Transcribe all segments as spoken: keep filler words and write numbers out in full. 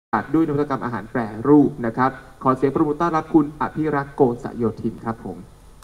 ด้วยนวัตกรรมอาหารแปรรูปนะครับขอเสียงปรบมือต้อนรับคุณอภิรักษ์โกศโยธินครับผม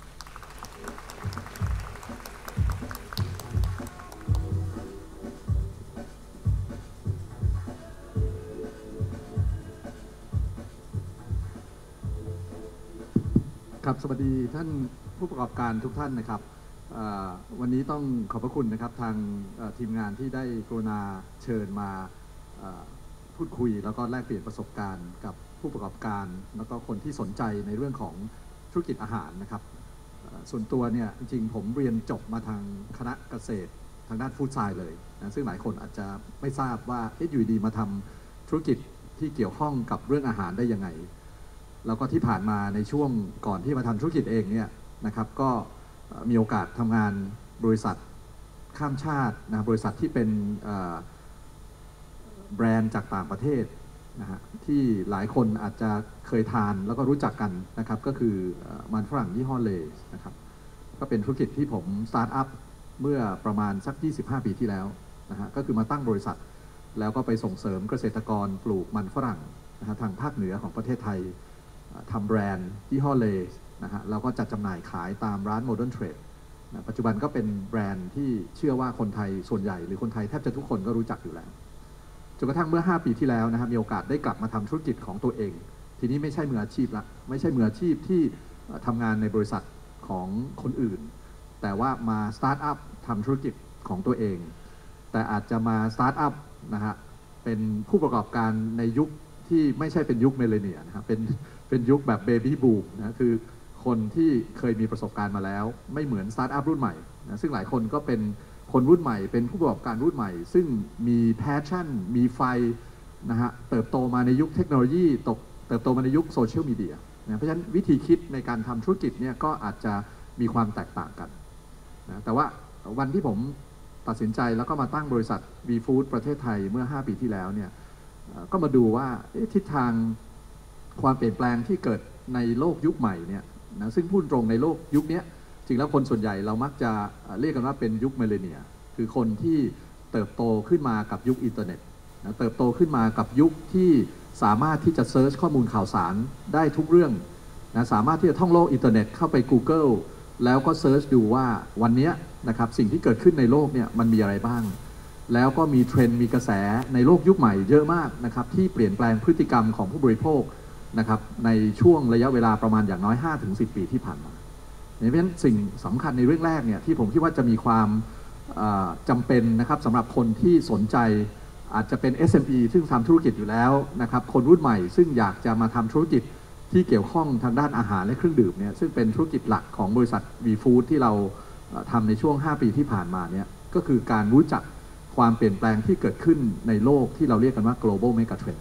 ครับสวัสดีท่านผู้ประกอบการทุกท่านนะครับวันนี้ต้องขอบพระคุณนะครับทางทีมงานที่ได้กรุณาเชิญมาพูดคุยแล้วก็แลกเปลี่ยนประสบการณ์กับผู้ประกอบการแล้วก็คนที่สนใจในเรื่องของธุรกิจอาหารนะครับส่วนตัวเนี่ยจริงๆผมเรียนจบมาทางคณะเกษตรทางด้านฟู้ดไซน์เลยนะซึ่งหลายคนอาจจะไม่ทราบว่าเอ๊ะอยู่ดีมาทำธุรกิจที่เกี่ยวข้องกับเรื่องอาหารได้ยังไงแล้วก็ที่ผ่านมาในช่วงก่อนที่มาทำธุรกิจเองเนี่ยนะครับก็มีโอกาสทำงานบริษัทข้ามชาตินะบริษัทที่เป็นแบรนด์จากต่างประเทศนะฮะที่หลายคนอาจจะเคยทานแล้วก็รู้จักกันนะครับก็คือมันฝรั่งยี่ห้อเลสนะครับก็เป็นธุรกิจที่ผมสตาร์ทอัพเมื่อประมาณสักยี่สิบห้าปีที่แล้วนะฮะก็คือมาตั้งบริษัทแล้วก็ไปส่งเสริมเกษตรกรปลูกมันฝรั่งนะฮะทางภาคเหนือของประเทศไทยทำแบรนด์ยี่ห้อเลสนะฮะแล้วก็จัดจำหน่ายขายตามร้านโมเดิร์นเทรดนะปัจจุบันก็เป็นแบรนด์ที่เชื่อว่าคนไทยส่วนใหญ่หรือคนไทยแทบจะทุกคนก็รู้จักอยู่แล้วจนกระทั่งเมื่อห้าปีที่แล้วนะครับมีโอกาสได้กลับมาทำธุรกิจของตัวเองทีนี้ไม่ใช่มืออาชีพละไม่ใช่มืออาชีพที่ทำงานในบริษัทของคนอื่นแต่ว่ามาสตาร์ทอัพทำธุรกิจของตัวเองแต่อาจจะมาสตาร์ทอัพนะฮะเป็นผู้ประกอบการในยุคที่ไม่ใช่เป็นยุคมิลเลนเนียลนะครับเป็นเป็นยุคแบบเบบี้บูมนะคือคนที่เคยมีประสบการณ์มาแล้วไม่เหมือนสตาร์ทอัพรุ่นใหม่นะซึ่งหลายคนก็เป็นคนรุ่นใหม่เป็นผู้ประกอบการรุ่นใหม่ซึ่งมีแพชชั่นมีไฟนะฮะเติบโตมาในยุคเทคโนโลยีตกเติบโตมาในยุคโซเชียลมีเดียนะเพราะฉะนั้นวิธีคิดในการทำธุรกิจเนี่ยก็อาจจะมีความแตกต่างกันนะแต่ว่าวันที่ผมตัดสินใจแล้วก็มาตั้งบริษัท วี ฟู้ด ประเทศไทยเมื่อห้าปีที่แล้วเนี่ยก็มาดูว่าทิศทางความเปลี่ยนแปลงที่เกิดในโลกยุคใหม่เนี่ยนะซึ่งพูดตรงในโลกยุคนี้จริงแล้วคนส่วนใหญ่เรามักจะเรียกกันว่าเป็นยุคมิลเลนเนียลคือคนที่เติบโตขึ้นมากับยุคอินเทอร์เน็ตนะเติบโตขึ้นมากับยุคที่สามารถที่จะเซิร์ชข้อมูลข่าวสารได้ทุกเรื่องนะสามารถที่จะท่องโลกอินเทอร์เน็ตเข้าไป Google แล้วก็เซิร์ชดูว่าวันนี้นะครับสิ่งที่เกิดขึ้นในโลกเนี่ยมันมีอะไรบ้างแล้วก็มีเทรนด์มีกระแสในโลกยุคใหม่เยอะมากนะครับที่เปลี่ยนแปลงพฤติกรรมของผู้บริโภคนะครับในช่วงระยะเวลาประมาณอย่างน้อย ห้าถึงสิบ ปีที่ผ่านมาเพราะฉะนั้นสิ่งสำคัญในเรื่องแรกเนี่ยที่ผมคิดว่าจะมีความจำเป็นนะครับสำหรับคนที่สนใจอาจจะเป็น เอส เอ็ม อี ซึ่งทำธุรกิจอยู่แล้วนะครับคนรุ่นใหม่ซึ่งอยากจะมาทำธุรกิจที่เกี่ยวข้องทางด้านอาหารและเครื่องดื่มเนี่ยซึ่งเป็นธุรกิจหลักของบริษัท วี ฟู้ด ที่เราทำในช่วงห้าปีที่ผ่านมาเนี่ยก็คือการรู้จักความเปลี่ยนแปลงที่เกิดขึ้นในโลกที่เราเรียกกันว่า global mega trend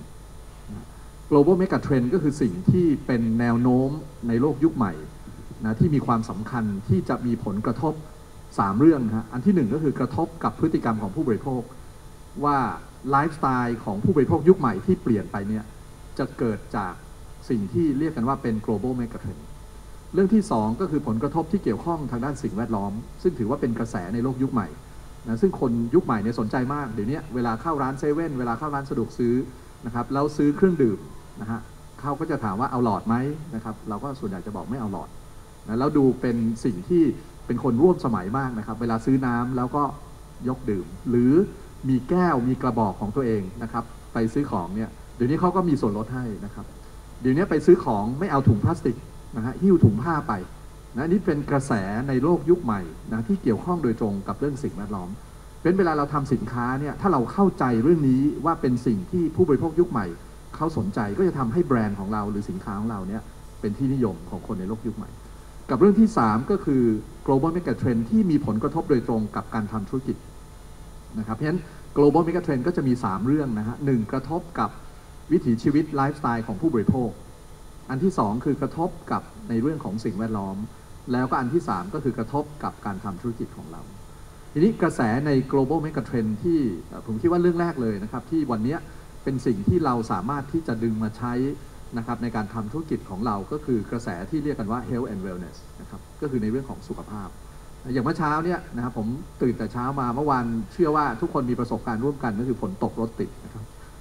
global mega trend ก็คือสิ่งที่เป็นแนวโน้มในโลกยุคใหม่นะที่มีความสำคัญที่จะมีผลกระทบสามเรื่องนะฮะอันที่หนึ่งก็คือกระทบกับพฤติกรรมของผู้บริโภคว่าไลฟ์สไตล์ของผู้บริโภคยุคใหม่ที่เปลี่ยนไปเนี่ยจะเกิดจากสิ่งที่เรียกกันว่าเป็น global mega trend เรื่องที่สองก็คือผลกระทบที่เกี่ยวข้องทางด้านสิ่งแวดล้อมซึ่งถือว่าเป็นกระแสในโลกยุคใหม่นะซึ่งคนยุคใหม่เนี่ยสนใจมากเดี๋ยวนี้เวลาเข้าร้านเซเว่นเวลาเข้าร้านสะดวกซื้อนะครับแล้วซื้อเครื่องดื่มนะฮะเขาก็จะถามว่าเอาหลอดไหมนะครับเราก็ส่วนใหญ่จะบอกไม่เอาหลอดนะแล้วดูเป็นสิ่งที่เป็นคนร่วมสมัยมากนะครับเวลาซื้อน้ำแล้วก็ยกดื่มหรือมีแก้วมีกระบอกของตัวเองนะครับไปซื้อของเนี่ยเดี๋ยวนี้เขาก็มีส่วนลดให้นะครับเดี๋ยวนี้ไปซื้อของไม่เอาถุงพลาสติกนะฮะหิ้วถุงผ้าไปนะนี่เป็นกระแสในโลกยุคใหม่นะที่เกี่ยวข้องโดยตรงกับเรื่องสิ่งแวดล้อมเป็นเวลาเราทำสินค้าเนี่ยถ้าเราเข้าใจเรื่องนี้ว่าเป็นสิ่งที่ผู้บริโภคยุคใหม่เขาสนใจก็จะทำให้แบรนด์ของเราหรือสินค้าของเราเนี่ยเป็นที่นิยมของคนในโลกยุคใหม่กับเรื่องที่สามก็คือ global mega trend ที่มีผลกระทบโดยตรงกับการทำธุรกิจนะครับเพราะฉะนั้น global mega trend ก็จะมีสามเรื่องนะฮะหนึ่งกระทบกับวิถีชีวิตไลฟ์สไตล์ของผู้บริโภคอันที่สองคือกระทบกับในเรื่องของสิ่งแวดล้อมแล้วก็อันที่สามก็คือกระทบกับการทำธุรกิจของเราทีนี้กระแสใน global mega trend ที่ผมคิดว่าเรื่องแรกเลยนะครับที่วันนี้เป็นสิ่งที่เราสามารถที่จะดึงมาใช้นะครับในการทำธุรกิจของเราก็คือกระแสที่เรียกกันว่า health and wellness นะครับก็คือในเรื่องของสุขภาพอย่างเมื่อเช้าเนี่ยนะครับผมตื่นแต่เช้ามาเมื่อวานเชื่อว่าทุกคนมีประสบการณ์ร่วมกันก็คือฝนตกรถติดนะครับ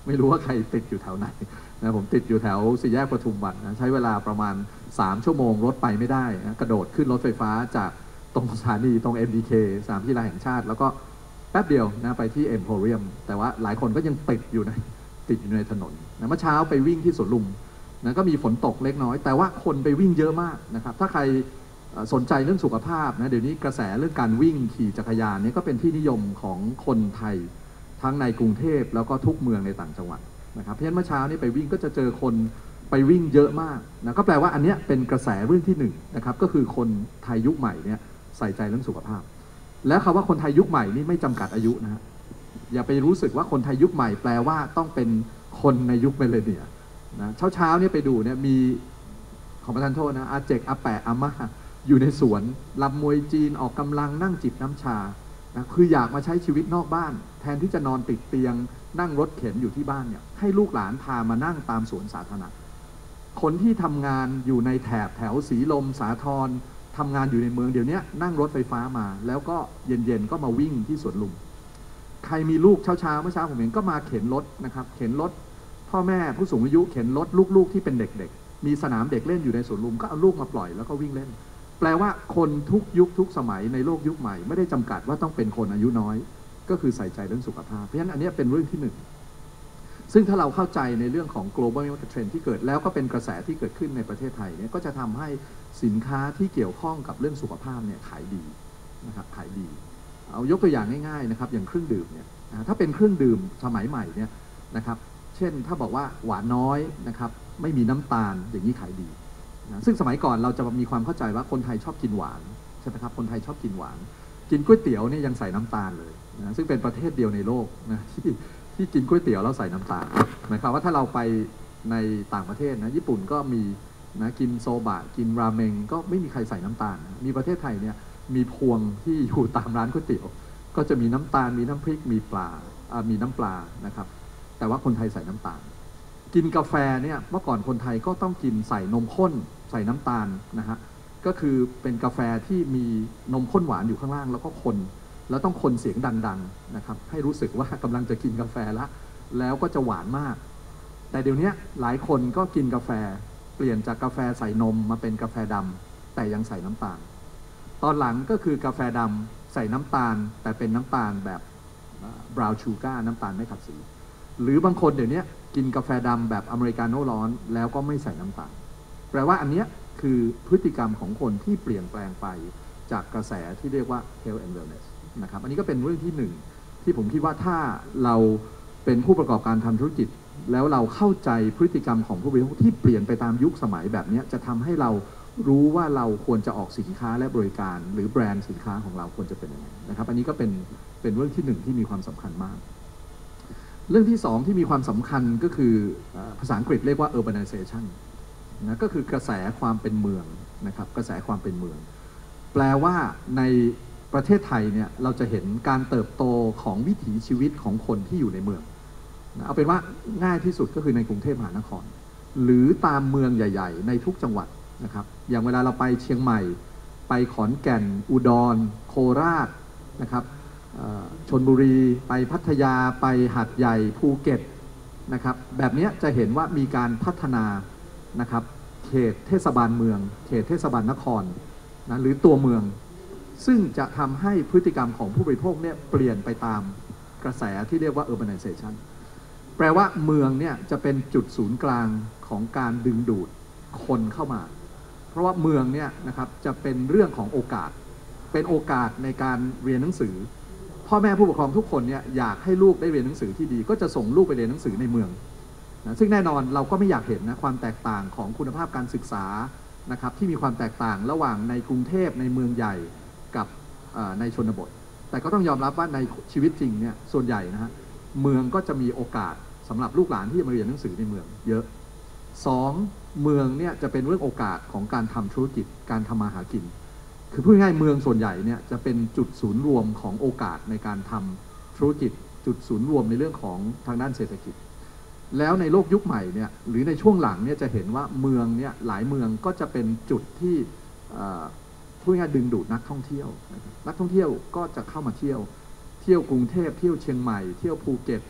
ไม่รู้ว่าใครติดอยู่แถวไหนนะผมติดอยู่แถวสี่แยกปทุมวันนะใช้เวลาประมาณสามชั่วโมงรถไปไม่ได้นะกระโดดขึ้นรถไฟฟ้าจากตรงสถานีตรง เอ็ม ดี เค สนามกีฬาแห่งชาติแล้วก็แป๊บเดียวนะไปที่เอ็มโพเรียมแต่ว่าหลายคนก็ยังติดอยู่ในติดอยู่ในถนนนะเมื่อเช้าไปวิ่งที่สวนลุมนะก็มีฝนตกเล็กน้อยแต่ว่าคนไปวิ่งเยอะมากนะครับถ้าใครสนใจเรื่องสุขภาพนะเดี๋ยวนี้กระแสเรื่องการวิ่งขี่จักรยานนี่ก็เป็นที่นิยมของคนไทยทั้งในกรุงเทพแล้วก็ทุกเมืองในต่างจังหวัดนะครับเพราะฉะนั้นเมื่อเช้านี้ไปวิ่งก็จะเจอคนไปวิ่งเยอะมากนะก็แปลว่าอันนี้เป็นกระแสเรื่องที่หนึ่งนะครับก็คือคนไทยยุคใหม่เนี่ยใส่ใจเรื่องสุขภาพและคำว่าคนไทยยุคใหม่นี่ไม่จำกัดอายุนะฮะอย่าไปรู้สึกว่าคนไทยยุคใหม่แปลว่าต้องเป็นคนในยุคมิลเลนเนียร์นะเช้าเช้าเนี่ยไปดูเนี่ยมีขอประทานโทษนะอาเจกอาแปะอาม่าอยู่ในสวนลำมวยจีนออกกำลังนั่งจิบน้ำชานะคืออยากมาใช้ชีวิตนอกบ้านแทนที่จะนอนติดเตียงนั่งรถเข็นอยู่ที่บ้านเนี่ยให้ลูกหลานพามานั่งตามสวนสาธารณะคนที่ทำงานอยู่ในแถบแถวสีลมสาทรทำงานอยู่ในเมืองเดี๋ยวนี้นั่งรถไฟฟ้ามาแล้วก็เย็นๆก็มาวิ่งที่สวนลุมใครมีลูกเช้าๆเมื่อเช้าผมเห็นก็มาเข็นรถนะครับเข็นรถพ่อแม่ผู้สูงอายุเข็นรถลูกๆที่เป็นเด็กๆมีสนามเด็กเล่นอยู่ในสวนลุมก็เอาลูกมาปล่อยแล้วก็วิ่งเล่นแปลว่าคนทุกยุคทุกสมัยในโลกยุคใหม่ไม่ได้จำกัดว่าต้องเป็นคนอายุน้อยก็คือใส่ใจเรื่องสุขภาพเพราะฉะนั้นอันนี้เป็นเรื่องที่หนึ่งซึ่งถ้าเราเข้าใจในเรื่องของ global market trend ที่เกิดแล้วก็เป็นกระแสที่เกิดขึ้นในประเทศไทยเนี่ยก็จะทำให้สินค้าที่เกี่ยวข้องกับเรื่องสุขภาพเนี่ยขายดีนะครับขายดีเอายกตัวอย่างง่ายๆนะครับอย่างเครื่องดื่มเนี่ยถ้าเป็นเครื่องดื่มสมัยใหม่เนี่ยนะครับเช่นถ้าบอกว่าหวานน้อยนะครับไม่มีน้ำตาลอย่างนี้ขายดีนะซึ่งสมัยก่อนเราจะมีความเข้าใจว่าคนไทยชอบกินหวานใช่ไหมครับคนไทยชอบกินหวานกินก๋วยเตี๋ยวเนี่ยยังใส่น้ำตาลเลยนะซึ่งเป็นประเทศเดียวในโลกนะที่ที่กินก๋วยเตี๋ยวแล้วใส่น้ำตาลหมายความว่าถ้าเราไปในต่างประเทศนะญี่ปุ่นก็มีนะกินโซบะกินราเมงก็ไม่มีใครใส่น้ำตาลนะมีประเทศไทยเนี่ยมีพวงที่อยู่ตามร้านก๋วยเตี๋ยวก็จะมีน้ำตาลมีน้ำพริกมีปลามีน้ำปลานะครับแต่ว่าคนไทยใส่น้ำตาลกินกาแฟเนี่ยเมื่อก่อนคนไทยก็ต้องกินใส่นมข้นใส่น้ำตาลนะฮะก็คือเป็นกาแฟที่มีนมข้นหวานอยู่ข้างล่างแล้วก็คนแล้วต้องคนเสียงดังๆนะครับให้รู้สึกว่ากำลังจะกินกาแฟแล้วแล้วก็จะหวานมากแต่เดี๋ยวนี้หลายคนก็กินกาแฟเปลี่ยนจากกาแฟใส่นมมาเป็นกาแฟดำแต่ยังใส่น้ำตาลตอนหลังก็คือกาแฟดำใส่น้ำตาลแต่เป็นน้ำตาลแบบบราวน์ชูการ์น้ำตาลไม่ขัดสีหรือบางคนเดี๋ยวนี้กินกาแฟดำแบบอเมริกาโน่ร้อนแล้วก็ไม่ใส่น้ำตาลแปลว่าอันนี้คือพฤติกรรมของคนที่เปลี่ยนแปลงไปจากกระแสที่เรียกว่า health and wellness นะครับอันนี้ก็เป็นเรื่องที่หนึ่งที่ผมคิดว่าถ้าเราเป็นผู้ประกอบการทำธุรกิจแล้วเราเข้าใจพฤติกรรมของผู้บริโภคที่เปลี่ยนไปตามยุคสมัยแบบนี้จะทำให้เรารู้ว่าเราควรจะออกสินค้าและบริการหรือแบรนด์สินค้าของเราควรจะเป็นยังไงนะครับอันนี้ก็เป็นเป็นเรื่องที่หนึ่งที่มีความสำคัญมากเรื่องที่สองที่มีความสำคัญก็คือภาษาอังกฤษเรียกว่า urbanization นะก็คือกระแสความเป็นเมืองนะครับกระแสความเป็นเมืองแปลว่าในประเทศไทยเนี่ยเราจะเห็นการเติบโตของวิถีชีวิตของคนที่อยู่ในเมืองนะเอาเป็นว่าง่ายที่สุดก็คือในกรุงเทพมหานครหรือตามเมืองใหญ่ๆในทุกจังหวัดนะครับอย่างเวลาเราไปเชียงใหม่ไปขอนแก่นอุดรโคราชนะครับชลบุรีไปพัทยาไปหาดใหญ่ภูเก็ตนะครับแบบนี้จะเห็นว่ามีการพัฒนานะครับเขตเทศบาลเมืองเขตเทศบาลนครนะหรือตัวเมืองซึ่งจะทำให้พฤติกรรมของผู้บริโภคเนี่ยเปลี่ยนไปตามกระแสที่เรียกว่า urbanization แปลว่าเมืองเนี่ยจะเป็นจุดศูนย์กลางของการดึงดูดคนเข้ามาเพราะว่าเมืองเนี่ยนะครับจะเป็นเรื่องของโอกาสเป็นโอกาสในการเรียนหนังสือพ่อแม่ผู้ปกครองทุกคนเนี่ยอยากให้ลูกได้เรียนหนังสือที่ดีก็จะส่งลูกไปเรียนหนังสือในเมืองนะซึ่งแน่นอนเราก็ไม่อยากเห็นนะความแตกต่างของคุณภาพการศึกษานะครับที่มีความแตกต่างระหว่างในกรุงเทพในเมืองใหญ่กับในชนบทแต่ก็ต้องยอมรับว่าในชีวิตจริงเนี่ยส่วนใหญ่นะฮะเมืองก็จะมีโอกาสสำหรับลูกหลานที่จะมาเรียนหนังสือในเมืองเยอะสองเมืองเนี่ยจะเป็นเรื่องโอกาสของการทำธุรกิจการทำมาหากินคือพูดง่ายเมืองส่วนใหญ่เนี่ยจะเป็นจุดศูนย์รวมของโอกาสในการทำธุรกิจจุดศูนย์รวมในเรื่องของทางด้านเศรษฐกิจแล้วในโลกยุคใหม่เนี่ยหรือในช่วงหลังเนี่ยจะเห็นว่าเมืองเนี่ยหลายเมืองก็จะเป็นจุดที่พูดง่ายดึงดูดนักท่องเที่ยวนักท่องเที่ยวก็จะเข้ามาเที่ยวเที่ยวกรุงเทพเที่ยวเชียงใหม่เที่ยวภูเก็ต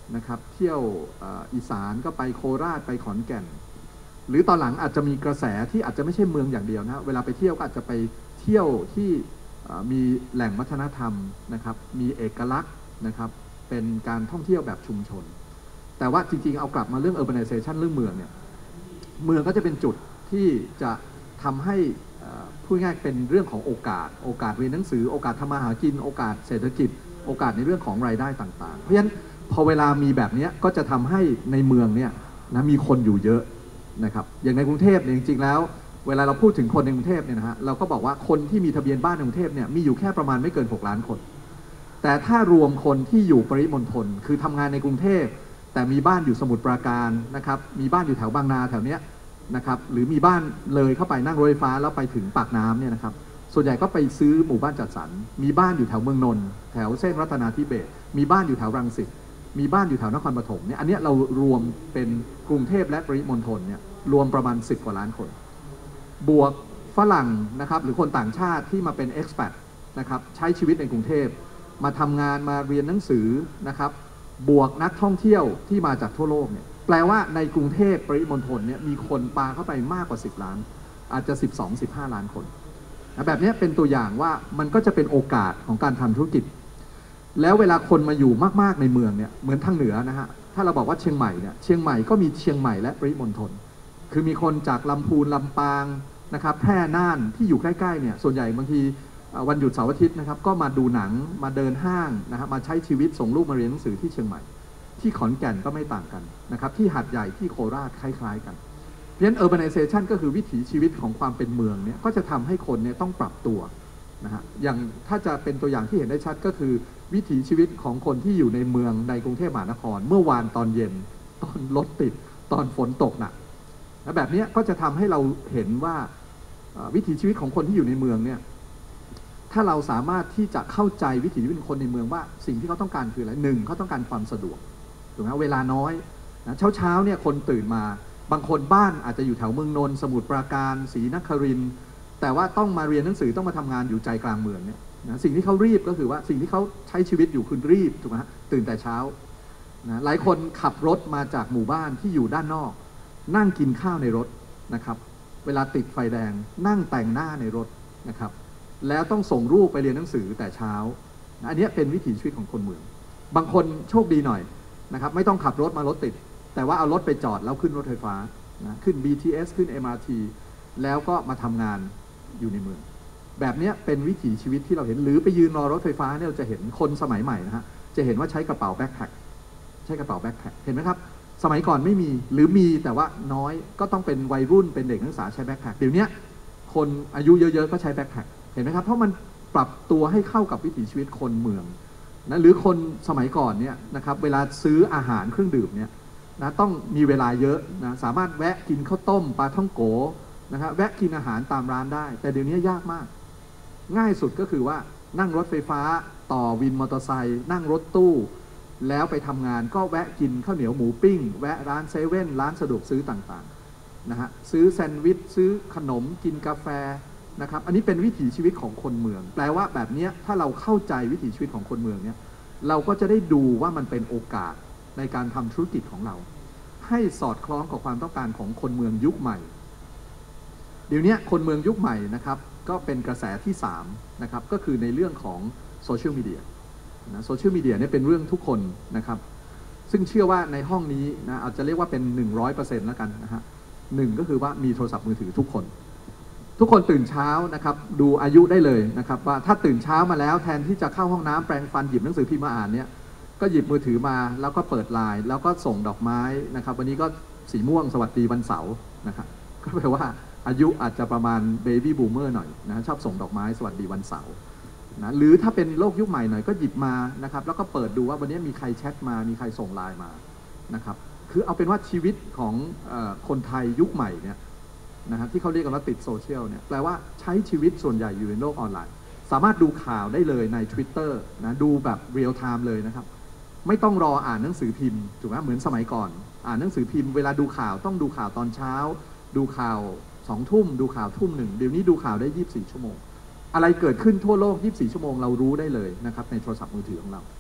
นะครับเที่ยวอีสานก็ไปโคราชไปขอนแก่นหรือตอนหลังอาจจะมีกระแสที่อาจจะไม่ใช่เมืองอย่างเดียวนะเวลาไปเที่ยวก็อาจจะไปเที่ยวที่มีแหล่งวัฒนธรรมนะครับมีเอกลักษณ์นะครับเป็นการท่องเที่ยวแบบชุมชนแต่ว่าจริงๆเอากลับมาเรื่อง urbanization เรื่องเมืองเนี่ยเมืองก็จะเป็นจุดที่จะทำให้พูดง่ายเป็นเรื่องของโอกาสโอกาสเรียนหนังสือโอกาสทำมาหากินโอกาสเศรษฐกิจโอกาสในเรื่องของรายได้ต่างๆเพราะฉะนั้นพอเวลามีแบบนี้ก็จะทำให้ในเมืองเนี่ยนะมีคนอยู่เยอะนะครับอย่างในกรุงเทพเนี่ยจริงๆแล้วเวลาเราพูดถึงคนในกรุงเทพเนี่ยนะฮะเราก็บอกว่าคนที่มีทะเบียนบ้านในกรุงเทพเนี่ยมีอยู่แค่ประมาณไม่เกินหกล้านคนแต่ถ้ารวมคนที่อยู่ปริมณฑลคือทำงานในกรุงเทพแต่มีบ้านอยู่สมุทรปราการนะครับมีบ้านอยู่แถวบางนาแถวเนี้ยนะครับหรือมีบ้านเลยเข้าไปนั่งรถไฟฟ้าแล้วไปถึงปากน้ำเนี่ยนะครับส่วนใหญ่ก็ไปซื้อหมู่บ้านจัดสรรมีบ้านอยู่แถวเมืองนนท์แถวเส้นรัตนาธิเบศรมีบ้านอยู่แถวรังสิตมีบ้านอยู่แถวนครปฐมเนี่ยอันนี้เรารวมเป็นกรุงเทพและปริมณฑลเนี่ยรวมประมาณสิบกว่าล้านคนบวกฝรั่งนะครับหรือคนต่างชาติที่มาเป็น expat นะครับใช้ชีวิตในกรุงเทพมาทำงานมาเรียนหนังสือนะครับบวกนักท่องเที่ยวที่มาจากทั่วโลกเนี่ยแปลว่าในกรุงเทพปริมณฑลเนี่ยมีคนปาเข้าไปมากกว่าสิบล้านอาจจะ สิบสองถึงสิบห้า ล้านคนนะแบบนี้เป็นตัวอย่างว่ามันก็จะเป็นโอกาสของการทำธุรกิจแล้วเวลาคนมาอยู่มากๆในเมืองเนี่ยเหมือนทางเหนือนะฮะถ้าเราบอกว่าเชียงใหม่เนี่ยเชียงใหม่ก็มีเชียงใหม่และปริมณฑลคือมีคนจากลำพูนลำปางนะครับแพร่น่านที่อยู่ใกล้ๆเนี่ยส่วนใหญ่บางทีวันหยุดเสาร์อาทิตย์นะครับก็มาดูหนังมาเดินห้างนะครับมาใช้ชีวิตส่งลูกมาเรียนหนังสือที่เชียงใหม่ที่ขอนแก่นก็ไม่ต่างกันนะครับที่หาดใหญ่ที่โคราชคล้ายๆกันเพราะฉะนั้น urbanization ก็คือวิถีชีวิตของความเป็นเมืองเนี่ยก็จะทำให้คนเนี่ยต้องปรับตัวนะฮะอย่างถ้าจะเป็นตัวอย่างที่เห็นได้ชัดก็คือวิถีชีวิตของคนที่อยู่ในเมืองในกรุงเทพมหานครเมื่อวานตอนเย็นตอนรถติดตอนฝนตกหนักและแบบนี้ก็จะทำให้เราเห็นว่าวิถีชีวิตของคนที่อยู่ในเมืองเนี่ยถ้าเราสามารถที่จะเข้าใจวิถีชีวิตของคนในเมืองว่าสิ่งที่เขาต้องการคืออะไรหนึ่งเขาต้องการความสะดวกถูกไหมเวลาน้อยนะเช้าเช้าเนี่ยคนตื่นมาบางคนบ้านอาจจะอยู่แถวเมืองนนท์สมุทรปราการศรีนครินทร์แต่ว่าต้องมาเรียนหนังสือต้องมาทำงานอยู่ใจกลางเมืองเนี่ยนะสิ่งที่เขารีบก็คือว่าสิ่งที่เขาใช้ชีวิตอยู่คือรีบถูกไหมตื่นแต่เช้านะหลายคนขับรถมาจากหมู่บ้านที่อยู่ด้านนอกนั่งกินข้าวในรถนะครับเวลาติดไฟแดงนั่งแต่งหน้าในรถนะครับแล้วต้องส่งลูกไปเรียนหนังสือแต่เช้าอันนี้เป็นวิถีชีวิตของคนเมืองบางคนโชคดีหน่อยนะครับไม่ต้องขับรถมารถติดแต่ว่าเอารถไปจอดแล้วขึ้นรถไฟฟ้านะขึ้น บี ที เอส ขึ้น เอ็ม อาร์ ที แล้วก็มาทำงานอยู่ในเมืองแบบนี้เป็นวิถีชีวิตที่เราเห็นหรือไปยืนรอรถไฟฟ้าเนี่ยเราจะเห็นคนสมัยใหม่นะฮะจะเห็นว่าใช้กระเป๋าแบ็คแพ็คใช้กระเป๋าแบ็คแพ็คเห็นไหมครับสมัยก่อนไม่มีหรือมีแต่ว่าน้อยก็ต้องเป็นวัยรุ่นเป็นเด็กนักศึกษาใช้แบ็คแพ็คเดี๋ยวนี้คนอายุเยอะๆก็ใช้แบ็คแพ็คเห็นไหมครับเพราะมันปรับตัวให้เข้ากับวิถีชีวิตคนเมืองนะหรือคนสมัยก่อนเนี่ยนะครับเวลาซื้ออาหารเครื่องดื่มเนี่ยนะต้องมีเวลาเยอะนะสามารถแวะกินข้าวต้มปลาท่องโกนะครับแวะกินอาหารตามร้านได้แต่เดี๋ยวนี้ยากมากง่ายสุดก็คือว่านั่งรถไฟฟ้าต่อวินมอเตอร์ไซค์นั่งรถตู้แล้วไปทำงานก็แวะกินข้าวเหนียวหมูปิ้งแวะร้านเซเว่นร้านสะดวกซื้อต่างๆนะฮะซื้อแซนด์วิชซื้อขนมกินกาแฟนะครับอันนี้เป็นวิถีชีวิตของคนเมืองแปลว่าแบบนี้ถ้าเราเข้าใจวิถีชีวิตของคนเมืองเนี่ยเราก็จะได้ดูว่ามันเป็นโอกาสในการทำธุรกิจของเราให้สอดคล้องกับความต้องการของคนเมืองยุคใหม่เดี๋ยวนี้คนเมืองยุคใหม่นะครับก็เป็นกระแสที่สามนะครับก็คือในเรื่องของโซเชียลมีเดียนะโซเชียลมีเดียเนี่ยเป็นเรื่องทุกคนนะครับซึ่งเชื่อว่าในห้องนี้นะอาจจะเรียกว่าเป็น หนึ่งร้อยเปอร์เซ็นต์ แล้วกันนะฮะหนึ่งก็คือว่ามีโทรศัพท์มือถือทุกคนทุกคนตื่นเช้านะครับดูอายุได้เลยนะครับว่าถ้าตื่นเช้ามาแล้วแทนที่จะเข้าห้องน้ำแปรงฟันหยิบหนังสือพิมพ์มาอ่านเนี่ยก็หยิบมือถือมาแล้วก็เปิดไลน์แล้วก็ส่งดอกไม้นะครับวันนี้ก็สีม่วงสวัสดีวันเสาร์นะครับก็แปลว่าอายุอาจจะประมาณเบบี้บูมเมอร์หน่อยนะชอบส่งดอกไม้สวัสดีวันเสาร์นะหรือถ้าเป็นโลกยุคใหม่หน่อยก็หยิบมานะครับแล้วก็เปิดดูว่าวันนี้มีใครแชทมามีใครส่งไลน์มานะครับคือเอาเป็นว่าชีวิตของเอ่อคนไทยยุคใหม่เนี่ยนะครับที่เขาเรียกกันว่าติดโซเชียลเนี่ยแปลว่าใช้ชีวิตส่วนใหญ่อยู่ในโลกออนไลน์สามารถดูข่าวได้เลยใน Twitter นะดูแบบเรียลไทม์เลยนะครับไม่ต้องรออ่านหนังสือพิมพ์ถูกไหมเหมือนสมัยก่อนอ่านหนังสือพิมพ์เวลาดูข่าวต้องดูข่าวตอนเช้าดูข่าวสองทุ่มดูข่าวทุ่มหนึ่งเดี๋ยวนี้ดูข่าวได้ยี่สิบสี่ชั่วโมงอะไรเกิดขึ้นทั่วโลกยี่สิบสี่ชั่วโมงเรารู้ได้เลยนะครับในโทรศัพท์มือถือของเรา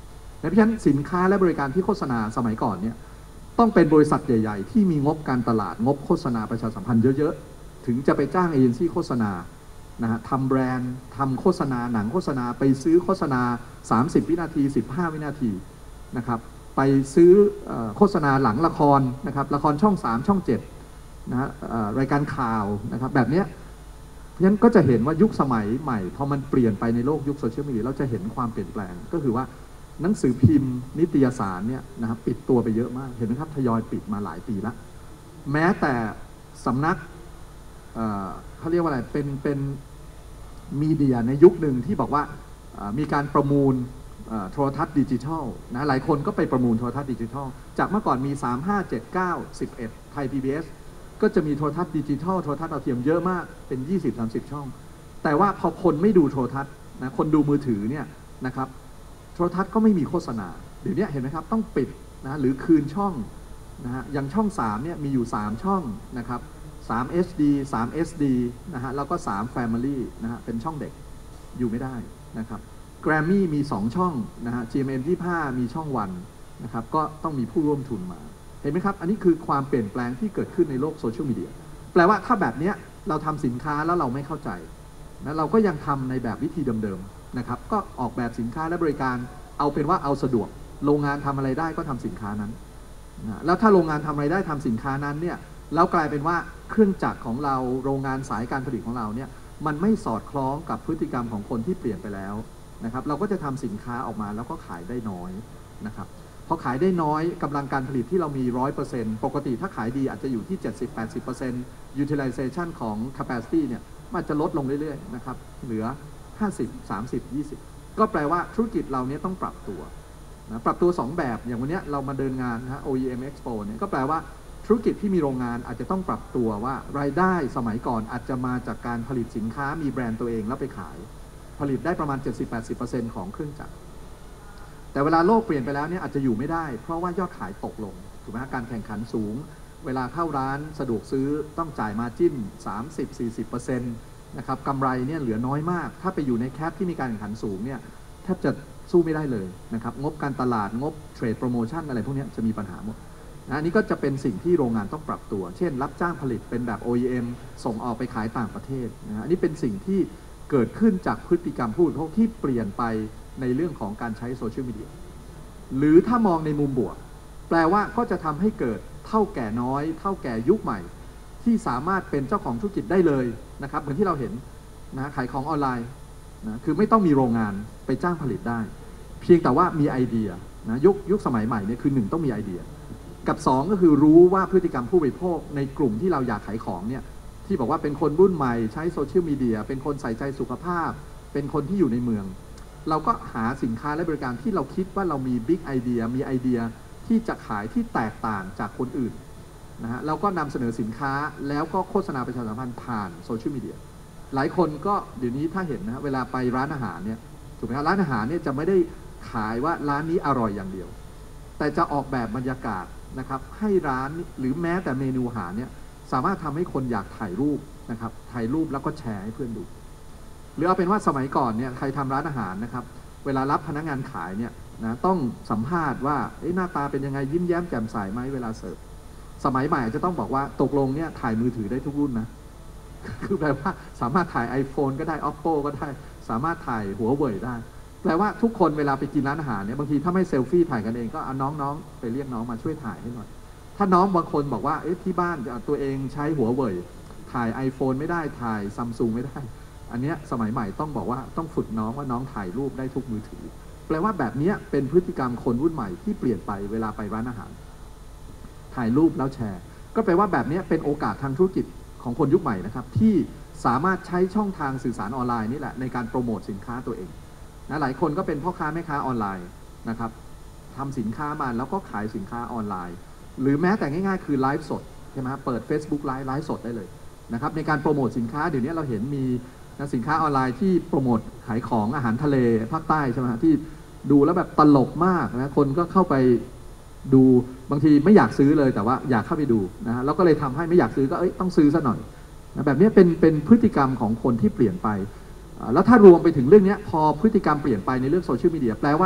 เพราะฉะนั้นสินค้าและบริการที่โฆษณาสมัยก่อนเนี่ยต้องเป็นบริษัทใหญ่ๆที่มีงบการตลาดงบโฆษณาประชาสัมพันธ์เยอะๆถึงจะไปจ้างเอเจนซี่โฆษณานะฮะทำแบรนด์ทำโฆษณาหนังโฆษณาไปซื้อโฆษณาสามสิบวินาทีสิบห้าวินาทีนะครับไปซื้อโฆษณาหลังละครนะครับละครช่องสามช่องเจ็ดนะฮะรายการข่าวนะครับแบบนี้เพราะฉะนั้นก็จะเห็นว่ายุคสมัยใหม่พอมันเปลี่ยนไปในโลกยุคโซเชียลมีเดียเราจะเห็นความเปลี่ยนแปลงก็คือว่าหนังสือพิมพ์นิตยสารเนี่ยนะครับปิดตัวไปเยอะมากเห็นไหมครับทยอยปิดมาหลายปีแล้วแม้แต่สำนักเขาเรียกว่าอะไรเป็นเป็นมีเดียในยุคหนึ่งที่บอกว่ามีการประมูลโทรทัศน์ดิจิทัลนะหลายคนก็ไปประมูลโทรทัศน์ดิจิทัลจากเมื่อก่อนมีสาม ห้า เจ็ด เก้า สิบเอ็ดไทย พี บี เอส ก็จะมีโทรทัศน์ดิจิทัลโทรทัศน์ดาวเทียมเยอะมากเป็น ยี่สิบ สามสิบ ช่องแต่ว่าพอคนไม่ดูโทรทัศน์นะคนดูมือถือเนี่ยนะครับโทรทัศน์ก็ไม่มีโฆษณาเดี๋ยวนี้เห็นไหมครับต้องปิดนะหรือคืนช่องนะฮะอย่างช่องสามเนี่ยมีอยู่สามช่องนะครับสาม เอช ดี สาม เอส ดี นะฮะแล้วก็สาม Family นะฮะเป็นช่องเด็กอยู่ไม่ได้นะครับแกรมมี่มีสองช่องนะฮะ จี เอ็ม เอ็ม ยี่สิบห้ามีช่องวันนะครับก็ต้องมีผู้ร่วมทุนมาเห็นไหมครับอันนี้คือความเปลี่ยนแปลงที่เกิดขึ้นในโลกโซเชียลมีเดียแปลว่าถ้าแบบนี้เราทำสินค้าแล้วเราไม่เข้าใจนะเราก็ยังทำในแบบวิธีเดิมๆนะครับก็ออกแบบสินค้าและบริการเอาเป็นว่าเอาสะดวกโรงงานทำอะไรได้ก็ทำสินค้านั้นนะแล้วถ้าโรงงานทำอะไรได้ทำสินค้านั้นเนี่ยแล้วกลายเป็นว่าเครื่องจักรของเราโรงงานสายการผลิตของเราเนี่ยมันไม่สอดคล้องกับพฤติกรรมของคนที่เปลี่ยนไปแล้วนะครับเราก็จะทำสินค้าออกมาแล้วก็ขายได้น้อยนะครับพอขายได้น้อยกำลังการผลิตที่เรามี ร้อยเปอร์เซ็นต์ ปกติถ้าขายดีอาจจะอยู่ที่ เจ็ดสิบถึงแปดสิบเปอร์เซ็นต์ utilization ของ capacity เนี่ยมันจะลดลงเรื่อยๆนะครับเหลือ ห้าสิบ สามสิบ ยี่สิบ ก็แปลว่าธุรกิจเราเนี่ยต้องปรับตัวนะปรับตัวสองแบบอย่างวันนี้เรามาเดินงานนะ โอ อี เอ็ม Expo เนี่ยก็แปลว่าธุรกิจที่มีโรงงานอาจจะต้องปรับตัวว่ารายได้สมัยก่อนอาจจะมาจากการผลิตสินค้ามีแบรนด์ตัวเองแล้วไปขายผลิตได้ประมาณ เจ็ดสิบถึงแปดสิบเปอร์เซ็นต์ ของเครื่องจักรแต่เวลาโลกเปลี่ยนไปแล้วเนี่ยอาจจะอยู่ไม่ได้เพราะว่ายอดขายตกลงถูกไหมการแข่งขันสูงเวลาเข้าร้านสะดวกซื้อต้องจ่ายมาจิ้น สามสิบถึงสี่สิบเปอร์เซ็นต์ นะครับกำไรเนี่ยเหลือน้อยมากถ้าไปอยู่ในแคปที่มีการแข่งขันสูงเนี่ยแทบจะสู้ไม่ได้เลยนะครับงบการตลาดงบเทรดโปรโมชั่นอะไรพวกนี้จะมีปัญหาหมดนะอันนี้ก็จะเป็นสิ่งที่โรงงานต้องปรับตัวเช่นรับจ้างผลิตเป็นแบบ โอ อี เอ็ม ส่งออกไปขายต่างประเทศนะอันนี้เป็นสิ่งที่เกิดขึ้นจากพฤติกรรมผู้บริโภคที่เปลี่ยนไปในเรื่องของการใช้โซเชียลมีเดียหรือถ้ามองในมุมบวกแปลว่าก็จะทำให้เกิดเท่าแก่น้อยเท่าแก่ยุคใหม่ที่สามารถเป็นเจ้าของธุรกิจได้เลยนะครับเหมือนที่เราเห็นนะขายของออนไลน์นะคือไม่ต้องมีโรงงานไปจ้างผลิตได้เพียงแต่ว่ามีไอเดียนะยุคยุคสมัยใหม่เนี่ยคือหนึ่งต้องมีไอเดียกับสองก็คือรู้ว่าพฤติกรรมผู้บริโภคในกลุ่มที่เราอยากขายของเนี่ยที่บอกว่าเป็นคนรุ่นใหม่ใช้โซเชียลมีเดียเป็นคนใส่ใจสุขภาพเป็นคนที่อยู่ในเมืองเราก็หาสินค้าและบริการที่เราคิดว่าเรามีบิ๊กไอเดียมีไอเดียที่จะขายที่แตกต่างจากคนอื่นนะฮะเราก็นำเสนอสินค้าแล้วก็โฆษณาประชาสัมพันธ์ผ่านโซเชียลมีเดียหลายคนก็เดี๋ยวนี้ถ้าเห็นนะเวลาไปร้านอาหารเนี่ยถูกไหมครับร้านอาหารเนี่ยจะไม่ได้ขายว่าร้านนี้อร่อยอย่างเดียวแต่จะออกแบบบรรยากาศนะครับให้ร้านหรือแม้แต่เมนูอาหารเนี่ยสามารถทำให้คนอยากถ่ายรูปนะครับถ่ายรูปแล้วก็แชร์ให้เพื่อนดูหรือเอาเป็นว่าสมัยก่อนเนี่ยใครทำร้านอาหารนะครับเวลารับพนักงานขายเนี่ยนะต้องสัมภาษณ์ว่าหน้าตาเป็นยังไงยิ้มแย้มแจ่มใสไหมเวลาเสิร์ฟสมัยใหม่จะต้องบอกว่าตกลงเนี่ยถ่ายมือถือได้ทุกรุ่นนะคือแปลว่าสามารถถ่าย iPhone ก็ได้ Oppo ก็ได้สามารถถ่ายหัวเว่ยได้แปลว่าทุกคนเวลาไปกินร้านอาหารเนี่ยบางทีถ้าไม่เซลฟี่ถ่ายกันเองก็เอาน้องๆไปเรียกน้องมาช่วยถ่ายให้หน่อยถ้าน้องบางคนบอกว่าเอ๊ะที่บ้านตัวเองใช้หัวเว่ยถ่าย iPhone ไม่ได้ถ่าย Samsung ไม่ได้อันนี้สมัยใหม่ต้องบอกว่าต้องฝึกน้องว่าน้องถ่ายรูปได้ทุกมือถือแปลว่าแบบนี้เป็นพฤติกรรมคนรุ่นใหม่ที่เปลี่ยนไปเวลาไปร้านอาหารถ่ายรูปแล้วแชร์ก็แปลว่าแบบนี้เป็นโอกาสทางธุรกิจของคนยุคใหม่นะครับที่สามารถใช้ช่องทางสื่อสารออนไลน์นี่แหละในการโปรโมทสินค้าตัวเองนะหลายคนก็เป็นพ่อค้าแม่ค้าออนไลน์นะครับทำสินค้ามาแล้วก็ขายสินค้าออนไลน์หรือแม้แต่ง่ายๆคือไลฟ์สดใช่ไหมเปิด Facebook ไลฟ์ไลฟ์สดได้เลยนะครับในการโปรโมทสินค้าเดี๋ยวนี้เราเห็นมีสินค้าออนไลน์ที่โปรโมทขายของอาหารทะเลภาคใต้ใช่ไหมที่ดูแล้วแบบตลกมากนะคนก็เข้าไปดูบางทีไม่อยากซื้อเลยแต่ว่าอยากเข้าไปดูนะฮะแล้วก็เลยทำให้ไม่อยากซื้อก็เอ้ยต้องซื้อซะหน่อยนะแบบนี้เป็นเป็นพฤติกรรมของคนที่เปลี่ยนไปแล้วถ้ารวมไปถึงเรื่องนี้พอพฤติกรรมเปลี่ยนไปในเรื่องโซเชียลมีเดียแปลว่า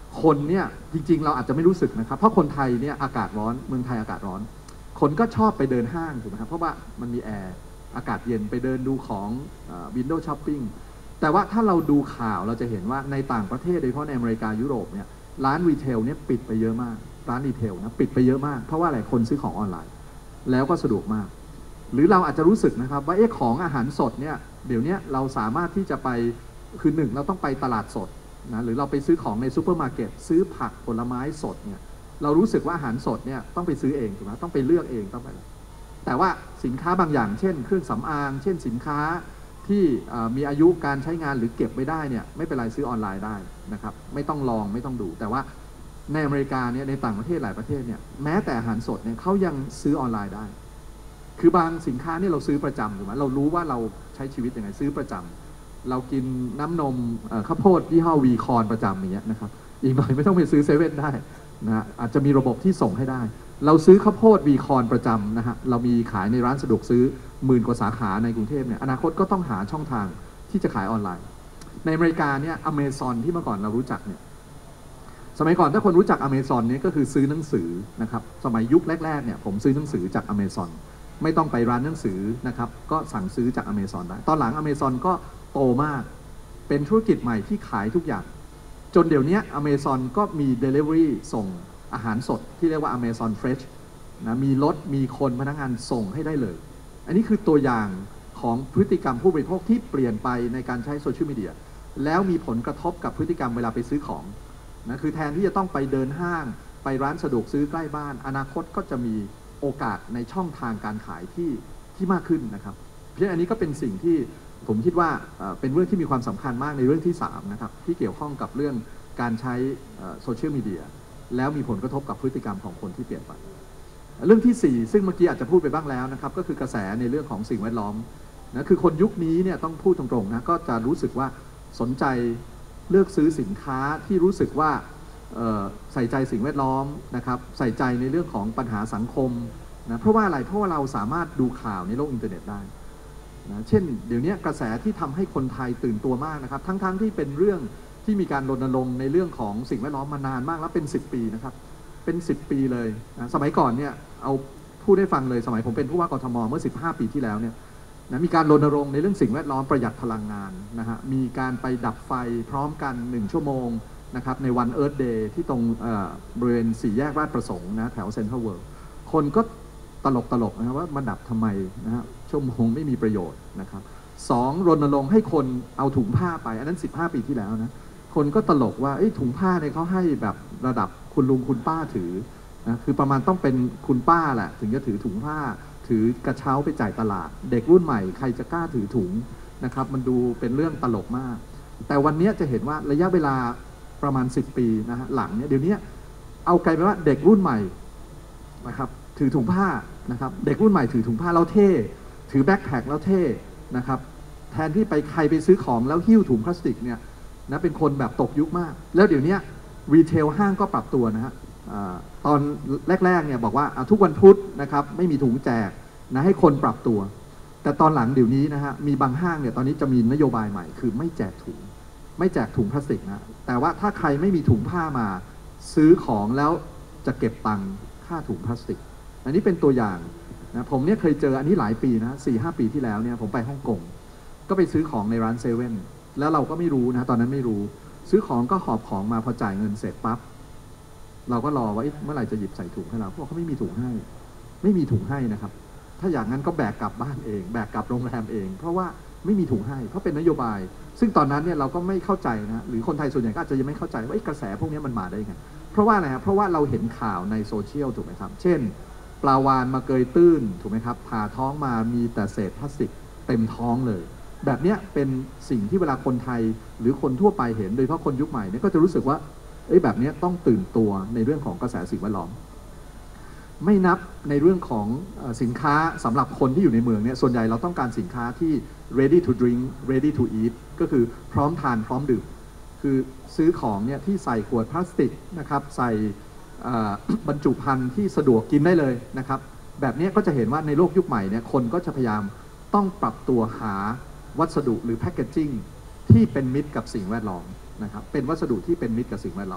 คนเนี่ยจริงๆเราอาจจะไม่รู้สึกนะครับเพราะคนไทยเนี่ยอากาศร้อนเมืองไทยอากาศร้อนคนก็ชอบไปเดินห้างถูกไหมครับเพราะว่ามันมีแอร์อากาศเย็นไปเดินดูของวินโดว์ช้อปปิ้งแต่ว่าถ้าเราดูข่าวเราจะเห็นว่าในต่างประเทศโดยเฉพาะในอเมริกายุโรปเนี่ยร้านรีเทลเนี่ยปิดไปเยอะมากร้านรีเทลนะปิดไปเยอะมากเพราะว่าอะไรคนซื้อของออนไลน์แล้วก็สะดวกมากหรือเราอาจจะรู้สึกนะครับว่าเอ๊ะของอาหารสดเนี่ยเดี๋ยวนี้เราสามารถที่จะไปคือหนึ่งเราต้องไปตลาดสดนะหรือเราไปซื้อของในซูเปอร์มาร์เก็ตซื้อผักผลไม้สดเนี่ยเรารู้สึกว่าอาหารสดเนี่ยต้องไปซื้อเองถูกไหมต้องไปเลือกเองต้องไปแต่ว่าสินค้าบางอย่างเช่นเครื่องสำอางเช่นสินค้าที่มีอายุการใช้งานหรือเก็บไว้ได้เนี่ยไม่เป็นไรซื้อออนไลน์ได้นะครับไม่ต้องลองไม่ต้องดูแต่ว่าในอเมริกาเนี่ยในต่างประเทศหลายประเทศเนี่ยแม้แต่อาหารสดเนี่ยเขายังซื้อออนไลน์ได้คือบางสินค้าเนี่ยเราซื้อประจำถูกไหมเรารู้ว่าเราใช้ชีวิตยังไงซื้อประจำเรากินน้ำนมข้าวโพดยี่ห้อวีคอนประจำอย่างเงี้ยนะครับอีกหน่อยไม่ต้องไปซื้อเซเว่นได้นะอาจจะมีระบบที่ส่งให้ได้เราซื้อข้าวโพดวีคอนประจำนะฮะเรามีขายในร้านสะดวกซื้อหมื่นกว่าสาขาในกรุงเทพเนี่ยอนาคตก็ต้องหาช่องทางที่จะขายออนไลน์ในอเมริกาเนี่ยอเมซอนที่เมื่อก่อนเรารู้จักเนี่ยสมัยก่อนถ้าคนรู้จักอเมซอนเนี่ยก็คือซื้อหนังสือนะครับสมัยยุคแรกๆเนี่ยผมซื้อหนังสือจากอเมซอนไม่ต้องไปร้านหนังสือนะครับก็สั่งซื้อจากอเมซอนได้ตอนหลังอเมซอนก็โตมากเป็นธุรกิจใหม่ที่ขายทุกอย่างจนเดี๋ยวนี้อเมซอนก็มี Delivery ส่งอาหารสดที่เรียกว่า Amazon Fresh นะมีรถมีคนพนักงานส่งให้ได้เลยอันนี้คือตัวอย่างของพฤติกรรมผู้บริโภคที่เปลี่ยนไปในการใช้โซเชียลมีเดียแล้วมีผลกระทบกับพฤติกรรมเวลาไปซื้อของนะคือแทนที่จะต้องไปเดินห้างไปร้านสะดวกซื้อใกล้บ้านอนาคตก็จะมีโอกาสในช่องทางการขายที่ที่มากขึ้นนะครับเพราะฉะนั้นอันนี้ก็เป็นสิ่งที่ผมคิดว่าเป็นเรื่องที่มีความสำคัญมากในเรื่องที่สามนะครับที่เกี่ยวข้องกับเรื่องการใช้โซเชียลมีเดียแล้วมีผลกระทบกับพฤติกรรมของคนที่เปลี่ยนไปเรื่องที่สี่ซึ่งเมื่อกี้อาจจะพูดไปบ้างแล้วนะครับก็คือกระแสในเรื่องของสิ่งแวดล้อมนะคือคนยุคนี้เนี่ยต้องพูดตรงๆนะก็จะรู้สึกว่าสนใจเลือกซื้อสินค้าที่รู้สึกว่าใส่ใจสิ่งแวดล้อมนะครับใส่ใจในเรื่องของปัญหาสังคมนะเพราะว่าอะไรเพราะว่าเราสามารถดูข่าวในโลกอินเทอร์เน็ตได้นะเช่นเดี๋ยวนี้กระแสที่ทำให้คนไทยตื่นตัวมากนะครับทั้งๆ ท, ที่เป็นเรื่องที่มีการรณรงค์ในเรื่องของสิ่งแวดล้อมมานานมากแล้วเป็นสิบปีนะครับเป็นสิบปีเลยนะสมัยก่อนเนี่ยเอาพูดให้ฟังเลยสมัยผมเป็นผู้ว่ากทมเมื่อสิบห้าปีที่แล้วเนี่ยนะมีการรณรงค์ในเรื่องสิ่งแวดล้อมประหยัดพลังงานนะฮะมีการไปดับไฟพร้อมกันหนึ่งชั่วโมงนะครับในวันเอิร์ธเดย์ที่ตรงบริเวณสี่แยกราชประสงค์นะแถวเซ็นทรัลเวิลด์คนก็ตลกตลกนะครับว่ามันดับทำไมนะฮะชั่วโมงไม่มีประโยชน์นะครับสองรณรงค์ให้คนเอาถุงผ้าไปอันนั้นสิบห้าปีที่แล้วนะคนก็ตลกว่าถุงผ้าเนี่ยเขาให้แบบระดับคุณลุงคุณป้าถือนะคือประมาณต้องเป็นคุณป้าแหละถึงจะถือถุงผ้าถือกระเช้าไปจ่ายตลาดเด็กรุ่นใหม่ใครจะกล้าถือถุงนะครับมันดูเป็นเรื่องตลกมากแต่วันนี้จะเห็นว่าระยะเวลาประมาณสิบปีนะฮะหลังเนี่ยเดี๋ยวนี้เอาไกลไปว่าเด็กรุ่นใหม่นะครับถือถุงผ้านะครับเด็กรุ่นใหม่ถือถุงผ้าแล้วเท่ถือแบ็คแพคแล้วเท่นะครับแทนที่ไปใครไปซื้อของแล้วหิ้วถุงพลาสติกเนี่ยนะเป็นคนแบบตกยุคมากแล้วเดี๋ยวนี้รีเทลห้างก็ปรับตัวนะฮะตอนแรกๆเนี่ยบอกว่าทุกวันพุธนะครับไม่มีถุงแจกนะให้คนปรับตัวแต่ตอนหลังเดี๋ยวนี้นะฮะมีบางห้างเนี่ยตอนนี้จะมีนโยบายใหม่คือไม่แจกถุงไม่แจกถุงพลาสติกนะแต่ว่าถ้าใครไม่มีถุงผ้ามาซื้อของแล้วจะเก็บตังค่าถุงพลาสติกอันนี้เป็นตัวอย่างนะผมเนี่ยเคยเจออันนี้หลายปีนะสี่ห้าปีที่แล้วเนี่ยผมไปฮ่องกงก็ไปซื้อของในร้านเซเว่นแล้วเราก็ไม่รู้นะตอนนั้นไม่รู้ซื้อของก็หอบของมาพอจ่ายเงินเสร็จปั๊บเราก็รอว่าเมื่อไหร่จะหยิบใส่ถุงให้เราเพราะเขาไม่มีถุงให้ไม่มีถุงให้นะครับถ้าอย่างนั้นก็แบกกลับบ้านเองแบกกลับโรงแรมเองเพราะว่าไม่มีถุงให้เพราะเป็นนโยบายซึ่งตอนนั้นเนี่ยเราก็ไม่เข้าใจนะหรือคนไทยส่วนใหญ่ก็อาจจะยังไม่เข้าใจว่ากระแสพวกนี้มันมาได้ไงเพราะว่าอะไรครับเพราะว่าเราเห็นข่าวในโซเชียลถูกไหมครับเช่นปลาวาฬมาเกยตื้นถูกไหมครับผ่าท้องมามีแต่เศษพลาสติกเต็มท้องเลยแบบนี้เป็นสิ่งที่เวลาคนไทยหรือคนทั่วไปเห็นโดยเฉพาะคนยุคใหม่เนี่ยก็จะรู้สึกว่าเอ้ยแบบนี้ต้องตื่นตัวในเรื่องของกระแสสิ่งแวดล้อมไม่นับในเรื่องของสินค้าสำหรับคนที่อยู่ในเมืองเนี่ยส่วนใหญ่เราต้องการสินค้าที่ ready to drink ready to eat ก็คือพร้อมทานพร้อมดื่มคือซื้อของเนี่ยที่ใส่ขวดพลาสติกนะครับใส่บรรจุภัณฑ์ที่สะดวกกินได้เลยนะครับแบบนี้ก็จะเห็นว่าในโลกยุคใหม่เนี่ยคนก็จะพยายามต้องปรับตัวหาวัสดุหรือแพคเกจจิ้งที่เป็นมิตรกับสิ่งแวดล้อมนะครับเป็นวัสดุที่เป็นมิตรกับสิ่งแวดล้อม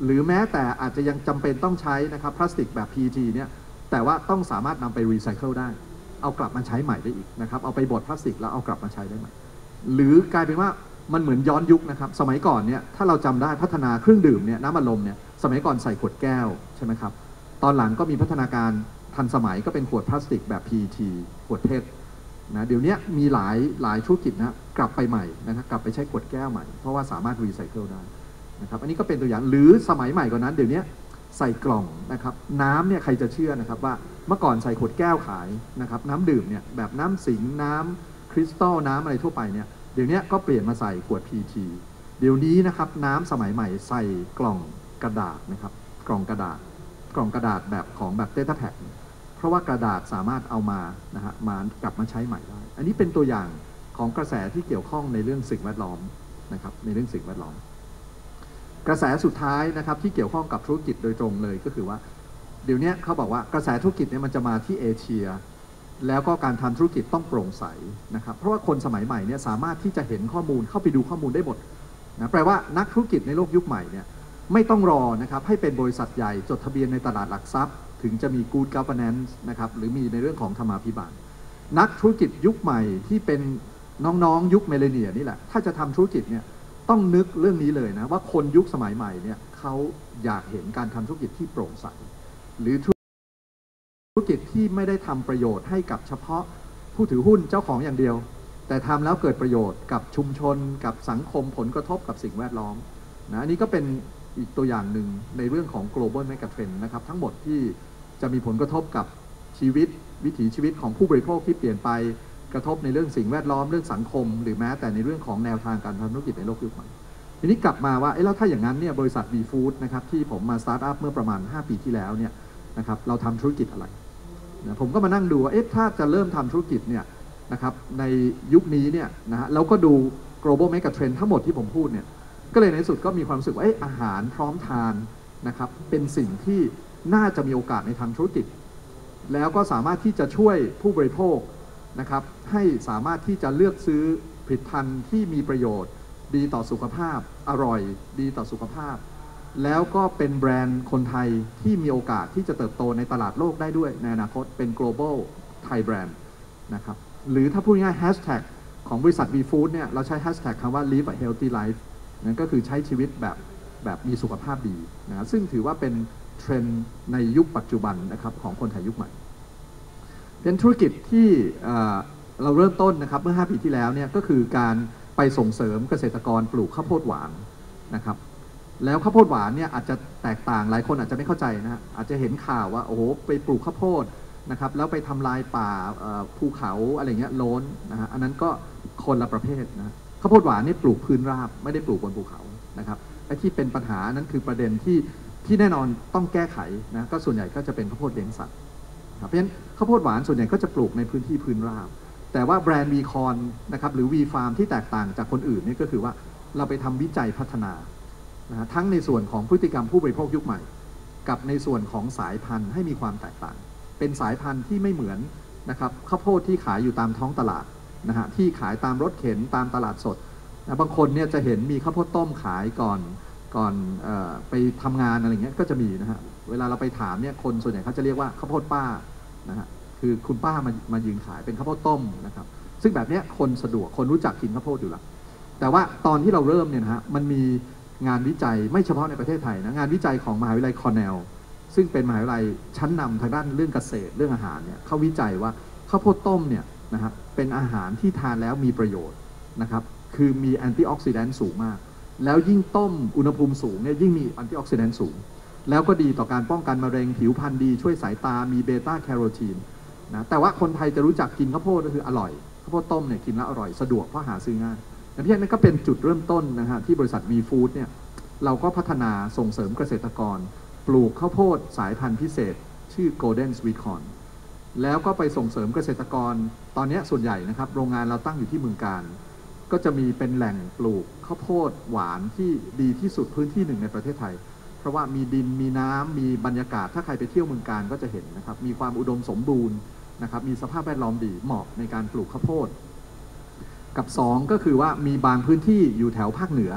หรือแม้แต่อาจจะยังจำเป็นต้องใช้นะครับพลาสติกแบบ พี อี ที เนี่ยแต่ว่าต้องสามารถนำไปรีไซเคิลได้เอากลับมาใช้ใหม่ได้อีกนะครับเอาไปบดพลาสติกแล้วเอากลับมาใช้ได้ใหม่หรือกลายเป็นว่ามันเหมือนย้อนยุคนะครับสมัยก่อนเนี่ยถ้าเราจำได้พัฒนาเครื่องดื่มเนี่ยน้ำอัดลมเนี่ยสมัยก่อนใส่ขวดแก้วใช่ไหมครับตอนหลังก็มีพัฒนาการทันสมัยก็เป็นขวดพลาสติกแบบ พี อี ที ขวดเพชรนะเดี๋ยวนี้มีหลายหลายธุรกิจนะกลับไปใหม่นะครับกลับไปใช้ขวดแก้วใหม่เพราะว่าสามารถรีไซเคิลได้นะครับอันนี้ก็เป็นตัวอย่างหรือสมัยใหม่กว่านั้นเดี๋ยวนี้ใส่กล่องนะครับน้ำเนี่ยใครจะเชื่อนะครับว่าเมื่อก่อนใส่ขวดแก้วขายนะครับน้ำดื่มเนี่ยแบบน้ำสิงน้ำคริสตัลน้ำอะไรทั่วไปเนี่ยเดี๋ยวนี้ก็เปลี่ยนมาใส่ขวด พี อี ที เดี๋ยวนี้นะครับน้ำสมัยใหม่ใส่กล่องกระดาษนะครับกล่องกระดาษกล่องกระดาษแบบของแบบเตต้าแพ็คเพราะว่ากระดาษสามารถเอามานะฮะมากลับมาใช้ใหม่ได้อันนี้เป็นตัวอย่างของกระแสที่เกี่ยวข้องในเรื่องสิ่งแวดล้อมนะครับในเรื่องสิ่งแวดล้อมกระแสสุดท้ายนะครับที่เกี่ยวข้องกับธุรกิจโดยตรงเลยก็คือว่าเดี๋ยวนี้เขาบอกว่ากระแสธุรกิจเนี่ยมันจะมาที่เอเชียแล้วก็การทำธุรกิจต้องโปร่งใสนะครับเพราะว่าคนสมัยใหม่เนี่ยสามารถที่จะเห็นข้อมูลเข้าไปดูข้อมูลได้หมดนะแปลว่านักธุรกิจในโลกยุคใหม่เนี่ยไม่ต้องรอนะครับให้เป็นบริษัทใหญ่จดทะเบียนในตลาดหลักทรัพย์ถึงจะมี good governance นะครับหรือมีในเรื่องของธรรมาภิบาลนักธุรกิจยุคใหม่ที่เป็นน้องๆยุคเมเลเนียนี่แหละถ้าจะทำธุรกิจเนี่ยต้องนึกเรื่องนี้เลยนะว่าคนยุคสมัยใหม่เนี่ยเขาอยากเห็นการทำธุรกิจที่โปร่งใสหรือธุรกิจที่ไม่ได้ทำประโยชน์ให้กับเฉพาะผู้ถือหุ้นเจ้าของอย่างเดียวแต่ทำแล้วเกิดประโยชน์กับชุมชนกับสังคมผลกระทบกับสิ่งแวดล้อมนะอันนี้ก็เป็นอีกตัวอย่างหนึ่งในเรื่องของ global megatrend นะครับทั้งหมดที่จะมีผลกระทบกับชีวิตวิถีชีวิตของผู้บริโภคที่เปลี่ยนไปกระทบในเรื่องสิ่งแวดล้อมเรื่องสังคมหรือแม้แต่ในเรื่องของแนวทางการทำธุรกิจในโลกยุคใหม่ทีนี้กลับมาว่าเอ๊ะแล้วถ้าอย่างนั้นเนี่ยบริษัท B Food นะครับที่ผมมาสตาร์ทอัพเมื่อประมาณห้าปีที่แล้วเนี่ยนะครับเราทำธุรกิจอะไรนะผมก็มานั่งดูว่าเอ๊ะถ้าจะเริ่มทำธุรกิจเนี่ยนะครับในยุคนี้เนี่ยนะฮะเราก็ดู global megatrend ทั้งหมดที่ผมพูดเนี่ยก็เลยในที่สุดก็มีความรู้สึกว่าเอ๊ะอาหารพร้อมทานนะครับเป็นสิ่งที่น่าจะมีโอกาสในทางธุรกิจแล้วก็สามารถที่จะช่วยผู้บริโภคนะครับให้สามารถที่จะเลือกซื้อผลิตภัณฑ์ที่มีประโยชน์ดีต่อสุขภาพอร่อยดีต่อสุขภาพแล้วก็เป็นแบรนด์คนไทยที่มีโอกาสที่จะเติบโตในตลาดโลกได้ด้วยในอนาคตเป็น global Thai brand นะครับหรือถ้าพูดง่ายแฮชแท็กของบริษัท B Food เนี่ยเราใช้แฮชแท็กคำว่า live a healthy life นั่นก็คือใช้ชีวิตแบบแบบมีสุขภาพดีนะซึ่งถือว่าเป็นเทรนด์ในยุคปัจจุบันนะครับของคนไทยยุคใหม่เป็นธุรกิจที่เราเริ่มต้นนะครับเมื่อห้าปีที่แล้วเนี่ยก็คือการไปส่งเสริมเกษตรกรปลูกข้าวโพดหวานนะครับแล้วข้าวโพดหวานเนี่ยอาจจะแตกต่างหลายคนอาจจะไม่เข้าใจนะฮะอาจจะเห็นข่าวว่าโอ้โหไปปลูกข้าวโพดนะครับแล้วไปทำลายป่าภูเขาอะไรเงี้ยโล้นนะฮะอันนั้นก็คนละประเภทนะข้าวโพดหวานนี่ปลูกพื้นราบไม่ได้ปลูกบนภูเขานะครับไอ้ที่เป็นปัญหานั้นคือประเด็นที่ที่แน่นอนต้องแก้ไขนะก็ส่วนใหญ่ก็จะเป็นข้าวโพดเลี้ยงสัตว์เพราะฉะนั้นข้าวโพดหวานส่วนใหญ่ก็จะปลูกในพื้นที่พื้นราบแต่ว่าแบรนด์วีคอนนะครับหรือวีฟาร์มที่แตกต่างจากคนอื่นนี่ก็คือว่าเราไปทำวิจัยพัฒนานะทั้งในส่วนของพฤติกรรมผู้บริโภคยุคใหม่กับในส่วนของสายพันธุ์ให้มีความแตกต่างเป็นสายพันธุ์ที่ไม่เหมือนนะครับข้าวโพดที่ขายอยู่ตามท้องตลาดนะฮะที่ขายตามรถเข็นตามตลาดสดนะบางคนเนี่ยจะเห็นมีข้าวโพดต้มขายก่อนก่อนเอ่อไปทำงานอะไรเงี้ยก็จะมีนะฮะเวลาเราไปถามเนี่ยคนส่วนใหญ่เขาจะเรียกว่าข้าวโพดป้านะฮะคือคุณป้ามามายืนขายเป็นข้าวโพดต้มนะครับซึ่งแบบนี้คนสะดวกคนรู้จักกินข้าวโพดอยู่แล้วแต่ว่าตอนที่เราเริ่มเนี่ยนะฮะมันมีงานวิจัยไม่เฉพาะในประเทศไทยนะงานวิจัยของมหาวิทยาลัยคอร์เนลซึ่งเป็นมหาวิทยาลัยชั้นนำทางด้านเรื่องเกษตรเรื่องอาหารเนี่ยเขาวิจัยว่าข้าวโพดต้มเนี่ยนะฮะเป็นอาหารที่ทานแล้วมีประโยชน์นะครับคือมีแอนตี้ออกซิแดนต์สูงมากแล้วยิ่งต้มอุณหภูมิสูงเนี่ยยิ่งมีแอนตี้ออกซิแดนต์สูงแล้วก็ดีต่อการป้องกันมะเร็งผิวพรรณดีช่วยสายตามีเบต้าแคโรทีนนะแต่ว่าคนไทยจะรู้จักกินข้าวโพดก็คืออร่อยข้าวโพดต้มเนี่ยกินแล้วอร่อยสะดวกเพราะหาซื้อง่ายและที่นั่นก็เป็นจุดเริ่มต้นนะฮะที่บริษัท V Food เนี่ยเราก็พัฒนาส่งเสริมเกษตรกรปลูกข้าวโพดสายพันธุ์พิเศษชื่อ Golden Sweet Corn แล้วก็ไปส่งเสริมเกษตรกรตอนนี้ส่วนใหญ่นะครับโรงงานเราตั้งอยู่ที่เมืองการก็จะมีเป็นแหล่งปลูกข้าวโพดหวานที่ดีที่สุดพื้นที่หนึ่งในประเทศไทยเพราะว่ามีดินมีน้ำมีบรรยากาศถ้าใครไปเที่ยวเมืองการก็จะเห็นนะครับมีความอุดมสมบูรณ์นะครับมีสภาพแวดล้อมดีเหมาะในการปลูกข้าวโพดกับสองก็คือว่ามีบางพื้นที่อยู่แถวภาคเหนือ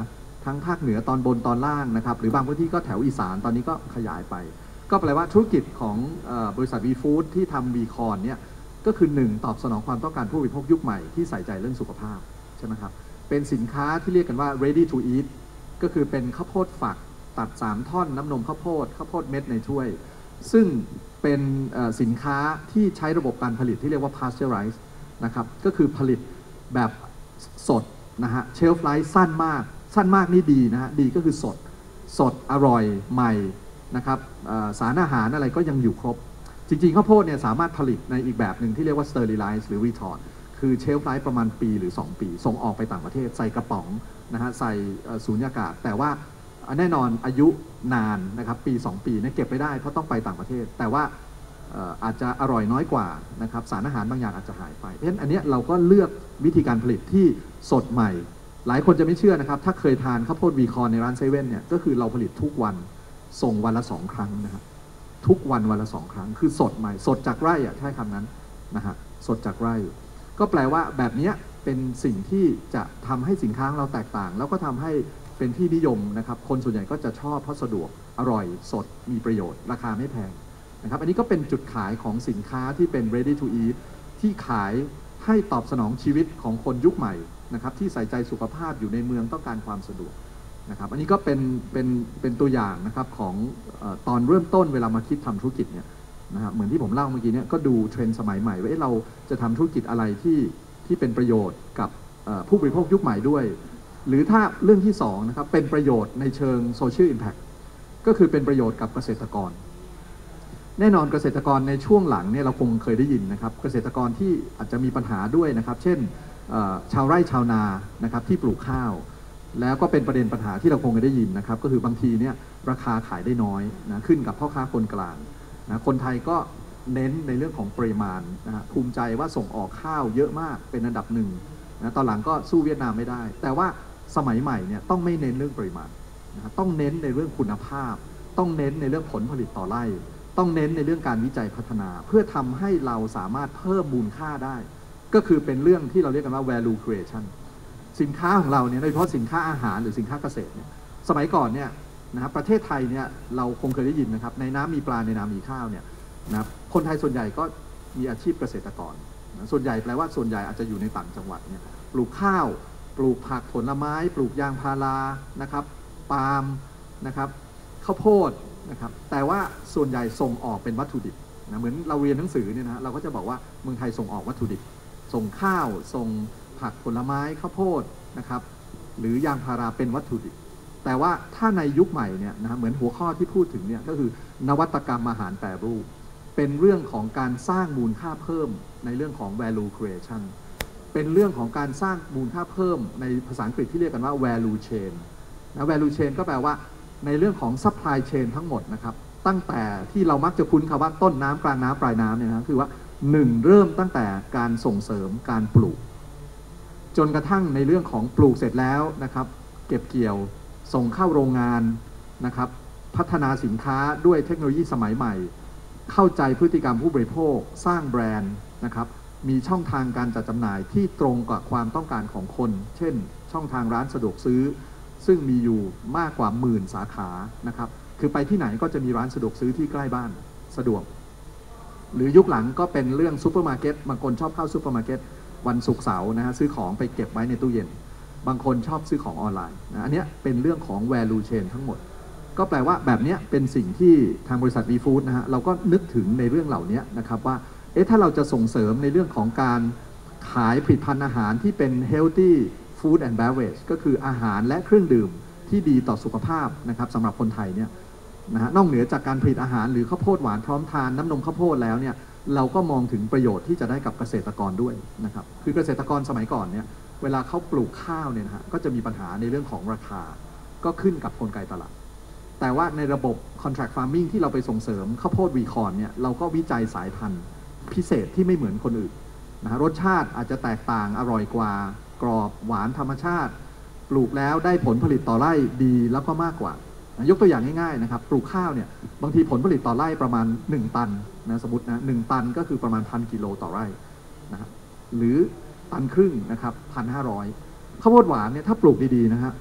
ทั้งภาคเหนือตอนบนตอนล่างนะครับหรือบางพื้นที่ก็แถวอีสานตอนนี้ก็ขยายไปก็แปลว่าธุรกิจของบริษัท V Food ที่ทำ V Corn เนี่ยก็คือหนึ่งตอบสนองความต้องการผู้บริโภคยุคใหม่ที่ใส่ใจเรื่องสุขภาพใช่ไหมครับเป็นสินค้าที่เรียกกันว่า ready to eat ก็คือเป็นข้าวโพดฝักตัดสามท่อนน้ำนมข้าวโพดข้าวโพดเม็ดในถ้วยซึ่งเป็นสินค้าที่ใช้ระบบการผลิตที่เรียกว่า pasteurize นะครับก็คือผลิตแบบสดนะฮะเชลฟ์ไลฟ์สั้นมากสั้นมากนี่ดีนะฮะดีก็คือสดสดอร่อยใหม่นะครับสารอาหารอะไรก็ยังอยู่ครบจริงๆข้าวโพดเนี่ยสามารถผลิตในอีกแบบหนึ่งที่เรียกว่า sterilize หรือ retort คือเชลฟ์ไลฟ์ประมาณปีหรือสองปีส่งออกไปต่างประเทศใส่กระป๋องนะฮะใส่สูญญากาศแต่ว่าแน่นอนอายุนานนะครับปีสองปีเนี่ยเก็บไม่ได้เพราะต้องไปต่างประเทศแต่ว่าอาจจะอร่อยน้อยกว่านะครับสารอาหารบางอย่างอาจจะหายไปเพราะฉะนั้นอันนี้เราก็เลือกวิธีการผลิตที่สดใหม่หลายคนจะไม่เชื่อนะครับถ้าเคยทานข้าวโพดวีคอนในร้านเซเว่นเนี่ยก็คือเราผลิตทุกวันส่งวันละสองครั้งนะครับทุกวันวันละสองครั้งคือสดใหม่สดจากไร่อะใช้คำนั้นนะฮะสดจากไร่ก็แปลว่าแบบนี้เป็นสิ่งที่จะทำให้สินค้าเราแตกต่างแล้วก็ทำให้เป็นที่นิยมนะครับคนส่วนใหญ่ก็จะชอบเพราะสะดวกอร่อยสดมีประโยชน์ราคาไม่แพงนะครับอันนี้ก็เป็นจุดขายของสินค้าที่เป็น ready to eat ที่ขายให้ตอบสนองชีวิตของคนยุคใหม่นะครับที่ใส่ใจสุขภาพอยู่ในเมืองต้องการความสะดวกนะครับอันนี้ก็เป็นเป็นเป็นตัวอย่างนะครับของเอ่อตอนเริ่มต้นเวลามาคิดทำธุรกิจเนี่ยนะครับเหมือนที่ผมเล่าเมื่อกี้เนี่ยก็ดูเทรนด์สมัยใหม่ว่าเราจะทำธุรกิจอะไรที่ที่เป็นประโยชน์กับผู้บริโภคยุคใหม่ด้วยหรือถ้าเรื่องที่สองนะครับเป็นประโยชน์ในเชิงโซเชียลอิมแพคก็คือเป็นประโยชน์กับเกษตรกรแน่นอนเกษตรกรในช่วงหลังเนี่ยเราคงเคยได้ยินนะครับเกษตรกรที่อาจจะมีปัญหาด้วยนะครับเช่นชาวไร่ชาวนานะครับที่ปลูกข้าวแล้วก็เป็นประเด็นปัญหาที่เราคงเคยได้ยินนะครับก็คือบางทีเนี่ยราคาขายได้น้อยนะขึ้นกับพ่อค้าคนกลางนะคนไทยก็เน้นในเรื่องของปริมาณนะภูมิใจว่าส่งออกข้าวเยอะมากเป็นอันดับหนึ่งนะตอนหลังก็สู้เวียดนามไม่ได้แต่ว่าสมัยใหม่เนี่ยต้องไม่เน้นเรื่องปริมาณนะต้องเน้นในเรื่องคุณภาพต้องเน้นในเรื่องผลผลิตต่อไร่ต้องเน้นในเรื่องการวิจัยพัฒนาเพื่อทำให้เราสามารถเพิ่มมูลค่าได้ก็คือเป็นเรื่องที่เราเรียกกันว่า value creation สินค้าของเราเนี่ยโดยเฉพาะสินค้าอาหารหรือสินค้าเกษตรเนี่ยสมัยก่อนเนี่ยนะครับประเทศไทยเนี่ยเราคงเคยได้ยินนะครับในน้ำมีปลาในน้ำมีข้าวเนี่ยนะครับคนไทยส่วนใหญ่ก็มีอาชีพเกษตรกรนะส่วนใหญ่แปลว่าส่วนใหญ่อาจจะอยู่ในต่างจังหวัดเนี่ยปลูกข้าวปลูกผักผลไม้ปลูกยางพารานะครับปาล์มนะครับข้าวโพดนะครับแต่ว่าส่วนใหญ่ส่งออกเป็นวัตถุดิบนะเหมือนเราเรียนหนังสือเนี่ยนะเราก็จะบอกว่าเมืองไทยส่งออกวัตถุดิบส่งข้าวส่งผักผลไม้ข้าวโพดนะครับหรือยางพาราเป็นวัตถุดิบแต่ว่าถ้าในยุคใหม่เนี่ยนะเหมือนหัวข้อที่พูดถึงเนี่ยก็คือนวัตกรรมอาหารแปรรูปเป็นเรื่องของการสร้างมูลค่าเพิ่มในเรื่องของ value creation เป็นเรื่องของการสร้างมูลค่าเพิ่มในภาษาอังกฤษที่เรียกกันว่า value chain นะ value chain ก็แปลว่าในเรื่องของ supply chain ทั้งหมดนะครับตั้งแต่ที่เรามักจะคุ้นคำว่าต้นน้ำกลางน้ำปลายน้ำเนี่ยนะคือว่าหนึ่งเริ่มตั้งแต่การส่งเสริมการปลูกจนกระทั่งในเรื่องของปลูกเสร็จแล้วนะครับเก็บเกี่ยวส่งเข้าโรงงานนะครับพัฒนาสินค้าด้วยเทคโนโลยีสมัยใหม่เข้าใจพฤติกรรมผู้บริโภคสร้างแบรนด์นะครับมีช่องทางการจัดจำหน่ายที่ตรงกับความต้องการของคนเช่นช่องทางร้านสะดวกซื้อซึ่งมีอยู่มากกว่าหมื่นสาขานะครับคือไปที่ไหนก็จะมีร้านสะดวกซื้อที่ใกล้บ้านสะดวกหรือยุคหลังก็เป็นเรื่องซูเปอร์มาร์เก็ตบางคนชอบเข้าซูเปอร์มาร์เก็ตวันศุกร์เสาร์นะฮะซื้อของไปเก็บไว้ในตู้เย็นบางคนชอบซื้อของออนไลน์นะอันนี้เป็นเรื่องของ value chain ทั้งหมดก็แปลว่าแบบนี้เป็นสิ่งที่ทางบริษัท V Food นะฮะเราก็นึกถึงในเรื่องเหล่านี้นะครับว่าเอ๊ะถ้าเราจะส่งเสริมในเรื่องของการขายผลิตภัณฑ์อาหารที่เป็น healthy food and beverage ก็คืออาหารและเครื่องดื่มที่ดีต่อสุขภาพนะครับสำหรับคนไทยเนี่ยนะฮะนอกเหนือจากการผลิตอาหารหรือข้าวโพดหวานพร้อมทานน้ำนมข้าวโพดแล้วเนี่ยเราก็มองถึงประโยชน์ที่จะได้กับเกษตรกรด้วยนะครับคือเกษตรกรสมัยก่อนเนี่ยเวลาเขาปลูกข้าวเนี่ยนะฮะก็จะมีปัญหาในเรื่องของราคาก็ขึ้นกับกลไกตลาดแต่ว่าในระบบ contract farming ที่เราไปส่งเสริมข้าวโพดวีคอนเนี่ยเราก็วิจัยสายพันธุ์พิเศษที่ไม่เหมือนคนอื่นนะฮะรสชาติอาจจะแตกต่างอร่อยกว่ากรอบหวานธรรมชาติปลูกแล้วได้ผลผลิตต่อไร่ดีแล้วก็มากกว่ายกตัวอย่างง่ายๆนะครับปลูกข้าวเนี่ยบางทีผลผลิตต่อไร่ประมาณหนึ่งตันนะสมมตินะหนึ่งตันก็คือประมาณพันกิโลต่อไร่นะครับหรือตันครึ่งนะครับพันห้าร้อยข้าวโพดหวานเนี่ยถ้าปลูกดีๆนะฮะ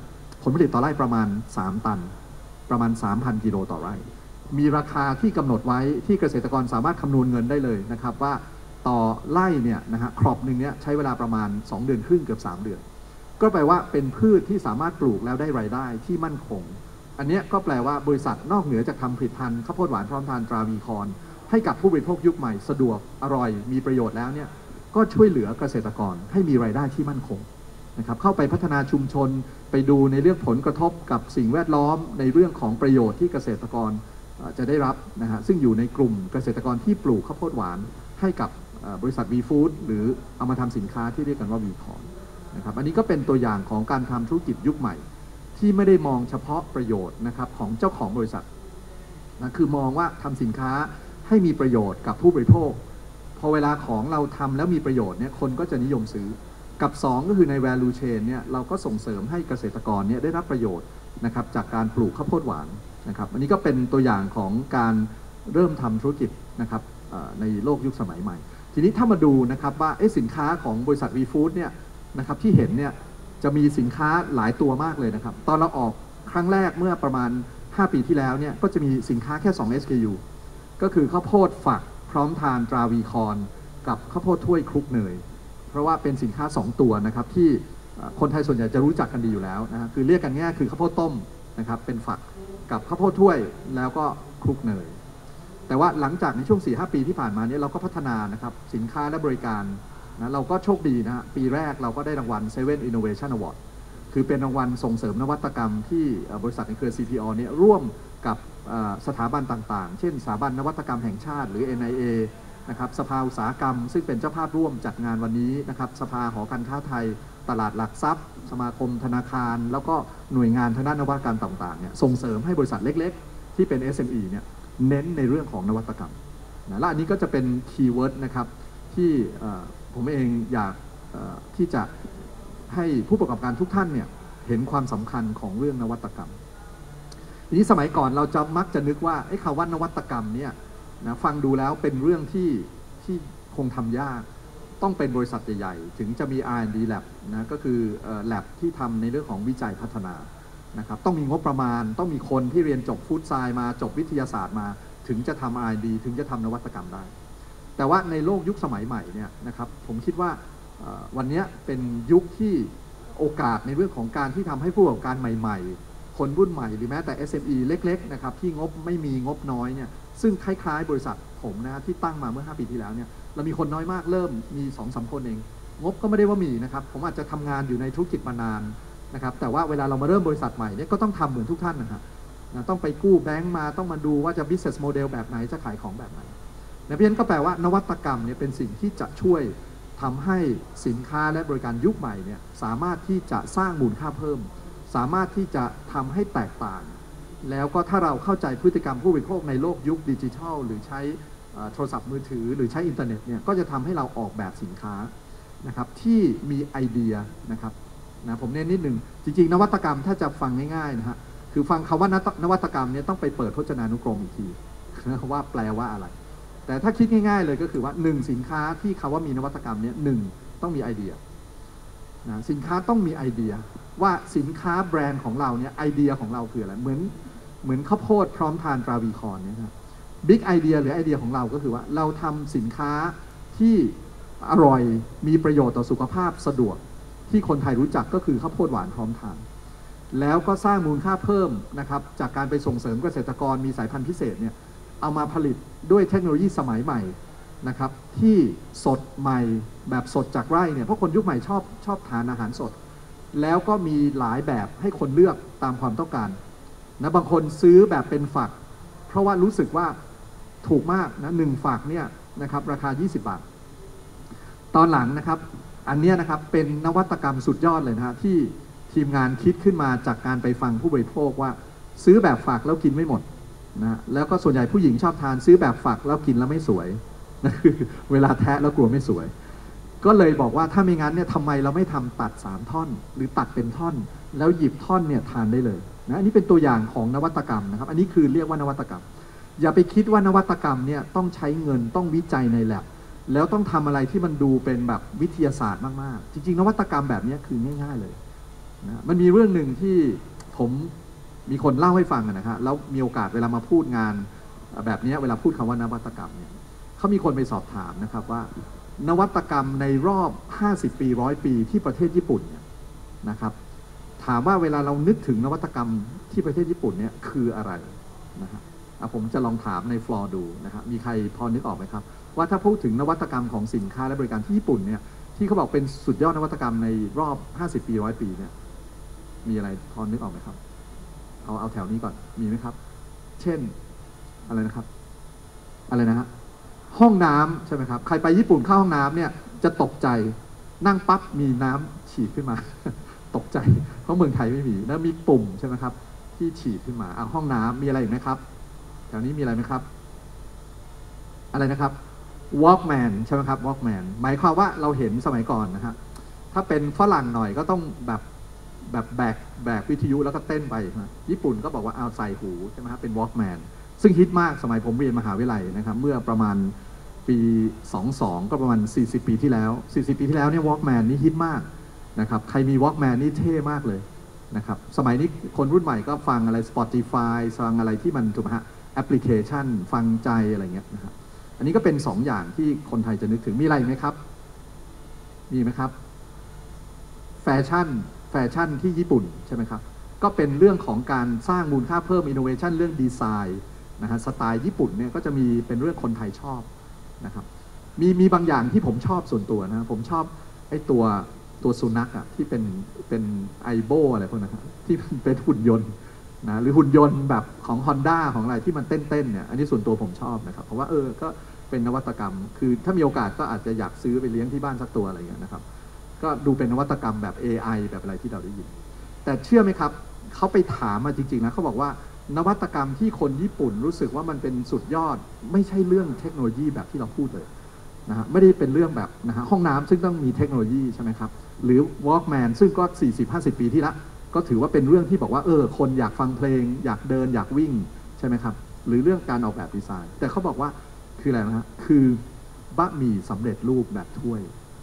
ผลผลิตต่อไร่ประมาณสามตันประมาณ สามพัน กิโลต่อไร่มีราคาที่กำหนดไว้ที่เกษตรกรสามารถคำนวณเงินได้เลยนะครับว่าต่อไร่เนี่ยนะฮะครอปหนึ่งเนี่ยใช้เวลาประมาณสองเดือนครึ่งเกือบสามเดือนก็แปลว่าเป็นพืชที่สามารถปลูกแล้วได้รายได้ที่มั่นคงอันนี้ก็แปลว่าบริษัทนอกเหนือจากทำผลิตภัณฑ์ข้าวโพดหวานพร้อมทานตราวีคอนให้กับผู้บริโภคยุคใหม่สะดวกอร่อยมีประโยชน์แล้วเนี่ยก็ช่วยเหลือเกษตรกรให้มีรายได้ที่มั่นคงนะครับเข้าไปพัฒนาชุมชนไปดูในเรื่องผลกระทบกับสิ่งแวดล้อมในเรื่องของประโยชน์ที่เกษตรกรจะได้รับนะฮะซึ่งอยู่ในกลุ่มเกษตรกรที่ปลูกข้าวโพดหวานให้กับบริษัทวีฟู้ดหรือเอามาทำสินค้าที่เรียกกันว่าวีคอนนะครับอันนี้ก็เป็นตัวอย่างของการทำธุรกิจยุคใหม่ที่ไม่ได้มองเฉพาะประโยชน์นะครับของเจ้าของบริษัทนะคือมองว่าทำสินค้าให้มีประโยชน์กับผู้บริโภคพอเวลาของเราทำแล้วมีประโยชน์เนี่ยคนก็จะนิยมซื้อกับสองก็คือใน value chain เนี่ยเราก็ส่งเสริมให้เกษตรกรเนี่ยได้รับประโยชน์นะครับจากการปลูกข้าวโพดหวานนะครับอันนี้ก็เป็นตัวอย่างของการเริ่มทำธุรกิจนะครับในโลกยุคสมัยใหม่ทีนี้ถ้ามาดูนะครับว่าสินค้าของบริษัท V-Food เนี่ยนะครับที่เห็นเนี่ยจะมีสินค้าหลายตัวมากเลยนะครับตอนเราออกครั้งแรกเมื่อประมาณห้าปีที่แล้วเนี่ยก็จะมีสินค้าแค่สอง เอส เค ยู ก็คือข้าวโพดฝักพร้อมทานตราวีคอนกับข้าวโพดถ้วยคลุกเนยเพราะว่าเป็นสินค้าสองตัวนะครับที่คนไทยส่วนใหญ่จะรู้จักกันดีอยู่แล้วนะคือเรียกกันง่ายคือข้าวโพดต้มนะครับเป็นฝักกับข้าวโพดถ้วยแล้วก็คลุกเนยแต่ว่าหลังจากในช่วง สี่ห้า ปีที่ผ่านมาเนี่ยเราก็พัฒนานะครับสินค้าและบริการนะเราก็โชคดีนะฮะปีแรกเราก็ได้รางวัล เซเว่น Innovation Award คือเป็นรางวัลส่งเสริมนวัตกรรมที่บริษัทในเครือ ซี พี โอ เนี่ยร่วมกับสถาบันต่างๆเช่นสถาบันนวัตกรรมแห่งชาติหรือ เอ็น ไอ เอ นะครับสภาอุตสาหกรรมซึ่งเป็นเจ้าภาพร่วมจัดงานวันนี้นะครับสภาหอการค้าไทยตลาดหลักทรัพย์สมาคมธนาคารแล้วก็หน่วยงานทางด้านนวัตกรรมต่างๆเนี่ยส่งเสริมให้บริษัทเล็กๆที่เป็น เอส เอ็ม อี เนี่ยเน้นในเรื่องของนวัตกรรมนะและอันนี้ก็จะเป็นคีย์เวิร์ดนะครับที่ผมเองอยากที่จะให้ผู้ประกอบการทุกท่านเนี่ยเห็นความสำคัญของเรื่องนวัตกรรมทีนี้สมัยก่อนเราจะมักจะนึกว่าไอ้คำว่านวัตกรรมเนี่ยนะฟังดูแล้วเป็นเรื่องที่ที่คงทำยากต้องเป็นบริษัทใหญ่ๆถึงจะมี อาร์ แอนด์ ดี Lab นะก็คือ Lab ที่ทำในเรื่องของวิจัยพัฒนานะครับต้องมีงบประมาณต้องมีคนที่เรียนจบฟู้ดไซน์มาจบวิทยาศาสตร์มาถึงจะทำ อาร์ แอนด์ ดี ถึงจะทำนวัตกรรมได้แต่ว่าในโลกยุคสมัยใหม่เนี่ยนะครับผมคิดว่าวันนี้เป็นยุคที่โอกาสในเรื่องของการที่ทำให้ผู้ประกอบการใหม่ๆคนรุ่นใหม่หรือแม้แต่ เอส เอ็ม อี เล็กๆนะครับที่งบไม่มีงบน้อยเนี่ยซึ่งคล้ายๆบริษัทผมนะที่ตั้งมาเมื่อห้าปีที่แล้วเนี่ยเรามีคนน้อยมากเริ่มมี สองสาม คนเองงบก็ไม่ได้ว่ามีนะครับผมอาจจะทำงานอยู่ในธุรกิจมานานนะครับแต่ว่าเวลาเรามาเริ่มบริษัทใหม่เนี่ยก็ต้องทำเหมือนทุกท่านนะครับนะต้องไปกู้แบงก์มาต้องมาดูว่าจะ business model แบบไหนจะขายของแบบไหนนะเพราะฉะนั้นก็แปลว่านวัตกรรมเนี่ยเป็นสิ่งที่จะช่วยทำให้สินค้าและบริการยุคใหม่เนี่ยสามารถที่จะสร้างมูลค่าเพิ่มสามารถที่จะทำให้แตกต่างแล้วก็ถ้าเราเข้าใจพฤติกรรมผู้บริโภคในโลกยุคดิจิทัลหรือใช้โทรศัพท์มือถือหรือใช้อินเทอร์เน็ตเนี่ยก็จะทำให้เราออกแบบสินค้านะครับที่มีไอเดียนะครับนะผมเน้นนิดหนึ่งจริงๆนวัตกรรมถ้าจะฟังง่ายๆนะฮะคือฟังคำว่านวัตกรรมเนี่ยต้องไปเปิดพจนานุกรมอีกทีนะว่าแปลว่าอะไรแต่ถ้าคิดง่ายๆเลยก็คือว่าหนึ่งสินค้าที่คำว่ามีนวัตกรรมเนี่ยหนึ่งต้องมีไอเดียนะสินค้าต้องมีไอเดียว่าสินค้าแบรนด์ของเราเนี่ยไอเดียของเราคืออะไรเหมือนเหมือนข้าวโพดพร้อมทานตราวีคอนเนี่ยนะบิ๊กไอเดียหรือไอเดียของเราก็คือว่าเราทำสินค้าที่อร่อยมีประโยชน์ต่อสุขภาพสะดวกที่คนไทยรู้จักก็คือข้าวโพดหวานพร้อมทานแล้วก็สร้างมูลค่าเพิ่มนะครับจากการไปส่งเสริมเกษตรกรมีสายพันธุ์พิเศษเนี่ยเอามาผลิตด้วยเทคโนโลยีสมัยใหม่นะครับที่สดใหม่แบบสดจากไร่เนี่ยเพราะคนยุคใหม่ชอบชอบทานอาหารสดแล้วก็มีหลายแบบให้คนเลือกตามความต้องการนะบางคนซื้อแบบเป็นฝักเพราะว่ารู้สึกว่าถูกมากนะหนึ่งฝักเนี่ยนะครับราคายี่สิบบาทตอนหลังนะครับอันนี้นะครับเป็นนวัตกรรมสุดยอดเลยนะฮะที่ทีมงานคิดขึ้นมาจากการไปฟังผู้บริโภคว่าซื้อแบบฝักแล้วกินไม่หมดนะแล้วก็ส่วนใหญ่ผู้หญิงชอบทานซื้อแบบฝักแล้วกินแล้วไม่สวยนะคือเวลาแทะแล้วกลัวไม่สวยก็เลยบอกว่าถ้าไม่งั้นเนี่ยทำไมเราไม่ทำตัดสามท่อนหรือตัดเป็นท่อนแล้วหยิบท่อนเนี่ยทานได้เลยนะอันนี้เป็นตัวอย่างของนวัตกรรมนะครับอันนี้คือเรียกว่านวัตกรรมอย่าไปคิดว่านวัตกรรมเนี่ยต้องใช้เงินต้องวิจัยใน lab แล้วต้องทำอะไรที่มันดูเป็นแบบวิทยาศาสตร์มากๆจริงๆนวัตกรรมแบบนี้คือง่ายๆเลยนะมันมีเรื่องหนึ่งที่ผมมีคนเล่าให้ฟังนะฮะแล้วมีโอกาสเวลามาพูดงานแบบนี้เวลาพูดคำว่านวัตกรรมเนี่ยเขามีคนไปสอบถามนะครับว่านวัตกรรมในรอบห้าสิบปีร้อยปีที่ประเทศญี่ปุ่นเนี่ยนะครับถามว่าเวลาเรานึกถึงนวัตกรรมที่ประเทศญี่ปุ่นเนี่ยคืออะไรนะฮะผมจะลองถามในฟลอร์ดูนะฮะมีใครพอนึกออกไหมครับว่าถ้าพูดถึงนวัตกรรมของสินค้าและบริการที่ญี่ปุ่นเนี่ยที่เขาบอกเป็นสุดยอดนวัตกรรมในรอบห้าสิบปีร้อยปีเนี่ยมีอะไรพอนึกออกไหมครับเอาเอาแถวนี้ก่อนมีไหมครับเช่นอะไรนะครับอะไรนะฮะห้องน้ำใช่ไหมครับใครไปญี่ปุ่นเข้าห้องน้ำเนี่ยจะตกใจนั่งปั๊บมีน้ำฉีดขึ้นมาตกใจเพราะเมืองไทยไม่มีแล้วมีปุ่มใช่ไหมครับที่ฉีดขึ้นมาเอาห้องน้ำมีอะไรอีกไหมครับแถวนี้มีอะไรไหมครับอะไรนะครับ Walkman ใช่ไหมครับ Walkman หมายความว่าเราเห็นสมัยก่อนนะฮะถ้าเป็นฝรั่งหน่อยก็ต้องแบบแบบแบกแบกวิทยุแล้วก็เต้นไปนะญี่ปุ่นก็บอกว่าเอาใส่หูใช่ไหมครับเป็น Walkman ซึ่งฮิตมากสมัยผมเรียนมหาวิทยาลัยนะครับเมื่อประมาณปีสองสองก็ประมาณสี่สิบปีที่แล้วสี่สิบปีที่แล้วเนี่ย Walkman นี่ฮิตมากนะครับใครมี Walkman นี่เท่มากเลยนะครับสมัยนี้คนรุ่นใหม่ก็ฟังอะไร Spotify ฟังอะไรที่มันถูกไหมฮะแอปพลิเคชันฟังใจอะไรเงี้ยนะครับอันนี้ก็เป็นสองอย่างที่คนไทยจะนึกถึงมีอะไรไหมครับมีไหมครับแฟชั่นแฟชั่นที่ญี่ปุ่นใช่ไหมครับก็เป็นเรื่องของการสร้างมูลค่าเพิ่มอินโนเวชันเรื่องดีไซน์นะฮะสไตล์ญี่ปุ่นเนี่ยก็จะมีเป็นเรื่องคนไทยชอบนะครับมีมีบางอย่างที่ผมชอบส่วนตัวนะผมชอบไอ้ตัวตัวสุนัขอ่ะที่เป็นเป็นไอโบอะไรพวกนั้นที่เป็นหุ่นยนต์นะหรือหุ่นยนต์แบบของ Honda ของอะไรที่มันเต้นๆเนี่ยอันนี้ส่วนตัวผมชอบนะครับเพราะว่าเออก็เป็นนวัตกรรมคือถ้ามีโอกาสก็อาจจะอยากซื้อไปเลี้ยงที่บ้านสักตัวอะไรอย่างเงี้ยนะครับก็ดูเป็นนวัตกรรมแบบ เอ ไอ แบบอะไรที่เราได้ยินแต่เชื่อไหมครับเขาไปถามมาจริงๆนะเขาบอกว่านวัตกรรมที่คนญี่ปุ่นรู้สึกว่ามันเป็นสุดยอดไม่ใช่เรื่องเทคโนโลยีแบบที่เราพูดเลยนะฮะไม่ได้เป็นเรื่องแบบนะฮะห้องน้ำซึ่งต้องมีเทคโนโลยีใช่ไหมครับหรือ Walkman ซึ่งก็ สี่สิบห้าสิบ ปีที่ละก็ถือว่าเป็นเรื่องที่บอกว่าเออคนอยากฟังเพลงอยากเดินอยากวิ่งใช่ไหมครับหรือเรื่องการออกแบบดีไซน์แต่เขาบอกว่าคืออะไรนะฮะคือบะหมี่สำเร็จรูปแบบถ้วย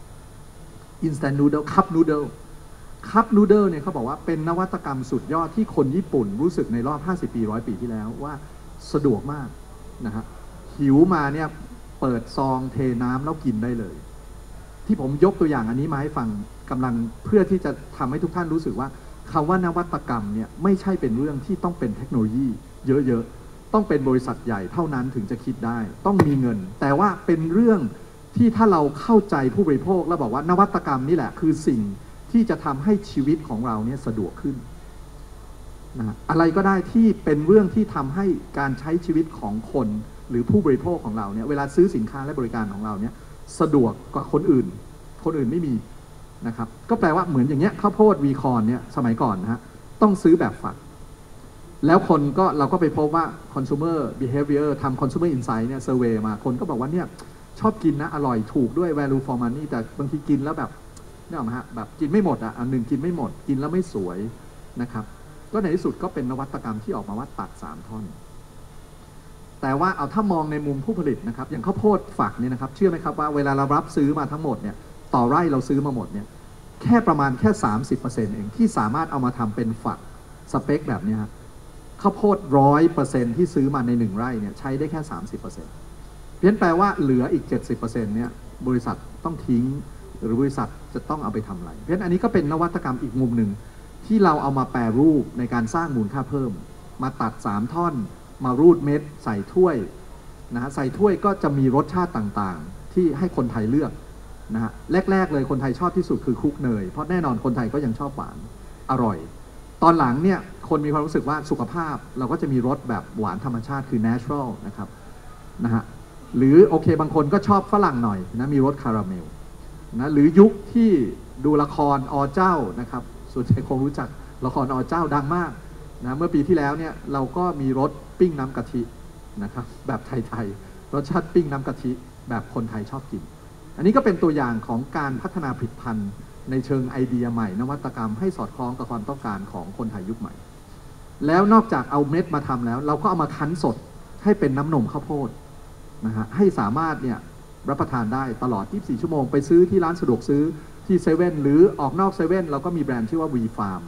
instant noodle cup noodle cup noodle เนี่ยเขาบอกว่าเป็นนวัตกรรมสุดยอดที่คนญี่ปุ่นรู้สึกในรอบห้าสิบปีร้อยปีที่แล้วว่าสะดวกมากนะฮะหิวมาเนี่ยเปิดซองเทน้ำแล้วกินได้เลยที่ผมยกตัวอย่างอันนี้มาให้ฟังกำลังเพื่อที่จะทำให้ทุกท่านรู้สึกว่าคำว่านวัตกรรมเนี่ยไม่ใช่เป็นเรื่องที่ต้องเป็นเทคโนโลยีเยอะๆต้องเป็นบริษัทใหญ่เท่านั้นถึงจะคิดได้ต้องมีเงินแต่ว่าเป็นเรื่องที่ถ้าเราเข้าใจผู้บริโภคแล้วบอกว่านวัตกรรมนี่แหละคือสิ่งที่จะทำให้ชีวิตของเราเนี่ยสะดวกขึ้นนะอะไรก็ได้ที่เป็นเรื่องที่ทำให้การใช้ชีวิตของคนหรือผู้บริโภคของเราเนี่ยเวลาซื้อสินค้าและบริการของเราเนี่ยสะดวกกว่าคนอื่นคนอื่นไม่มีนะครับก็แปลว่าเหมือนอย่างเงี้ยข้าวโพดวีคอนเนี่ยสมัยก่อนนะฮะต้องซื้อแบบฝักแล้วคนก็เราก็ไปพบว่า consumer behavior ทำ consumer insight เนี่ย survey มาคนก็บอกว่าเนี่ยชอบกินนะอร่อยถูกด้วย value for money แต่บางทีกินแล้วแบบนี่หรอฮะแบบกินไม่หมดอ่ะอันหนึ่งกินไม่หมดกินแล้วไม่สวยนะครับก็ในที่สุดก็เป็นนวัตกรรมที่ออกมาว่าตัดสามท่อนแต่ว่าเอาถ้ามองในมุมผู้ผลิตนะครับอย่างข้าวโพดฝักเนี่ยนะครับเชื่อไหมครับว่าเวลาเรารับซื้อมาทั้งหมดเนี่ยต่อไร่เราซื้อมาหมดเนี่ยแค่ประมาณแค่ สามสิบเปอร์เซ็นต์ เองที่สามารถเอามาทำเป็นฝักสเปคแบบนี้ครับข้าวโพดร้อยเปอร์เซ็นต์ที่ซื้อมาในหนึ่งไร่เนี่ยใช้ได้แค่ สามสิบเปอร์เซ็นต์ เพี้ยนแปลว่าเหลืออีก เจ็ดสิบเปอร์เซ็นต์ เนี่ยบริษัทต้องทิ้งหรือบริษัทจะต้องเอาไปทำอะไรเพราะฉะนั้นอันนี้ก็เป็นนวัตกรรมอีกมุมหนึ่งที่เราเอามาแปรรูปในการสร้างมูลค่าเพิ่มมาตัดสามท่อนมารูดเม็ดใส่ถ้วยนะฮะใส่ถ้วยก็จะมีรสชาติต่างๆที่ให้คนไทยเลือกนะฮะแรกๆเลยคนไทยชอบที่สุดคือคลุกเนยเพราะแน่นอนคนไทยก็ยังชอบหวานอร่อยตอนหลังเนี่ยคนมีความรู้สึกว่าสุขภาพเราก็จะมีรสแบบหวานธรรมชาติคือ natural นะครับนะฮะหรือโอเคบางคนก็ชอบฝรั่งหน่อยนะมีรสคาราเมลนะหรือยุคที่ดูละครอเจ้านะครับส่วนใหญ่คงรู้จักละครอเจ้าดังมากนะเมื่อปีที่แล้วเนี่ยเราก็มีรสปิ้งน้ำกะทินะครับแบบไทยๆรสชาติปิ้งน้ำกะทิแบบคนไทยชอบกินอันนี้ก็เป็นตัวอย่างของการพัฒนาผลิตภัณฑ์ในเชิงไอเดียใหม่นวัตกรรมให้สอดคล้องกับความต้องการของคนไทยยุคใหม่แล้วนอกจากเอาเม็ดมาทำแล้วเราก็เอามาคั้นสดให้เป็นน้ำนมข้าวโพดนะฮะให้สามารถเนี่ยรับประทานได้ตลอดยี่สิบสี่ชั่วโมงไปซื้อที่ร้านสะดวกซื้อที่เซเว่นหรือออกนอกเซเว่นเราก็มีแบรนด์ชื่อว่า V Farm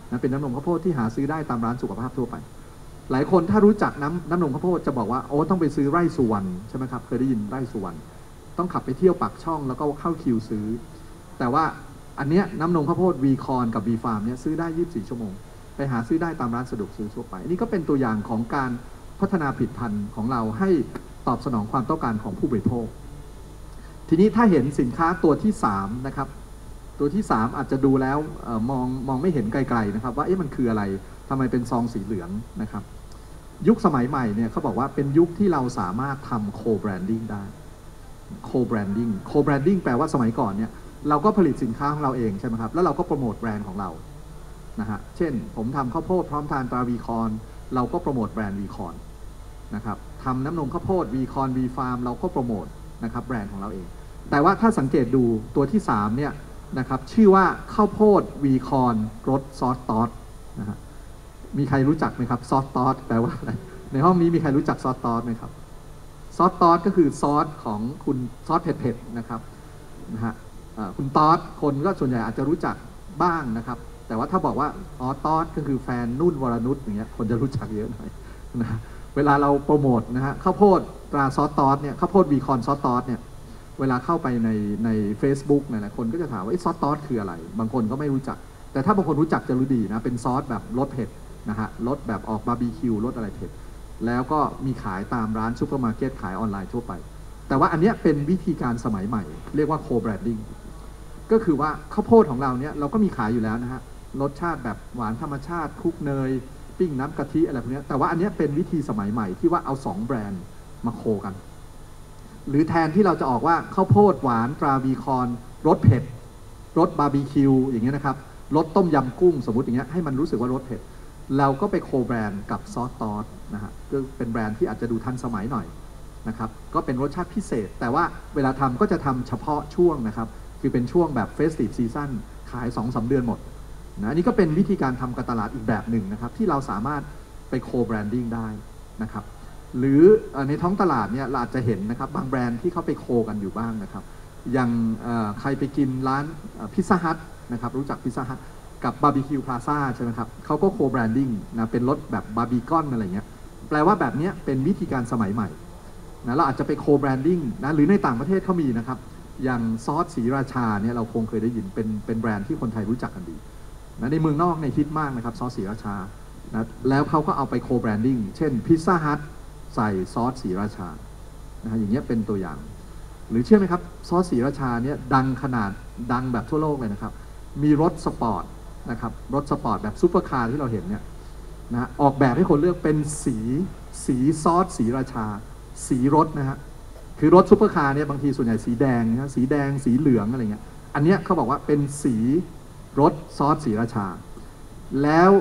นะเป็นน้ำนมข้าวโพดที่หาซื้อได้ตามร้านสุขภาพทั่วไปหลายคนถ้ารู้จักน้ำน้ำนมข้าวโพดจะบอกว่าโอ้ต้องไปซื้อไร่สุวรรณใช่ไหมครับเคยได้ยินไร่สุวรรณต้องขับไปเที่ยวปากช่องแล้วก็เข้าคิวซื้อแต่ว่าอันเนี้ยน้ำนมข้าวโพดวีคอนกับวีฟาร์มเนี่ยซื้อได้ยี่สิบสี่ชั่วโมงไปหาซื้อได้ตามร้านสะดวกซื้อทั่วไปอันนี้ก็เป็นตัวอย่างของการพัฒนาผลิตภัณฑ์ของเราให้ตอบสนองความต้องการของผู้บริโภคทีนี้ถ้าเห็นสินค้าตัวที่สามนะครับตัวที่สามอาจจะดูแล้วมองมองไม่เห็นไกลๆนะครับว่าเอ๊ะมันคืออะไรทำไมเป็นซองสีเหลืองนะครับยุคสมัยใหม่เนี่ยเขาบอกว่าเป็นยุคที่เราสามารถทำโคแบรนดิ้งได้โคแบรนดิ้งโคแบรนดิ้งแปลว่าสมัยก่อนเนี่ยเราก็ผลิตสินค้าของเราเองใช่ไหมครับแล้วเราก็โปรโมทแบรนด์ของเรานะฮะเช่นผมทำข้าวโพดพร้อมทานตราวีคอนเราก็โปรโมทแบรนด์วีคอนนะครับทำน้ำนมข้าวโพดวีคอนวีฟาร์มเราก็โปรโมทนะครับแบรนด์ของเราเองแต่ว่าถ้าสังเกตดูตัวที่สามเนี่ยนะครับชื่อว่าข้าวโพดวีคอนรสซอสตอสนะฮะมีใครรู้จักไหมครับซอสตอสแปลว่าอะไรในห้องนี้มีใครรู้จักซอสตอสไหมครับซอสตอสก็คือซอสของคุณซอสเผ็ดๆนะครับนะฮะคุณตอสคนก็ส่วนใหญ่อาจจะรู้จักบ้างนะครับแต่ว่าถ้าบอกว่าอ๋อตอสก็คือแฟนนุ่นวรนุชอย่างเงี้ยคนจะรู้จักเยอะหน่อยนะเวลาเราโปรโมทนะฮะข้าวโพดตราซอสตอสเนี่ยข้าวโพดวีคอนซอสตอสเนี่ยเวลาเข้าไปในใน Facebook เนี่ยนะคนก็จะถามว่าซอสตอสคืออะไรบางคนก็ไม่รู้จักแต่ถ้าบางคนรู้จักจะรู้ดีนะเป็นซอสแบบรสเผ็ดนะฮะรสแบบออกบาร์บีคิวรสอะไรเผ็ดแล้วก็มีขายตามร้านซูเปอร์มาร์เก็ตขายออนไลน์ทั่วไปแต่ว่าอันนี้เป็นวิธีการสมัยใหม่เรียกว่าโคแบรนดิ้งก็คือว่าข้าวโพดของเราเนี่ยเราก็มีขายอยู่แล้วนะฮะรสชาติแบบหวานธรรมชาติคลุกเนยปิ้งน้ำกะทิอะไรพวกนี้แต่ว่าอันนี้เป็นวิธีสมัยใหม่ที่ว่าเอาสองแบรนด์มาโคกันหรือแทนที่เราจะออกว่าข้าวโพดหวานตราวีคอนรสเผ็ดรสบาร์บีคิวอย่างเงี้ยนะครับรสต้มยำกุ้งสมมติอย่างเงี้ยให้มันรู้สึกว่ารสเผ็ดเราก็ไปโคแบรนด์กับซอสตอสนะฮะก็เป็นแบรนด์ที่อาจจะดูทันสมัยหน่อยนะครับก็เป็นรสชาติพิเศษแต่ว่าเวลาทำก็จะทำเฉพาะช่วงนะครับคือเป็นช่วงแบบเฟสติฟซีซั่นขาย สองถึงสาม เดือนหมดนะอันนี้ก็เป็นวิธีการทำการตลาดอีกแบบหนึ่งนะครับที่เราสามารถไปโคแบรนดิ้งได้นะครับหรือในท้องตลาดเนี่ยเราอาจจะเห็นนะครับบางแบรนด์ที่เขาไปโคกันอยู่บ้างนะครับอย่างใครไปกินร้านพิซซ่าฮัทนะครับรู้จักพิซซ่าฮัทกับบาร์บีคิวพลาซ่าใช่ไหมครับเขาก็โคแบรนดิ้งนะเป็นรสแบบบาร์บีคอนอะไรเงี้ยแปลว่าแบบนี้เป็นวิธีการสมัยใหม่นะเราอาจจะไปโคแบรนดิ้งนะหรือในต่างประเทศเขามีนะครับอย่างซอสศรีราชาเนี่ยเราคงเคยได้ยินเป็นเป็นแบรนด์ที่คนไทยรู้จักกันดีนะในเมืองนอกในฮิตมากนะครับซอสศรีราชานะแล้วเขาก็เอาไปโคแบรนดิ้งเช่นพิซซ่าฮัทใส่ซอสศรีราชานะฮะอย่างเงี้ยเป็นตัวอย่างหรือเชื่อไหมครับซอสศรีราชาเนี่ยดังขนาดดังแบบทั่วโลกเลยนะครับมีรถสปอร์ตนะครับรถสปอร์ตแบบซูเปอร์คาร์ที่เราเห็นเนี่ยนะออกแบบให้คนเลือกเป็นสีสีซอสศรีราชาสีรถนะฮะคือรถซูเปอร์คาร์เนี่ยบางทีส่วนใหญ่สีแดงนะสีแดงสีเหลืองอะไรเงี้ยอันเนี้ยเขาบอกว่าเป็นสีรถซอสศรีราชาแล้ว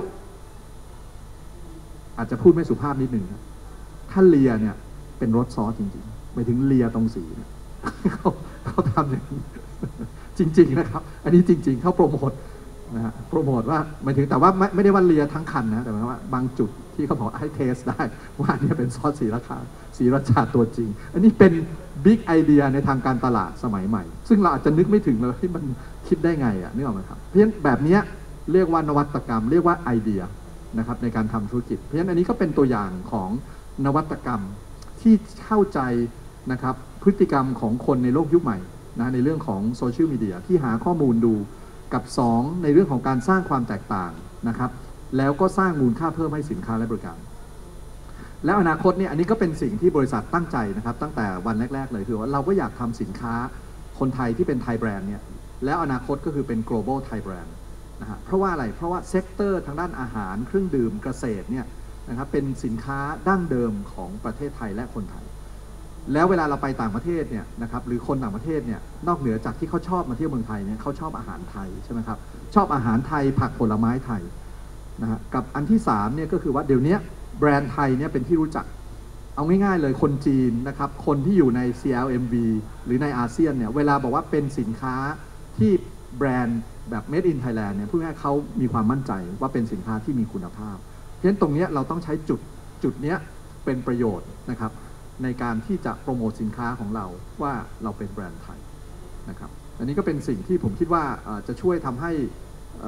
อาจจะพูดไม่สุภาพนิดหนึ่งนะถ้าเลียเนี่ยเป็นรสซอสจริงๆหมายถึงเลียตรงสีเนี่ยเขาเขาทำอย่างนี้จริงๆนะครับอันนี้จริงๆเขาโปรโมทนะฮะโปรโมทว่าหมายถึงแต่ว่าไม่ไม่ได้ว่าเลียทั้งคันนะแต่หมายว่าบางจุดที่เขาบอกให้เทสได้ว่านี่เป็นซอสศรีราชาศรีราชาตัวจริงอันนี้เป็นบิ๊กไอเดียในทางการตลาดสมัยใหม่ซึ่งเราอาจจะนึกไม่ถึงเลยที่มันคิดได้ไงอ่ะนึกออกไหมครับเพราะฉะนั้นแบบนี้เรียกว่านวัตกรรมเรียกว่าไอเดียนะครับในการทำธุรกิจเพราะฉะนั้นอันนี้ก็เป็นตัวอย่างของนวัตกรรมที่เข้าใจนะครับพฤติกรรมของคนในโลกยุคใหม่นะในเรื่องของโซเชียลมีเดียที่หาข้อมูลดูกับสองในเรื่องของการสร้างความแตกต่างนะครับแล้วก็สร้างมูลค่าเพิ่มให้สินค้าและบริการแล้วอนาคตเนี่ยอันนี้ก็เป็นสิ่งที่บริษัทตั้งใจนะครับตั้งแต่วันแรกๆเลยคือว่าเราก็อยากทำสินค้าคนไทยที่เป็นไทยแบรนด์เนี่ยแล้วอนาคตก็คือเป็น global Thai brand นะฮะเพราะว่าอะไรเพราะว่าเซกเตอร์ทางด้านอาหารเครื่องดื่มเกษตรเนี่ยนะครับเป็นสินค้าดั้งเดิมของประเทศไทยและคนไทยแล้วเวลาเราไปต่างประเทศเนี่ยนะครับหรือคนต่างประเทศเนี่ยนอกเหนือจากที่เขาชอบมาเที่ยวเมืองไทยเนี่ยเขาชอบอาหารไทยใช่ไหมครับชอบอาหารไทยผักผลไม้ไทยนะฮะกับอันที่สามเนี่ยก็คือว่าเดี๋ยวนี้แบรนด์ไทยเนี่ยเป็นที่รู้จักเอาง่ายๆเลยคนจีนนะครับคนที่อยู่ใน ซี แอล เอ็ม วี หรือในอาเซียนเนี่ยเวลาบอกว่าเป็นสินค้าที่แบรนด์แบบ Made in Thailand เนี่ยพูดง่ายๆเขามีความมั่นใจว่าเป็นสินค้าที่มีคุณภาพเพราะฉะนั้นตรงนี้เราต้องใช้จุดจุดนี้เป็นประโยชน์นะครับในการที่จะโปรโมทสินค้าของเราว่าเราเป็นแบรนด์ไทยนะครับอันนี้ก็เป็นสิ่งที่ผมคิดว่าจะช่วยทำให้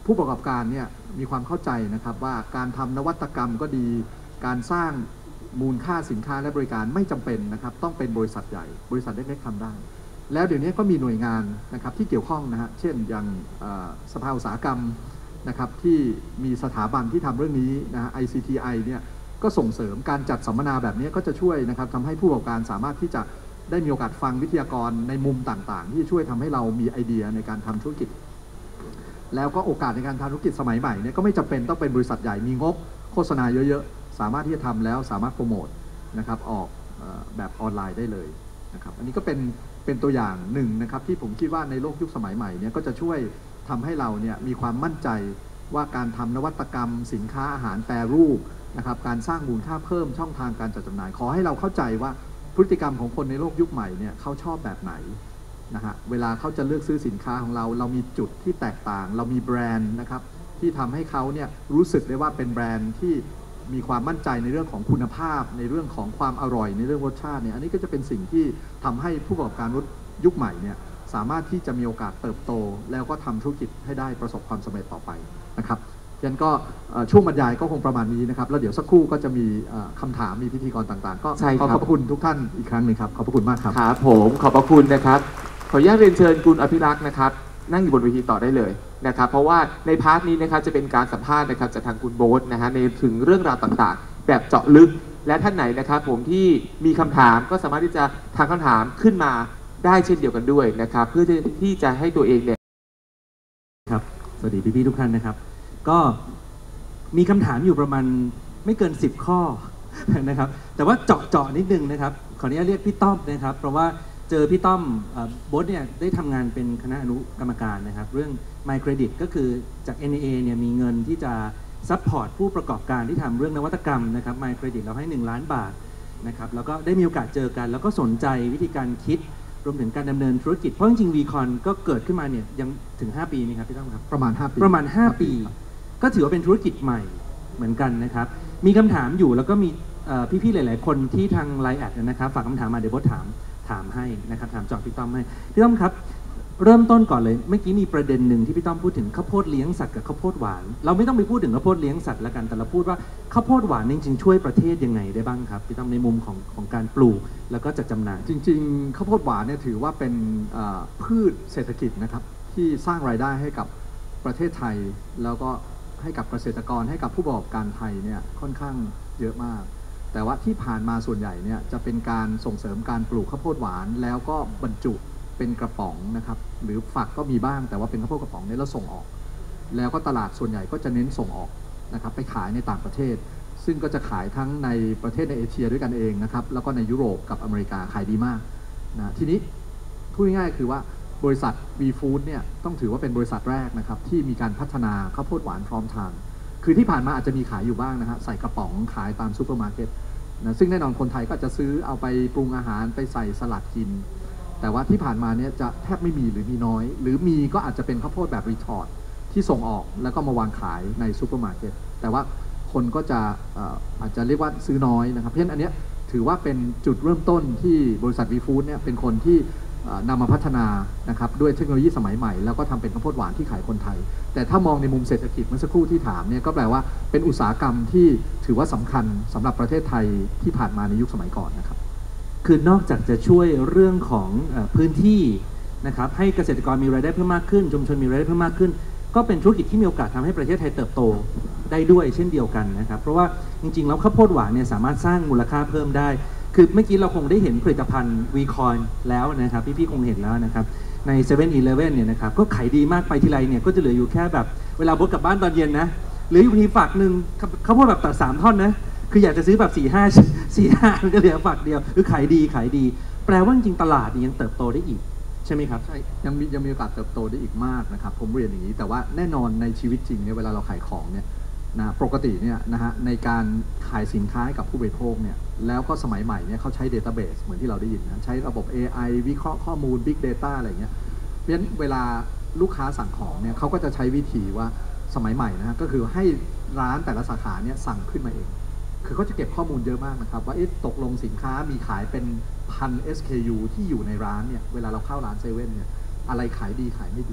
ผู้ประกอบการเนี่ยมีความเข้าใจนะครับว่าการทำนวัตกรรมก็ดีการสร้างมูลค่าสินค้าและบริการไม่จำเป็นนะครับต้องเป็นบริษัทใหญ่บริษัทเล็กๆทำได้แล้วเดี๋ยวนี้ก็มีหน่วยงานนะครับที่เกี่ยวข้องนะฮะเช่นอย่างสภาอุตสาหกรรมนะครับที่มีสถาบันที่ทำเรื่องนี้นะฮะ ไอ ซี ที ไอ เนี่ยก็ส่งเสริมการจัดสัมมนาแบบนี้ก็จะช่วยนะครับทำให้ผู้ประกอบการสามารถที่จะได้มีโอกาสฟังวิทยากรในมุมต่างๆที่จะช่วยทำให้เรามีไอเดียในการทำธุรกิจแล้วก็โอกาสในการทำธุรกิจสมัยใหม่เนี่ยก็ไม่จำเป็นต้องเป็นบริษัทใหญ่มีงบโฆษณาเยอะๆสามารถที่จะทำแล้วสามารถโปรโมทนะครับออกแบบออนไลน์ได้เลยนะครับอันนี้ก็เป็นเป็นตัวอย่างหนึ่งนะครับที่ผมคิดว่าในโลกยุคสมัยใหม่เนี่ยก็จะช่วยทำให้เราเนี่ยมีความมั่นใจว่าการทำนวัตกรรมสินค้าอาหารแปรรูปนะครับการสร้างมูลค่าเพิ่มช่องทางการจัดจำหน่ายขอให้เราเข้าใจว่าพฤติกรรมของคนในโลกยุคใหม่เนี่ยเขาชอบแบบไหนนะฮะเวลาเขาจะเลือกซื้อสินค้าของเราเรามีจุดที่แตกต่างเรามีแบรนด์นะครับที่ทำให้เขาเนี่ยรู้สึกได้ว่าเป็นแบรนด์ที่มีความมั่นใจในเรื่องของคุณภาพในเรื่องของความอร่อยในเรื่องรสชาติเนี่ยอันนี้ก็จะเป็นสิ่งที่ทำให้ผู้ประกอบการรถยุคใหม่เนี่ยสามารถที่จะมีโอกาสเติบโตแล้วก็ทำธุรกิจให้ได้ประสบความสำเร็จต่อไปนะครับฉะนั้นก็ช่วงบรรยายก็คงประมาณนี้นะครับแล้วเดี๋ยวสักครู่ก็จะมีคำถามมีพิธีกรต่างๆก็ขอขอบคุณทุกท่านอีกครั้งหนึ่งครับขอบพระคุณมากครับครับผมขอบพระคุณนะครับขออนุญาตเรียนเชิญคุณอภิรักษ์นะครับนั่งอยู่บนเวทีต่อได้เลยนะครับเพราะว่าในพาร์ทนี้นะครับจะเป็นการสัมภาษณ์นะครับจากทางคุณโบ๊ทนะฮะในถึงเรื่องราวต่างๆแบบเจาะลึกและท่านไหนนะครับผมที่มีคำถามก็สามารถที่จะทางคำถามขึ้นมาได้เช่นเดียวกันด้วยนะครับเพื่อที่จะให้ตัวเองเนี่ยครับสวัสดีพี่ๆทุกท่านนะครับก็มีคำถามอยู่ประมาณไม่เกินสิบข้อนะครับแต่ว่าเจาะเจาะนิดนึงนะครับขออนุญาตเรียกพี่ต้อมนะครับเพราะว่าเจอพี่ต้อมโบ๊ทเนี่ยได้ทำงานเป็นคณะอนุกรรมการนะครับเรื่อง My Credit ก็คือจาก เอ็น เอ เอ เนี่ยมีเงินที่จะซัพพอร์ตผู้ประกอบการที่ทำเรื่องนวัตกรรมนะครับ My Credit เราให้หนึ่งล้านบาทนะครับแล้วก็ได้มีโอกาสเจอกันแล้วก็สนใจวิธีการคิดรวมถึงการดำเนินธุรกิจเพราะจริงๆ วีคอน ก็เกิดขึ้นมาเนี่ยยังถึงห้าปีไหมครับพี่ต้อมครับประมาณห้าปีประมาณห้าปีก็ถือว่าเป็นธุรกิจใหม่เหมือนกันนะครับมีคำถามอยู่แล้วก็มีพี่ๆหลายๆคนที่ทางไลน์แอดนะครับฝากคำถามมาเดี๋ยวโบ๊ทถามถามให้นะครับถามจอพี่ต้อมให้พี่ต้อมครับเริ่มต้นก่อนเลยเมื่อกี้มีประเด็นหนึ่งที่พี่ต้อมพูดถึงข้าวโพดเลี้ยงสัตว์กับข้าวโพดหวานเราไม่ต้องไปพูดถึงข้าวโพดเลี้ยงสัตว์แล้วกันแต่เราพูดว่าข้าวโพดหวานจริงๆช่วยประเทศยังไงได้บ้างครับพี่ต้อมในมุมของของการปลูกแล้วก็จัดจำหน่ายจริงๆข้าวโพดหวานเนี่ยถือว่าเป็นพืชเศรษฐกิจนะครับที่สร้างรายได้ให้กับประเทศไทยแล้วก็ให้กับเกษตรกรให้กับผู้ประกอบการไทยเนี่ยค่อนข้างเยอะมากแต่ว่าที่ผ่านมาส่วนใหญ่เนี่ยจะเป็นการส่งเสริมการปลูกข้าวโพดหวานแล้วก็บรรจุเป็นกระป๋องนะครับหรือฝักก็มีบ้างแต่ว่าเป็นข้าวโพดกระป๋องเนี่ยแล้วส่งออกแล้วก็ตลาดส่วนใหญ่ก็จะเน้นส่งออกนะครับไปขายในต่างประเทศซึ่งก็จะขายทั้งในประเทศในเอเชียด้วยกันเองนะครับแล้วก็ในยุโรปกับอเมริกาขายดีมากนะทีนี้พูดง่ายๆคือว่าบริษัท วี Food เนี่ยต้องถือว่าเป็นบริษัทแรกนะครับที่มีการพัฒนาข้าวโพดหวานพร้อมทานคือที่ผ่านมาอาจจะมีขายอยู่บ้างนะฮะใส่กระป๋องขายตามซูเปอร์มาร์เก็ตนะซึ่งแน่นอนคนไทยก็จะซื้อเอาไปปรุงอาหารไปใส่สลัดกินแต่ว่าที่ผ่านมาเนี่ยจะแทบไม่มีหรือมีน้อยหรือมีก็อาจจะเป็นข้าวโพดแบบรีทอร์ดที่ส่งออกแล้วก็มาวางขายในซูเปอร์มาร์เก็ตแต่ว่าคนก็จะอาจจะเรียกว่าซื้อน้อยนะครับเพราะฉะนั้นอันนี้ถือว่าเป็นจุดเริ่มต้นที่บริษัท วี Food เนี่ยเป็นคนที่นำมาพัฒนานะครับด้วยเทคโนโลยีสมัยใหม่แล้วก็ทำเป็นข้าวโพดหวานที่ขายคนไทยแต่ถ้ามองในมุมเศรษฐกิจเมื่อสักครู่ที่ถามเนี่ยก็แปลว่าเป็นอุตสาหกรรมที่ถือว่าสำคัญสำหรับประเทศไทยที่ผ่านมาในยุคสมัยก่อนนะครับคือนอกจากจะช่วยเรื่องของพื้นที่นะครับให้เกษตรกรมีรายได้เพิ่มมากขึ้นชุมชนมีรายได้เพิ่มมากขึ้นก็เป็นธุรกิจที่มีโอกาสทำให้ประเทศไทยเติบโตได้ด้วยเช่นเดียวกันนะครับเพราะว่าจริงๆแล้วข้าวโพดหวานเนี่ยสามารถสร้างมูลค่าเพิ่มได้คือเมื่อกี้เราคงได้เห็นผลิตภัณฑ์วีคอนแล้วนะครับพี่ๆคงเห็นแล้วนะครับในเซเว่นอีเลฟเว่นเนี่ยนะครับก็ขายดีมากไปทีไรเนี่ยก็จะเหลืออยู่แค่แบบเวลาโบ๊ทกลับบ้านตอนเย็นนะเหลืออยู่ทีฝักหนึ่งข้าวโพดแบบตัดสามท่อนนะคืออยากจะซื้อแบบสี่ห้าสี่ห้าก็เหลือฝักเดียวคือขายดีขายดีแปลว่าจริงๆตลาดนี่ยังเติบโตได้อีกใช่ไหมครับใช่ยังมียังมีโอกาสเติบโตได้อีกมากนะครับผมเรียนอย่างนี้แต่ว่าแน่นอนในชีวิตจริงเนี่ยเวลาเราขายของเนี่ยนะปกติเนี่ยนะฮะในการขายสินค้าให้กับผู้บริโภคเนี่ยแล้วก็สมัยใหม่เนี่ยเขาใช้เดต้าเบสเหมือนที่เราได้ยินนะใช้ระบบ เอ ไอ วิเคราะห์ข้อมูล Big Data อะไรเงี้ยเพราะฉะนั้นเวลาลูกค้าสั่งของเนี่ยเขาก็จะใช้วิธีว่าสมัยใหม่นะฮะก็คือให้ร้านแต่ละสาขาเนี่ยสั่งขึ้นมาเองคือเขาจะเก็บข้อมูลเยอะมากนะครับว่าตกลงสินค้ามีขายเป็นพัน เอส เค ยู ที่อยู่ในร้านเนี่ยเวลาเราเข้าร้านเซเว่นเนี่ยอะไรขายดีขายไม่ดี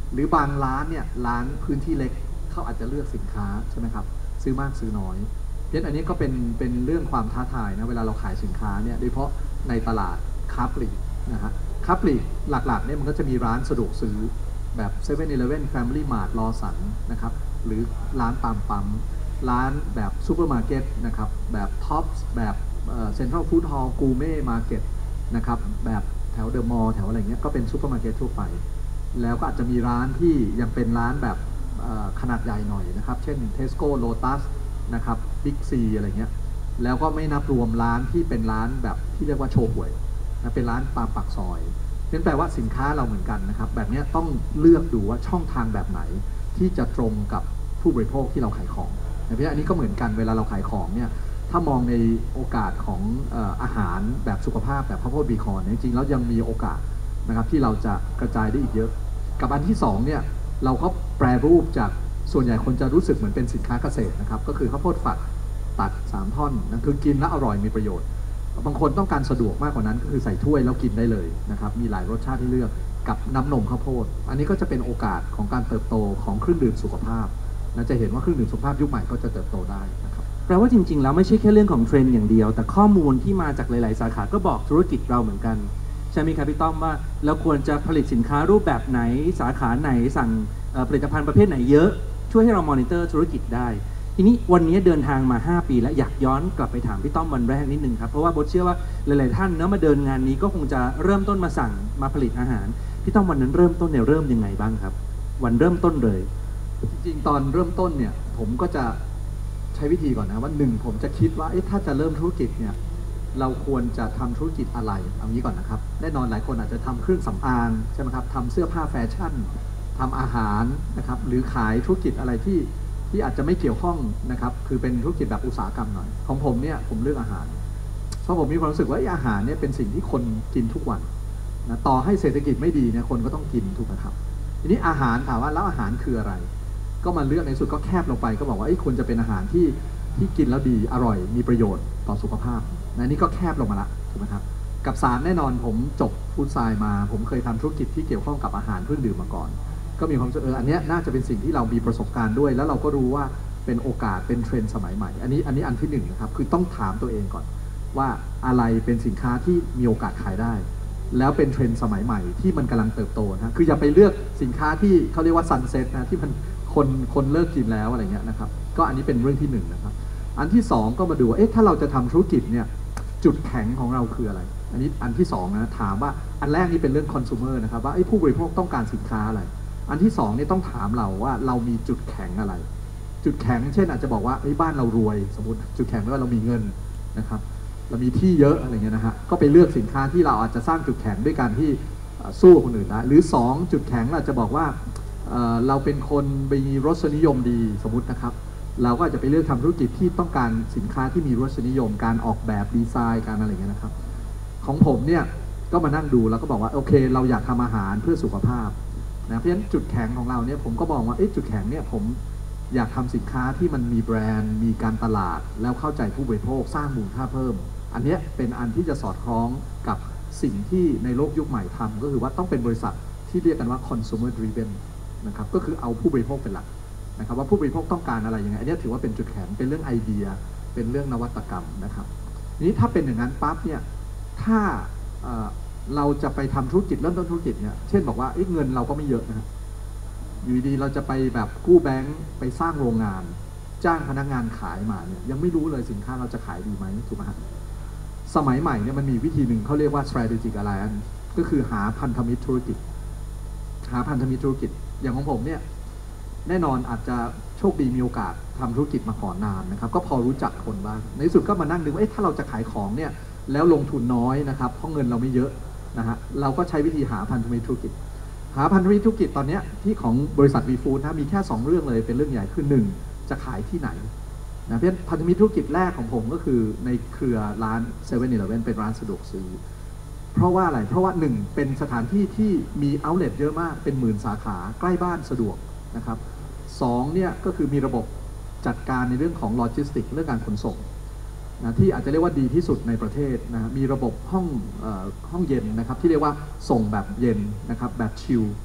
หรือบางร้านเนี่ยร้านพื้นที่เล็กเขาอาจจะเลือกสินค้าใช่ไหมครับซื้อมากซื้อน้อยเพราะฉะนั้นอันนี้ก็เป็นเป็นเรื่องความท้าทายนะเวลาเราขายสินค้าเนี่ยโดยเฉพาะในตลาดค้าปลีกนะฮะค้าปลีกหลักๆเนี่ยมันก็จะมีร้านสะดวกซื้อแบบเซเว่นอีเลฟเว่นแฟมิลี่มาร์ทลอสันนะครับหรือร้านตามปั๊มร้านแบบซูเปอร์มาร์เก็ตนะครับแบบท็อปส์แบบเซ็นทรัลฟู้ดฮอลล์กูเม่มาร์เก็ตนะครับแบบแถวเดอะมอลล์แถวอะไรเงี้ยก็เป็นซูเปอร์มาร์เก็ตทั่วไปแล้วก็อาจจะมีร้านที่ยังเป็นร้านแบบขนาดใหญ่หน่อยนะครับเช่น Tesco Lotus นะครับ Big C อะไรเงี้ยแล้วก็ไม่นับรวมร้านที่เป็นร้านแบบที่เรียกว่าโชห่วยนะเป็นร้านตามปากซอยนั่นแปลว่าสินค้าเราเหมือนกันนะครับแบบนี้ต้องเลือกดูว่าช่องทางแบบไหนที่จะตรงกับผู้บริโภคที่เราขายของนะเพราะอันนี้ก็เหมือนกันเวลาเราขายของเนี่ยถ้ามองในโอกาสของเอ่ออาหารแบบสุขภาพแบบข้าวโพดบีคอนจริงๆแล้วยังมีโอกาสนะครับที่เราจะกระจายได้อีกเยอะกับอันที่สองเนี่ยเราก็แปรรูปจากส่วนใหญ่คนจะรู้สึกเหมือนเป็นสินค้าเกษตรนะครับก็คือข้าวโพดฝักตัดสามท่อนนั่นคือกินแล้วอร่อยมีประโยชน์บางคนต้องการสะดวกมากกว่านั้นก็คือใส่ถ้วยแล้วกินได้เลยนะครับมีหลายรสชาติที่เลือกกับน้ำนมข้าวโพดอันนี้ก็จะเป็นโอกาสของการเติบโตของเครื่องดื่มสุขภาพและจะเห็นว่าเครื่องดื่มสุขภาพยุคใหม่ก็จะเติบโตได้นะครับแปลว่าจริงๆแล้วไม่ใช่แค่เรื่องของเทรนด์อย่างเดียวแต่ข้อมูลที่มาจากหลายๆสาขาก็บอกธุรกิจเราเหมือนกันใช่ไหมครับพี่ต้อมว่าเราควรจะผลิตสินค้ารูปแบบไหนสาขาไหนสั่งผลิตภัณฑ์ประเภทไหนเยอะช่วยให้เรามอนิเตอร์ธุรกิจได้ทีนี้วันนี้เดินทางมาห้าปีแล้วอยากย้อนกลับไปถามพี่ต้อมวันแรกนิดนึงครับเพราะว่าโบ๊ทเชื่อว่าหลายๆท่านเนอะมาเดินงานนี้ก็คงจะเริ่มต้นมาสั่งมาผลิตอาหารพี่ต้อมวันนั้นเริ่มต้นเนี่ยเริ่มยังไงบ้างครับวันเริ่มต้นเลยจริงๆตอนเริ่มต้นเนี่ยผมก็จะใช้วิธีก่อนนะว่าหนึ่งผมจะคิดว่าถ้าจะเริ่มธุรกิจเนี่ยเราควรจะทำธุรกิจอะไรเอางี้ก่อนนะครับแน่นอนหลายคนอาจจะทำเครื่องสำอางใช่ไหมครับทำเสื้อผ้าแฟชั่นทำอาหารนะครับหรือขายธุรกิจอะไรที่ที่อาจจะไม่เกี่ยวข้องนะครับคือเป็นธุรกิจแบบอุตสาหกรรมหน่อยของผมเนี่ยผมเลือกอาหารเพราะผมมีความรู้สึกว่าอาหารเนี่ยเป็นสิ่งที่คนกินทุกวันนะต่อให้เศรษฐกิจไม่ดีเนี่ยคนก็ต้องกินถูกไหมครับทีนี้อาหารถามว่าแล้วอาหารคืออะไรก็มาเลือกในสุดก็แคบลงไปก็บอกว่าควรจะเป็นอาหารที่ที่กินแล้วดีอร่อยมีประโยชน์ต่อสุขภาพนะนี่ก็แคบลงมาละถูกไหมครับกับสารแน่นอนผมจบฟู้ดไซน์มาผมเคยทำธุรกิจที่เกี่ยวข้องกับอาหารเครื่องดื่มมาก่อนก็มีความรู้สึกเอออันนี้น่าจะเป็นสิ่งที่เรามีประสบการณ์ด้วยแล้วเราก็รู้ว่าเป็นโอกาสเป็นเทรนด์สมัยใหม่อันนี้อันนี้อันที่หนึ่งนะครับคือต้องถามตัวเองก่อนว่าอะไรเป็นสินค้าที่มีโอกาสขายได้แล้วเป็นเทรนด์สมัยใหม่ที่มันกำลังเติบโตนะคืออย่าไปเลือกสินค้าที่เขาเรียกว่าซันเซ็ตนะที่มันคนคนเลิกกินแล้วอะไรเงี้ยนะครับก็อันนี้เป็นเรื่องที่หนึ่งนะครับอันที่สองก็มาดูเอ๊ะถ้าเราจะทำธุรกิจเนี่ยจุดแข็งของเราคืออะไรอันนี้อันที่สองนะถามว่าอันแรกนี่เป็นเรื่องคอน sumer นะครับว่าผู้บริโภคต้องการสินค้าอะไรอันที่สองนี่ต้องถามเราว่าเรามีจุดแข็งอะไรจุดแข็งเช่นอาจจะบอกว่าไอ้บ้านเรารวยสมมติจุดแข็งว่าเรามีเงินนะครับเรามีที่เยอะอะไรเงี้ยนะฮะก็ไปเลือกสินค้าที่เราอาจจะสร้างจุดแข็งด้วยการที่สู้คนอื่นได้หรือสองจุดแข็งอาจจะบอกว่าเอ่อเราเป็นคนมีรสนิยมดีสมมตินะครับเราก็อาจจะไปเลือกทำธุรกิจที่ต้องการสินค้าที่มีรสนิยมการออกแบบดีไซน์การอะไรเงี้ยนะครับของผมเนี่ยก็มานั่งดูแล้วก็บอกว่าโอเคเราอยากทำอาหารเพื่อสุขภาพนะเพราะฉะนั้นจุดแข็งของเราเนี่ยผมก็มองว่าจุดแข็งเนี่ยผมอยากทำสินค้าที่มันมีแบรนด์มีการตลาดแล้วเข้าใจผู้บริโภคสร้างมูลค่าเพิ่มอันนี้เป็นอันที่จะสอดคล้องกับสิ่งที่ในโลกยุคใหม่ทำก็คือว่าต้องเป็นบริษัทที่เรียกกันว่า consumer driven นะครับก็คือเอาผู้บริโภคเป็นหลักนะครับว่าผู้บริโภคต้องการอะไรยังไงอันนี้ถือว่าเป็นจุดแข็งเป็นเรื่องไอเดียเป็นเรื่องนวัตกรรมนะครับนี้ถ้าเป็นอย่างนั้นปั๊บเนี่ยถ้าเราจะไปทำธุรกิจเริ่มต้นธุรกิจเนี่ยเช่นบอกว่าเงินเราก็ไม่เยอะนะครับอยู่ดีเราจะไปแบบกู้แบงก์ไปสร้างโรงงานจ้างพนักงานขายมาเนี่ยยังไม่รู้เลยสินค้าเราจะขายดีไหมถูกไหมครับสมัยใหม่เนี่ยมันมีวิธีหนึ่งเขาเรียกว่า strategic alliance ก็คือหาพันธมิตรธุรกิจหาพันธมิตรธุรกิจอย่างของผมเนี่ยแน่นอนอาจจะโชคดีมีโอกาสทำธุรกิจมาก่อนนานนะครับก็พอรู้จักคนบ้างในที่สุดก็มานั่งดูว่าถ้าเราจะขายของเนี่ยแล้วลงทุนน้อยนะครับเพราะเงินเราไม่เยอะนะฮะเราก็ใช้วิธีหาพันธมิตรธุรกิจหาพันธมิตรธุรกิจตอนนี้ที่ของบริษัท วี ฟู้ด นะมีแค่สองเรื่องเลยเป็นเรื่องใหญ่คือหนึ่งจะขายที่ไหนนะเพราะพันธมิตรธุรกิจแรกของผมก็คือในเครือร้าน เซเว่น อีเลฟเว่น เป็นร้านสะดวกซื้อเพราะว่าอะไรเพราะว่าหนึ่งเป็นสถานที่ที่มีเอาท์เลทเยอะมากเป็นหมื่นสาขาใกล้บ้านสะดวกนะครับสองเนี่ยก็คือมีระบบจัดการในเรื่องของโลจิสติกเรื่องการขนส่งนะที่อาจจะเรียกว่าดีที่สุดในประเทศนะมีระบบห้องเอ่อห้องเย็นนะครับที่เรียกว่าส่งแบบเย็นนะครับแบบชิล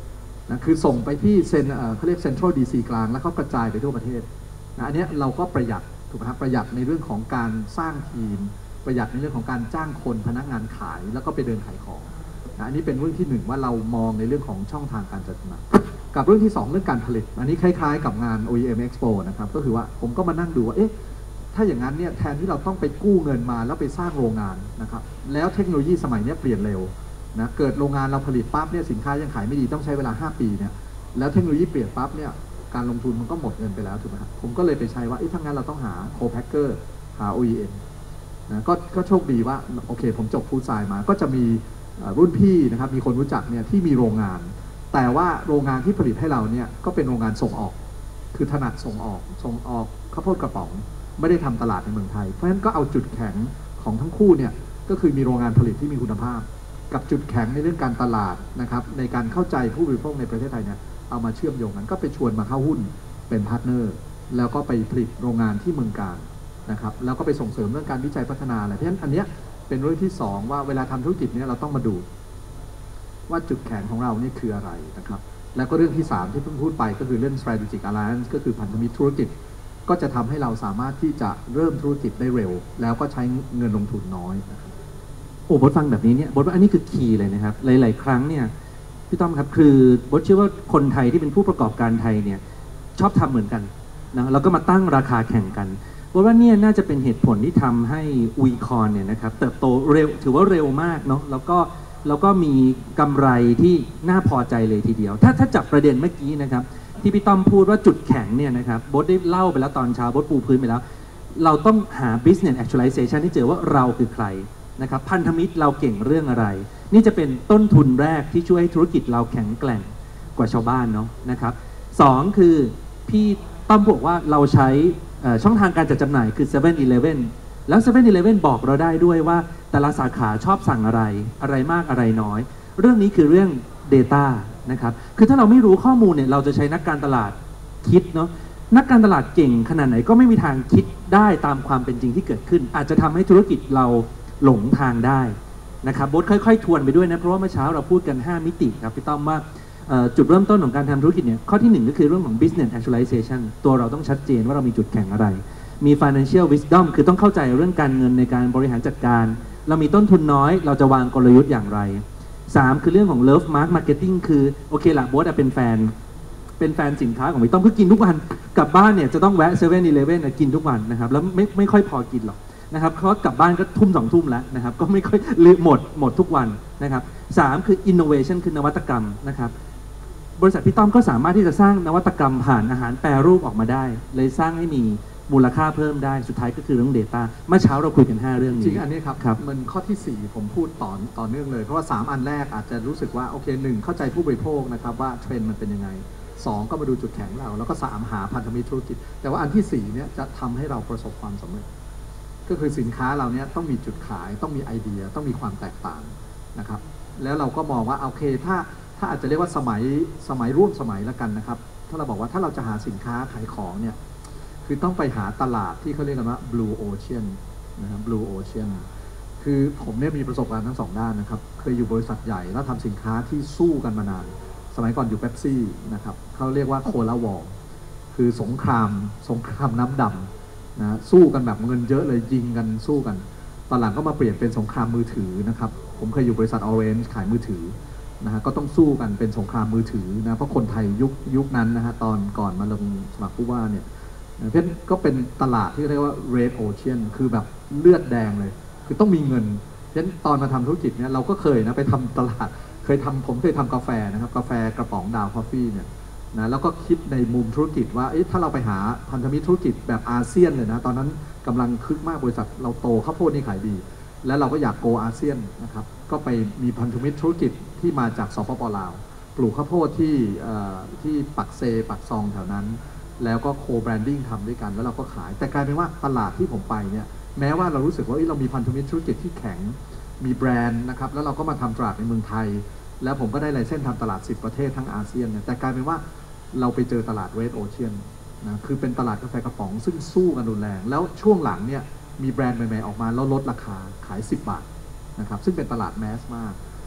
นะคือส่งไปที่เซนเขาเรียกเซ็นทรัลดีซีกลางแล้วก็กระจายไปทั่วประเทศนะอันนี้เราก็ประหยัดถูกไหมครับประหยัดในเรื่องของการสร้างทีมประหยัดในเรื่องของการจ้างคนพนักงานขายแล้วก็ไปเดินขายของนะอันนี้เป็นเรื่องที่หนึ่งว่าเรามองในเรื่องของช่องทางการจัดจำหน่ายกับเรื่องที่สองเรื่องการผลิตอันนี้คล้ายๆกับงาน โอ อี เอ็ม Expo นะครับก็คือว่าผมก็มานั่งดูว่าเอ๊ะถ้าอย่างนั้นเนี่ยแทนที่เราต้องไปกู้เงินมาแล้วไปสร้างโรงงานนะครับแล้วเทคโนโลยีสมัยนี้เปลี่ยนเร็วนะเกิดโรงงานเราผลิตปั๊บเนี่ยสินค้ายังขายไม่ดีต้องใช้เวลาห้าปีเนี่ยแล้วเทคโนโลยีเปลี่ยนปั๊บเนี่ยการลงทุนมันก็หมดเงินไปแล้วถูกไหมครับผมก็เลยไปใช้ว่าถ้างั้นเราต้องหาโคแพคเกอร์หา โอ อี เอ็ม นะก็ก็โชคดีว่าโอเคผมจบฟู้ดไซน์มาก็จะมีรุ่นพี่นะครับมีคนรู้จักเนี่ยที่มีโรงงานแต่ว่าโรงงานที่ผลิตให้เราเนี่ยก็เป็นโรงงานส่งออกคือถนัดส่งออกส่งออกข้าวโพดกระป๋องไม่ได้ทำตลาดในเมืองไทยเพราะฉะนั้นก็เอาจุดแข็งของทั้งคู่เนี่ยก็คือมีโรงงานผลิตที่มีคุณภาพกับจุดแข็งในเรื่องการตลาดนะครับในการเข้าใจผู้บริโภคในประเทศไทยเนี่ยเอามาเชื่อมโยงกันก็ไปชวนมาเข้าหุ้นเป็นพาร์ทเนอร์แล้วก็ไปผลิตโรงงานที่เมืองการนะครับแล้วก็ไปส่งเสริมเรื่องการวิจัยพัฒนาอะไรเพราะฉะนั้นอันเนี้ยเป็นเรื่องที่สองว่าเวลาทำธุรกิจเนี้ยเราต้องมาดูว่าจุดแข็งของเรานี่คืออะไรนะครับแล้วก็เรื่องที่สามที่เพิ่งพูดไปก็คือเรื่อง strategic alliance ก็คือพันธมิตรธุรกิจก็จะทำให้เราสามารถที่จะเริ่มธุรกิจได้เร็วแล้วก็ใช้เงินลงทุนน้อยนะครับโอ้บทฟังแบบนี้เนี่ยบทว่าอันนี้คือคีย์เลยนะครับหลายๆครั้งเนี่ยพี่ต้อมครับคือบทเชื่อว่าคนไทยที่เป็นผู้ประกอบการไทยเนี่ยชอบทำเหมือนกันนะแล้วก็มาตั้งราคาแข่งกันบทว่าเนี่ยน่าจะเป็นเหตุผลที่ทำให้อุยคอนเนี่ยนะครับเติบโตเร็วถือว่าเร็วมากเนาะแล้วก็แล้วก็มีกำไรที่น่าพอใจเลยทีเดียวถ้าถ้าจับประเด็นเมื่อกี้นะครับที่พี่ต้อมพูดว่าจุดแข็งเนี่ยนะครับบทได้เล่าไปแล้วตอนเช้าบทปูพื้นไปแล้วเราต้องหา business actualization ที่เจอว่าเราคือใครนะครับพันธมิตรเราเก่งเรื่องอะไรนี่จะเป็นต้นทุนแรกที่ช่วยให้ธุรกิจเราแข็งแกร่งกว่าชาวบ้านเนาะนะครับสองคือพี่ต้อมบอกว่าเราใช้ช่องทางการจัดจำหน่ายคือ เซเว่น อีเลฟเว่น แล้ว เซเว่น อีเลฟเว่น บอกเราได้ด้วยว่าแต่ละสาขาชอบสั่งอะไรอะไรมากอะไรน้อยเรื่องนี้คือเรื่อง Data นะครับคือถ้าเราไม่รู้ข้อมูลเนี่ยเราจะใช้นักการตลาดคิดเนาะนักการตลาดเก่งขนาดไหนก็ไม่มีทางคิดได้ตามความเป็นจริงที่เกิดขึ้นอาจจะทำให้ธุรกิจเราหลงทางได้นะครับบดค่อยๆทวนไปด้วยนะเพราะว่าเมื่อเช้าเราพูดกันห้ามิติครับพี่ต้อมว่าจุดเริ่มต้นของการทำธุรกิจเนี่ยข้อที่หนึ่งก็คือเรื่องของ business actualization ตัวเราต้องชัดเจนว่าเรามีจุดแข็งอะไรมี financial wisdom คือต้องเข้าใจเรื่องการเงินในการบริหารจัดการเรามีต้นทุนน้อยเราจะวางกลยุทธ์อย่างไรสามคือเรื่องของ love mark marketing คือโอเคละโบ๊ทเป็นแฟนเป็นแฟนสินค้าของพี่ต้อมคือกินทุกวันกลับบ้านเนี่ยจะต้องแวะ เซเว่น อีเลฟเว่น กินทุกวันนะครับแล้วไม่ไม่ค่อยพอกินหรอกนะครับเพราะกลับบ้านก็ทุ่มสองทุ่มแล้วนะครับก็ไม่ค่อยลืมหมดหมดทุกวันนะครับสามคือ innovation คือนวัตกรรมนะครับบริษัทพี่ต้อมก็สามารถที่จะสร้างนวัตกรรมผ่านอาหารแปรรูปออกมาได้เลยสร้างให้มีมูลค่าเพิ่มได้สุดท้ายก็คือเรื่อง Data เมื่อเช้าเราคุยกันห้าเรื่องนี้จริงอันนี้ครับครับมันข้อที่สี่ผมพูดต่อต่อเนื่องเลยเพราะว่าสามอันแรกอาจจะรู้สึกว่าโอเคหนึ่งเข้าใจผู้บริโภคนะครับว่าเทรนด์มันเป็นยังไงสองก็มาดูจุดแข็งเราแล้วก็สามหาพันธมิตรธุรกิจแต่ว่าอันที่สี่เนี่ยจะทำให้เราประสบความสำเร็จก็คือสินค้าเราเนี่ยต้องมีจุดขายต้องมีไอเดียต้องมีความแตกต่างนะครับแล้วเราก็มองว่าโอเคถ้าถ้าอาจจะเรียกว่าสมัยสมัยร่วมสมัยแล้วกันนะครับถ้าเราบอกว่าถ้าเราจะหาสินค้าขายของเนี่ยคือต้องไปหาตลาดที่เขาเรียกกันว่า blue ocean นะครับ blue ocean คือผมเนี่ยมีประสบการณ์ทั้งสองด้านนะครับเคยอยู่บริษัทใหญ่แล้วทำสินค้าที่สู้กันมานานสมัยก่อนอยู่เป๊ปซี่นะครับเขาเรียกว่าโคลาวอร์คือสงครามสงครามน้ำดำนะสู้กันแบบเงินเยอะเลยยิงกันสู้กันตอนหลังก็มาเปลี่ยนเป็นสงครามมือถือนะครับผมเคยอยู่บริษัท Orange ขายมือถือนะฮะก็ต้องสู้กันเป็นสงครามมือถือนะเพราะคนไทยยุคยุคนั้นนะฮะตอนก่อนมาลงสมัครผู้ว่าเนี่ยเพราะก็เป็นตลาดที่เรียกว่า Red Ocean คือแบบเลือดแดงเลยคือต้องมีเงินเพราะฉะนั้นตอนมาทำธุรกิจเนี่ยเราก็เคยนะไปทำตลาดเคยทำผมเคยทำกาแฟนะครับกาแฟกระป๋องดาวคอฟฟี่เนี่ยนะแล้วก็คิดในมุมธุรกิจว่าถ้าเราไปหาพันธมิตรธุรกิจแบบอาเซียนเลยนะตอนนั้นกำลังคึกมากบริษัทเราโตข้าวโพดนี่ขายดีแล้วเราก็อยากโกอาเซียนนะครับก็ไปมีพันธมิตรธุรกิจที่มาจากสปป.ลาวปลูกข้าวโพดที่ที่ปักเซปักซองแถวนั้นแล้วก็โคแบรนดิ้งทำด้วยกันแล้วเราก็ขายแต่กลายเป็นว่าตลาดที่ผมไปเนี่ยแม้ว่าเรารู้สึกว่าเรามีพันธมิตรธุรกิจที่แข็งมีแบรนด์นะครับแล้วเราก็มาทำตลาดในเมืองไทยแล้วผมก็ได้ไลเซนส์ทำตลาดสิบประเทศทั้งอาเซียนเนี่ยแต่กลายเป็นว่าเราไปเจอตลาดเรดโอเชียนนะคือเป็นตลาดกาแฟกระป๋องซึ่งสู้กันรุนแรงแล้วช่วงหลังเนี่ยมีแบรนด์ใหม่ๆออกมาแล้วลดราคาขายสิบบาทนะครับซึ่งเป็นตลาดแมสมาก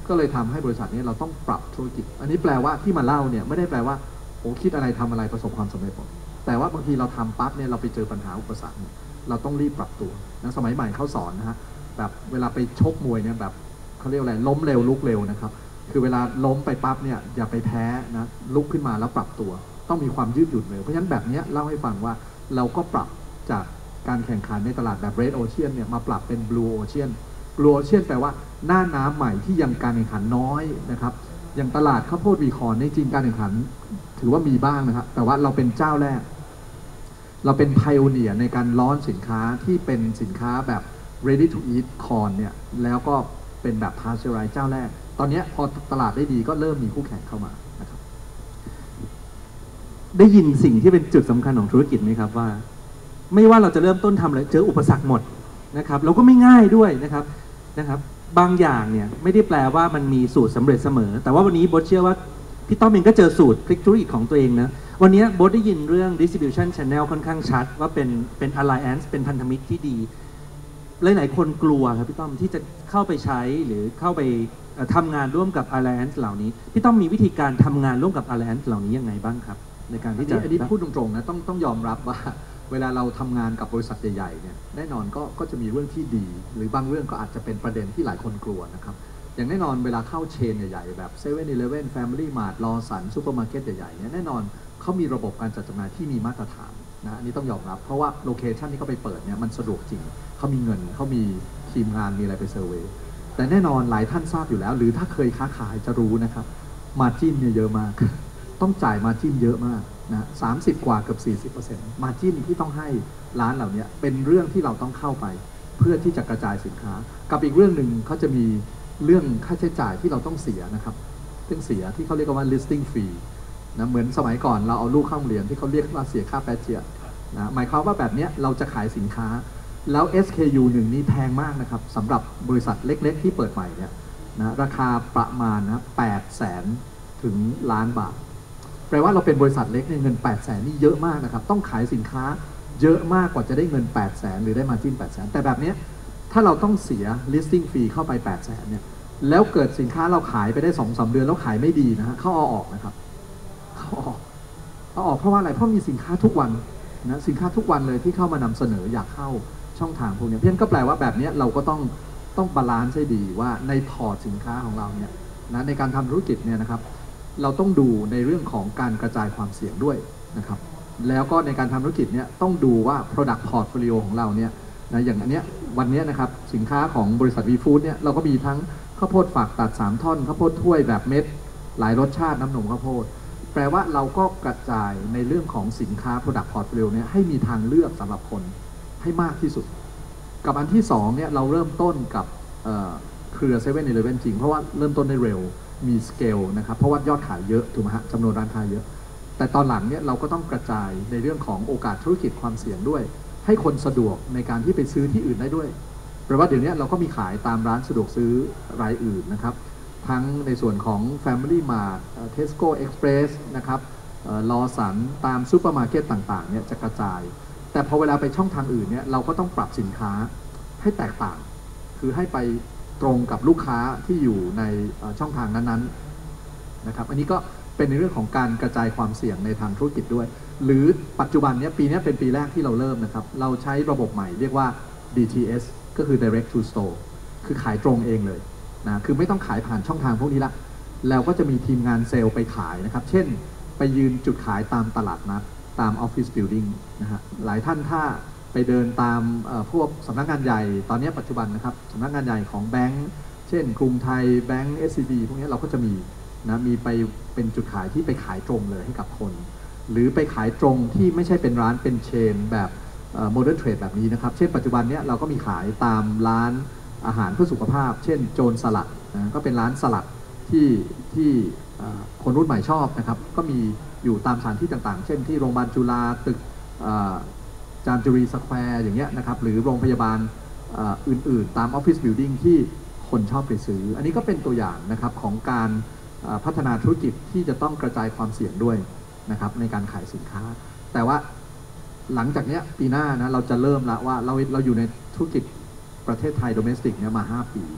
ก็เลยทำให้บริษัทนี้เราต้องปรับธุรกิจอันนี้แปลว่าที่มาเล่าเนี่ยไม่ได้แปลว่าโอ้คิดอะไรทำอะไรประสบความสำเร็จหมดแต่ว่าบางทีเราทำปั๊บเนี่ยเราไปเจอปัญหาอุปสรรคเราต้องรีบปรับตัวนะสมัยใหม่เขาสอนนะฮะแบบเวลาไปชกมวยเนี่ยแบบเขาเรียกอะไรล้มเร็วลุกเร็วนะครับคือเวลาล้มไปปั๊บเนี่ยอย่าไปแพ้นะลุกขึ้นมาแล้วปรับตัวต้องมีความยืดหยุ่นเร็วเพราะฉะนั้นแบบนี้เล่าให้ฟังว่าเราก็ปรับจากการแข่งขันในตลาดแบบ Red Ocean เนี่ยมาปรับเป็น Blue Ocean Blue Ocean แปลว่าหน้าน้ำใหม่ที่ยังการแข่งขันน้อยนะครับอย่างตลาดข้าวโพดวีคอนในจริงการแข่งขันถือว่ามีบ้างนะครับแต่ว่าเราเป็นเจ้าแรกเราเป็นไพโอเนียร์ในการล้อนสินค้าที่เป็นสินค้าแบบ ready to eat corn เนี่ยแล้วก็เป็นแบบ pasteurized เจ้าแรกตอนนี้พอตลาดได้ดีก็เริ่มมีคู่แข่งเข้ามานะครับได้ยินสิ่งที่เป็นจุดสำคัญของธุรกิจไหมครับว่าไม่ว่าเราจะเริ่มต้นทำอะไรเจออุปสรรคหมดนะครับแล้วก็ไม่ง่ายด้วยนะครับนะครับบางอย่างเนี่ยไม่ได้แปลว่ามันมีสูตรสำเร็จเสมอแต่ว่าวันนี้โบ๊ทเชื่อว่าพี่ต้อมเองก็เจอสูตรพลิกธุรกิจของตัวเองนะวันนี้โบ๊ทได้ยินเรื่อง distribution channel ค่อนข้างชัดว่าเป็นเป็น alliance เป็นพันธมิตรที่ดีหลายๆคนกลัวครับพี่ต้อมที่จะเข้าไปใช้หรือเข้าไปทำงานร่วมกับ alliance เหล่านี้พี่ต้อมมีวิธีการทำงานร่วมกับ alliance เหล่านี้ยังไงบ้างครับในการที่จะอันนี้พูดตรงๆนะต้องต้องยอมรับว่าเวลาเราทำงานกับบริษัทใหญ่ๆเนี่ยแน่นอนก็ก็จะมีเรื่องที่ดีหรือบางเรื่องก็อาจจะเป็นประเด็นที่หลายคนกลัวนะครับอย่างแน่นอนเวลาเข้าเชนใหญ่ๆแบบเซเว่นอีเลฟเว่นแฟมิลี่มาร์ทลอสันซูเปอร์มาร์เก็ตใหญ่ๆเนี่ยแน่นอนเขามีระบบการจัดจำหน่ายที่มีมาตรฐานนะอันนี้ต้องยอมรับเพราะว่าโลเคชันที่เขาไปเปิดเนี่ยมันสะดวกจริงเขามีเงินเขามีทีมงานมีอะไรไปเซอร์เวย์แต่แน่นอนหลายท่านทราบอยู่แล้วหรือถ้าเคยค้าขายจะรู้นะครับมาร์จิ้นเนี่ยเยอะมากต้องจ่ายมาร์จิ้นเยอะมากนะสามสิบกว่าเกือบ สี่สิบเปอร์เซ็นต์ มาร์จิ้นที่ต้องให้ร้านเหล่านี้เป็นเรื่องที่เราต้องเข้าไปเพื่อที่จะกระจายสินค้ากับอีกเรื่องหนึ่งเขาจะมีเรื่องค่าใช้จ่ายที่เราต้องเสียนะครับซึ่งเสียที่เขาเรียกว่า listing fee นะเหมือนสมัยก่อนเราเอาลูกเข้าโรงเรียนที่เขาเรียกว่าเสียค่าแปดเจียนะหมายความว่าแบบนี้เราจะขายสินค้าแล้ว เอส เค ยู หนึ่งนี่แพงมากนะครับสำหรับบริษัทเล็กๆที่เปิดใหม่เนี่ยนะราคาประมาณนะแปดแสนถึงล้านบาทแปลว่าเราเป็นบริษัทเล็กเนี่ยเงินแปดแสนนี่เยอะมากนะครับต้องขายสินค้าเยอะมากกว่าจะได้เงินแปดแสนหรือได้มาจิ้นแปดแสนแต่แบบนี้ถ้าเราต้องเสีย listing fee เข้าไปแปดแสนเนี่ยแล้วเกิดสินค้าเราขายไปได้ สองถึงสาม เดือนแล้วขายไม่ดีนะฮะเขาเอาออกนะครับเขาออกเอาออกเพราะว่าอะไรเพราะมีสินค้าทุกวันนะสินค้าทุกวันเลยที่เข้ามานำเสนออยากเข้าช่องทางพวกนี้เพราะฉะนั้นก็แปลว่าแบบนี้เราก็ต้องต้องบาลานซ์ให้ดีว่าในพอร์ตสินค้าของเราเนี่ยนะในการทำธุรกิจเนี่ยนะครับเราต้องดูในเรื่องของการกระจายความเสี่ยงด้วยนะครับแล้วก็ในการทำธุรกิจเนี่ยต้องดูว่า product portfolio ของเราเนี่ยนะอย่างอันเนี้ยวันนี้นะครับสินค้าของบริษัท V Food เนี่ยเราก็มีทั้งข้าวโพดฝากตัดสามท่อนข้าวโพดถ้วยแบบเม็ดหลายรสชาติน้ำนมข้าวโพดแปลว่าเราก็กระจายในเรื่องของสินค้า product portfolio เนี่ยให้มีทางเลือกสำหรับคนให้มากที่สุดกับอันที่สองเนี่ยเราเริ่มต้นกับเครือ เซเว่นอีเลฟเว่น จริงเพราะว่าเริ่มต้นได้เร็วมีสเกลนะครับเพราะว่ายอดขายเยอะถูกไหมฮะจำนวนร้านค้าเยอะแต่ตอนหลังเนี่ยเราก็ต้องกระจายในเรื่องของโอกาสธุรกิจความเสี่ยงด้วยให้คนสะดวกในการที่ไปซื้อที่อื่นได้ด้วยแปลว่าเดี๋ยวนี้เราก็มีขายตามร้านสะดวกซื้อรายอื่นนะครับทั้งในส่วนของ Family Mart Tesco Express นะครับลอสันตามซูเปอร์มาร์เก็ตต่างๆเนี่ยจะกระจายแต่พอเวลาไปช่องทางอื่นเนี่ยเราก็ต้องปรับสินค้าให้แตกต่างคือให้ไปตรงกับลูกค้าที่อยู่ในช่องทางนั้นๆนะครับอันนี้ก็เป็นในเรื่องของการกระจายความเสี่ยงในทางธุรกิจด้วยหรือปัจจุบันนี้ปีนี้เป็นปีแรกที่เราเริ่มนะครับเราใช้ระบบใหม่เรียกว่า ดี ที เอส ก็คือ direct to store คือขายตรงเองเลยนะคือไม่ต้องขายผ่านช่องทางพวกนี้ละแล้วก็จะมีทีมงานเซลล์ไปขายนะครับเช่นไปยืนจุดขายตามตลาดนัดตาม Office Building นะฮะหลายท่านถ้าไปเดินตามพวกสำนักงานใหญ่ตอนนี้ปัจจุบันนะครับสำนักงานใหญ่ของแบงก์เช่นกรุงไทยแบงก์ เอส ซี บี พวกนี้เราก็จะมีนะมีไปเป็นจุดขายที่ไปขายตรงเลยให้กับคนหรือไปขายตรงที่ไม่ใช่เป็นร้านเป็นเชนแบบโมเดิร์นเทรดแบบนี้นะครับเช่นปัจจุบันนี้เราก็มีขายตามร้านอาหารเพื่อสุขภาพเช่นโจรสลัดนะก็เป็นร้านสลัดที่ที่คนรุ่นใหม่ชอบนะครับก็มีอยู่ตามสถานที่ต่างๆเช่นที่โรงพยาบาลจุฬาตึกจามจุรีสแควร์อย่างเงี้ยนะครับหรือโรงพยาบาลอื่นๆตามออฟฟิศบิลดิ้งที่คนชอบไปซื้ออันนี้ก็เป็นตัวอย่างนะครับของการพัฒนาธุรกิจที่จะต้องกระจายความเสี่ยงด้วยนะครับในการขายสินค้าแต่ว่าหลังจากนี้ปีหน้านะเราจะเริ่มละว่าเราเราอยู่ในธุรกิจประเทศไทยโดเมสติกเนี่ยมาห้าปี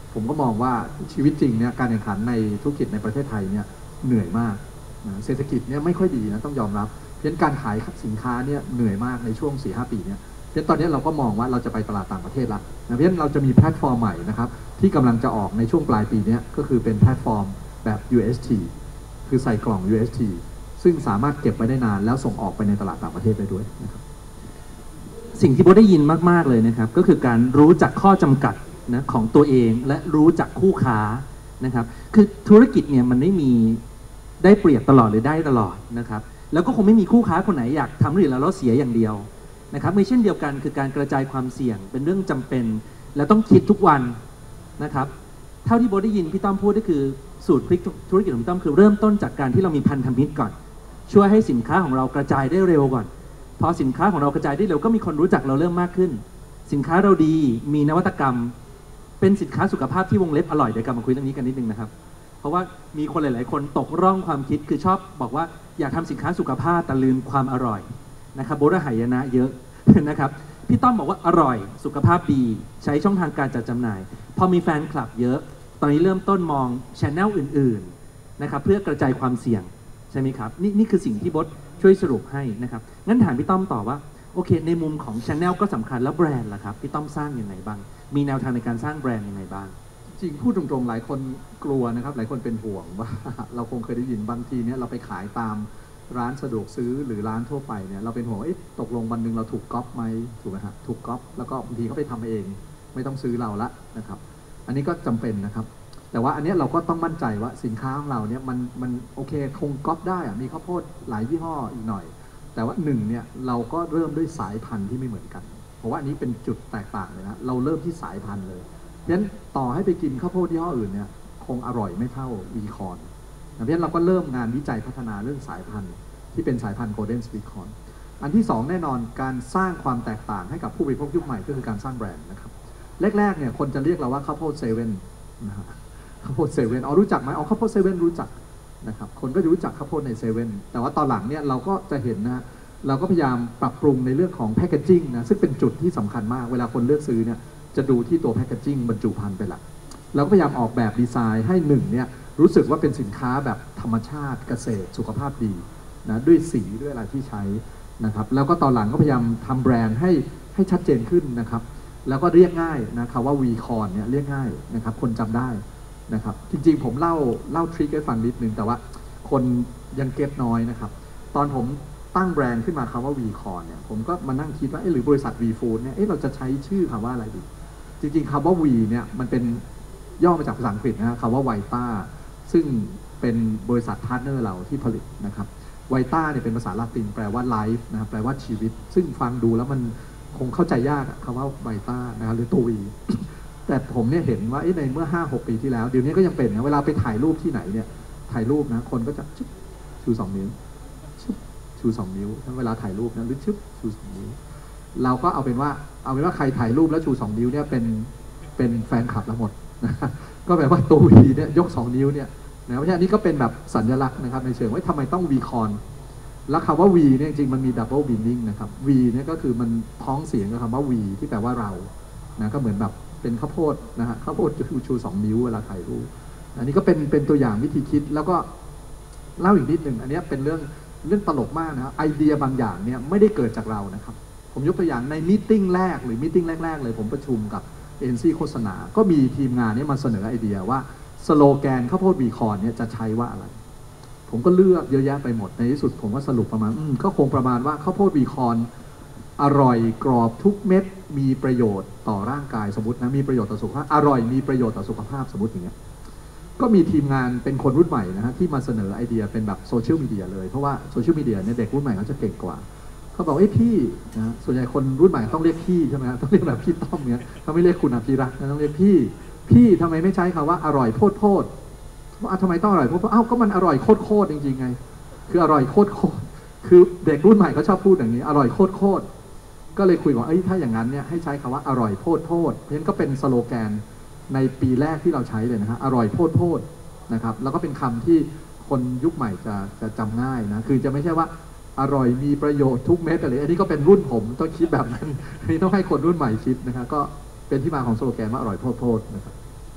ผมก็มองว่าชีวิตจริงเนี่ยการแข่งขันในธุรกิจในประเทศไทยเนี่ยเหนื่อยมากนะเศรษฐกิจเนี่ยไม่ค่อยดีนะต้องยอมรับเพราะฉะนั้นการขายสินค้าเนี่ยเหนื่อยมากในช่วง สี่ห้า ปีเนี่ยเพราะฉะนั้นตอนนี้เราก็มองว่าเราจะไปตลาดต่างประเทศละนะเพราะฉะนั้นเราจะมีแพลตฟอร์มใหม่นะครับที่กำลังจะออกในช่วงปลายปีนี้ก็คือเป็นแพลตฟอร์มแบบ ยู เอส ที คือใส่กล่อง ยู เอส ที ซึ่งสามารถเก็บไว้ได้นานแล้วส่งออกไปในตลาดต่างประเทศได้ด้วยนะครับสิ่งที่โบได้ยินมากๆเลยนะครับก็คือการรู้จักข้อจำกัดนะของตัวเองและรู้จักคู่ค้านะครับคือธุรกิจเนี่ยมันไม่มีได้เปรียบตลอดหรือได้ตลอดนะครับแล้วก็คงไม่มีคู่ค้าคนไหนอยากทำธุรกิจแล้วเราเสียอย่างเดียวนะครับไม่เช่นเดียวกันคือการกระจายความเสี่ยงเป็นเรื่องจำเป็นและต้องคิดทุกวันนะครับเท่าที่โบได้ยินพี่ต้อมพูดก็คือสูตรพลิกธุรกิจของพี่ต้อมคือเริ่มต้นจากการที่เรามีพันธมิตรก่อนช่วยให้สินค้าของเรากระจายได้เร็วก่อนพอสินค้าของเรากระจายได้เร็วก็มีคนรู้จักเราเริ่มมากขึ้นสินค้าเราดีมีนวัตกรรมเป็นสินค้าสุขภาพที่วงเล็บอร่อยเดี๋ยวกลับมาคุยเรื่องนี้กันนิดนึงนะครับเพราะว่ามีคนหลายๆคนตกร่องความคิดคือชอบบอกว่าอยากทำสินค้าสุขภาพแต่ลืมความอร่อยนะครับโบราณหายนะเยอะ นะครับพี่ต้อมบอกว่าอร่อยสุขภาพดีใช้ช่องทางการจัดจำหน่ายพอมีแฟนคลับเยอะตอนนี้เริ่มต้นมองชแนลอื่นๆนะครับเพื่อกระจายความเสี่ยงใช่ไหมครับนี่นี่คือสิ่งที่โบช่วยสรุปให้นะครับงั้นถามพี่ต้อมต่อว่าโอเคในมุมของ channel ก็สำคัญแล้วแบรนด์ล่ะครับพี่ต้อมสร้างยังไงบ้างมีแนวทางในการสร้างแบรนด์ยังไงบ้างจริงพูดตรงๆหลายคนกลัวนะครับหลายคนเป็นห่วงว่า เราคงเคยได้ยินบางทีเนี่ยเราไปขายตามร้านสะดวกซื้อหรือร้านทั่วไปเนี่ยเราเป็นห่วงเอ๊ะตกลงวันหนึ่งเราถูกก๊อปไหมถูกไหมครับถูกก๊อปแล้วก็บางทีเขาไปทำเองไม่ต้องซื้อเราละนะครับอันนี้ก็จำเป็นนะครับแต่ว่าอันนี้เราก็ต้องมั่นใจว่าสินค้าของเราเนี่ยมันมันโอเคคงก๊อปได้อะมีข้าวโพดหลายยี่ห้ออีกหน่อยแต่ว่าหนึ่งเนี่ยเราก็เริ่มด้วยสายพันธุ์ที่ไม่เหมือนกันเพราะว่าอันนี้เป็นจุดแตกต่างเลยนะเราเริ่มที่สายพันธุ์เลยเพราะฉะนั้นต่อให้ไปกินข้าวโพดยี่ห้ออื่นเนี่ยคงอร่อยไม่เท่าวีคอนเพราะฉะนั้นเราก็เริ่มงานวิจัยพัฒนาเรื่องสายพันธุ์ที่เป็นสายพันธุ์โกลเด้นสวีทคอร์นอันที่สองแน่นอนการสร้างความแตกต่างให้กับผู้บริโภคยุคใหม่ก็คือการสร้างแบรนด์นะครับแรกๆเนี่ยคนจะเรียกเราว่าข้าวโพดเซเว่นนะฮะข้าวโพดเซเว่นอ๋อรู้จักไหมอ๋อข้าวโพดเซเว่นรู้จักนะครับคนก็จะรู้จักข้าวโพดในเซเว่นแต่ว่าตอนหลังเนี่ยเราก็จะเห็นนะเราก็พยายามปรับปรุงในเรื่องของแพคเกจิ้งนะซึ่งเป็นจุดที่สำคัญมากเวลาคนเลือกซื้อเนี่ยจะดูที่ตัวแพคเกจิ้งบรรจุภัณฑ์เป็นหลักเราก็พยายามออกแบบดีไซน์ให้หนึ่งเนี่ยรู้สึกว่าเป็นสินค้าแบบธรรมชาติเกษตรสุขภาพดีนะด้วยสีด้วยอะไรที่ใช้นะครับแล้วก็ตอนหลังก็พยายามทำแบรนด์ให้ให้ชัดเจนขึ้นนะครับแล้วก็เรียกง่ายนะครับว่าวีคอนเนี่ยเรียกง่ายนะครับคนจำได้นะครับจริงๆผมเล่าเล่าทริคให้ฟังนิดนึงแต่ว่าคนยังเก็ตน้อยนะครับตอนผมตั้งแบรนด์ขึ้นมาคำว่าวีคอนเนี่ยผมก็มานั่งคิดว่าเอ๊ะหรือบริษัทวีฟู้ดเนี่ยเอ๊ะเราจะใช้ชื่อคำว่าอะไรดีจริงๆคำว่าวีเนี่ยมันเป็นย่อมาจากภาษาอังกฤษนะคำว่าไวต้าซึ่งเป็นบริษัทพาร์ทเนอร์เราที่ผลิตนะครับไวต้าเนี่ยเป็นภาษาละตินแปลว่าไลฟ์นะครับแปลว่าชีวิตซึ่งฟังดูแล้วมันคงเข้าใจยากคำว่าไวต้านะครับหรือตัววีแต่ผมเนี่ยเห็นว่าในเมื่อ ห้าหก ปีที่แล้วเดี๋ยวนี้ก็ยังเป็นนะเวลาไปถ่ายรูปที่ไหนเนี่ยถ่ายรูปนะคนก็จะชุบชูสองนิ้วชุบชูสองนิ้วเวลาถ่ายรูปนะหรือชุบชูสองนิ้วเราก็เอาเป็นว่าเอาเป็นว่าใครถ่ายรูปแล้วชูสองนิ้วเนี่ยเป็นเป็นแฟนคลับเราหมดนะก็แปลว่าตัววีเนี่ยยกสองนิ้วเนี่ยนะเพราะฉะนั้นอันนี้ก็เป็นแบบสัญลักษณ์นะครับในเชิงว่าทำไมต้องวีคอนแล้วคำว่า V เนี่ยจริงๆมันมีดับเบิลบีนิ่งนะครับ V เนี่ยก็คือมันพ้องเสียงกับคำว่า V ที่แปลว่าเรานะก็เหมือนแบบเป็นข้าวโพดนะฮะข้าวโพดชูชูสองนิ้วเวลาถ่ายรูปอันนี้ก็เป็นเป็นตัวอย่างวิธีคิดแล้วก็เล่าอีกนิดหนึ่งอันนี้เป็นเรื่องเรื่องตลกมากนะไอเดียบางอย่างเนี่ยไม่ได้เกิดจากเรานะครับผมยกตัวอย่างในมีตติ้งแรกหรือมีตติ้งแรกๆเลยผมประชุมกับเอ็นซีโฆษณาก็มีทีมงานนี้มาเสนอไอเดียว่าสโลแกนข้าวโพดวีคอนเนี่ยจะใช้ว่าอะไรผมก็เลือกเยอะแยะไปหมดในที่สุดผมก็สรุปประมาณก็คงประมาณว่าข้าวโพดวีคอนอร่อยกรอบทุกเม็ดมีประโยชน์ต่อร่างกายสมมตินะมีประโยชน์ต่อสุขภาพอร่อยมีประโยชน์ต่อสุขภาพสมมติอย่างเงี้ยก็มีทีมงานเป็นคนรุ่นใหม่นะฮะที่มาเสนอไอเดียเป็นแบบโซเชียลมีเดียเลยเพราะว่าโซเชียลมีเดียเนี่ยเด็กรุ่นใหม่เขาจะเก่งกว่าเขาบอกเอ้ยพี่นะส่วนใหญ่คนรุ่นใหม่ต้องเรียกพี่ใช่ไหมครับต้องเรียกแบบพี่ต้อมเงี้ยเขาไม่เรียกคุณอภิรักษ์นะต้องเรียกพี่พี่ทำไมไม่ใช้คำว่าอร่อยโพดโพดว่าทำไมต้องอร่อยโพดโพดเอ้าก็มันอร่อยโคตรโคตรจริงๆไงคืออร่อยโคตรโคตรคือเด็กรุ่นใหม่เขาชอบพูดอย่างนี้อร่อยโคตรโคตรก็เลยคุยว่าเอ้ยถ้าอย่างนั้นเนี่ยให้ใช้คำว่าอร่อยโพดโพดเพราะฉะนั้นก็เป็นสโลแกนในปีแรกที่เราใช้เลยนะฮะอร่อยโพดโพดนะครับแล้วก็เป็นคำที่คนยุคใหม่จะจะจำง่ายนะคือจะไม่ใช่ว่าอร่อยมีประโยชน์ทุกเม็ดอะไรอันนี้ก็เป็นรุ่นผมต้องคิดแบบนั้นอันนี้ต้องให้คนรุ่นใหม่คิดนะครับก็เป็นที่มาของสโลแกนว่าอร่อยโพดโพดนะครับ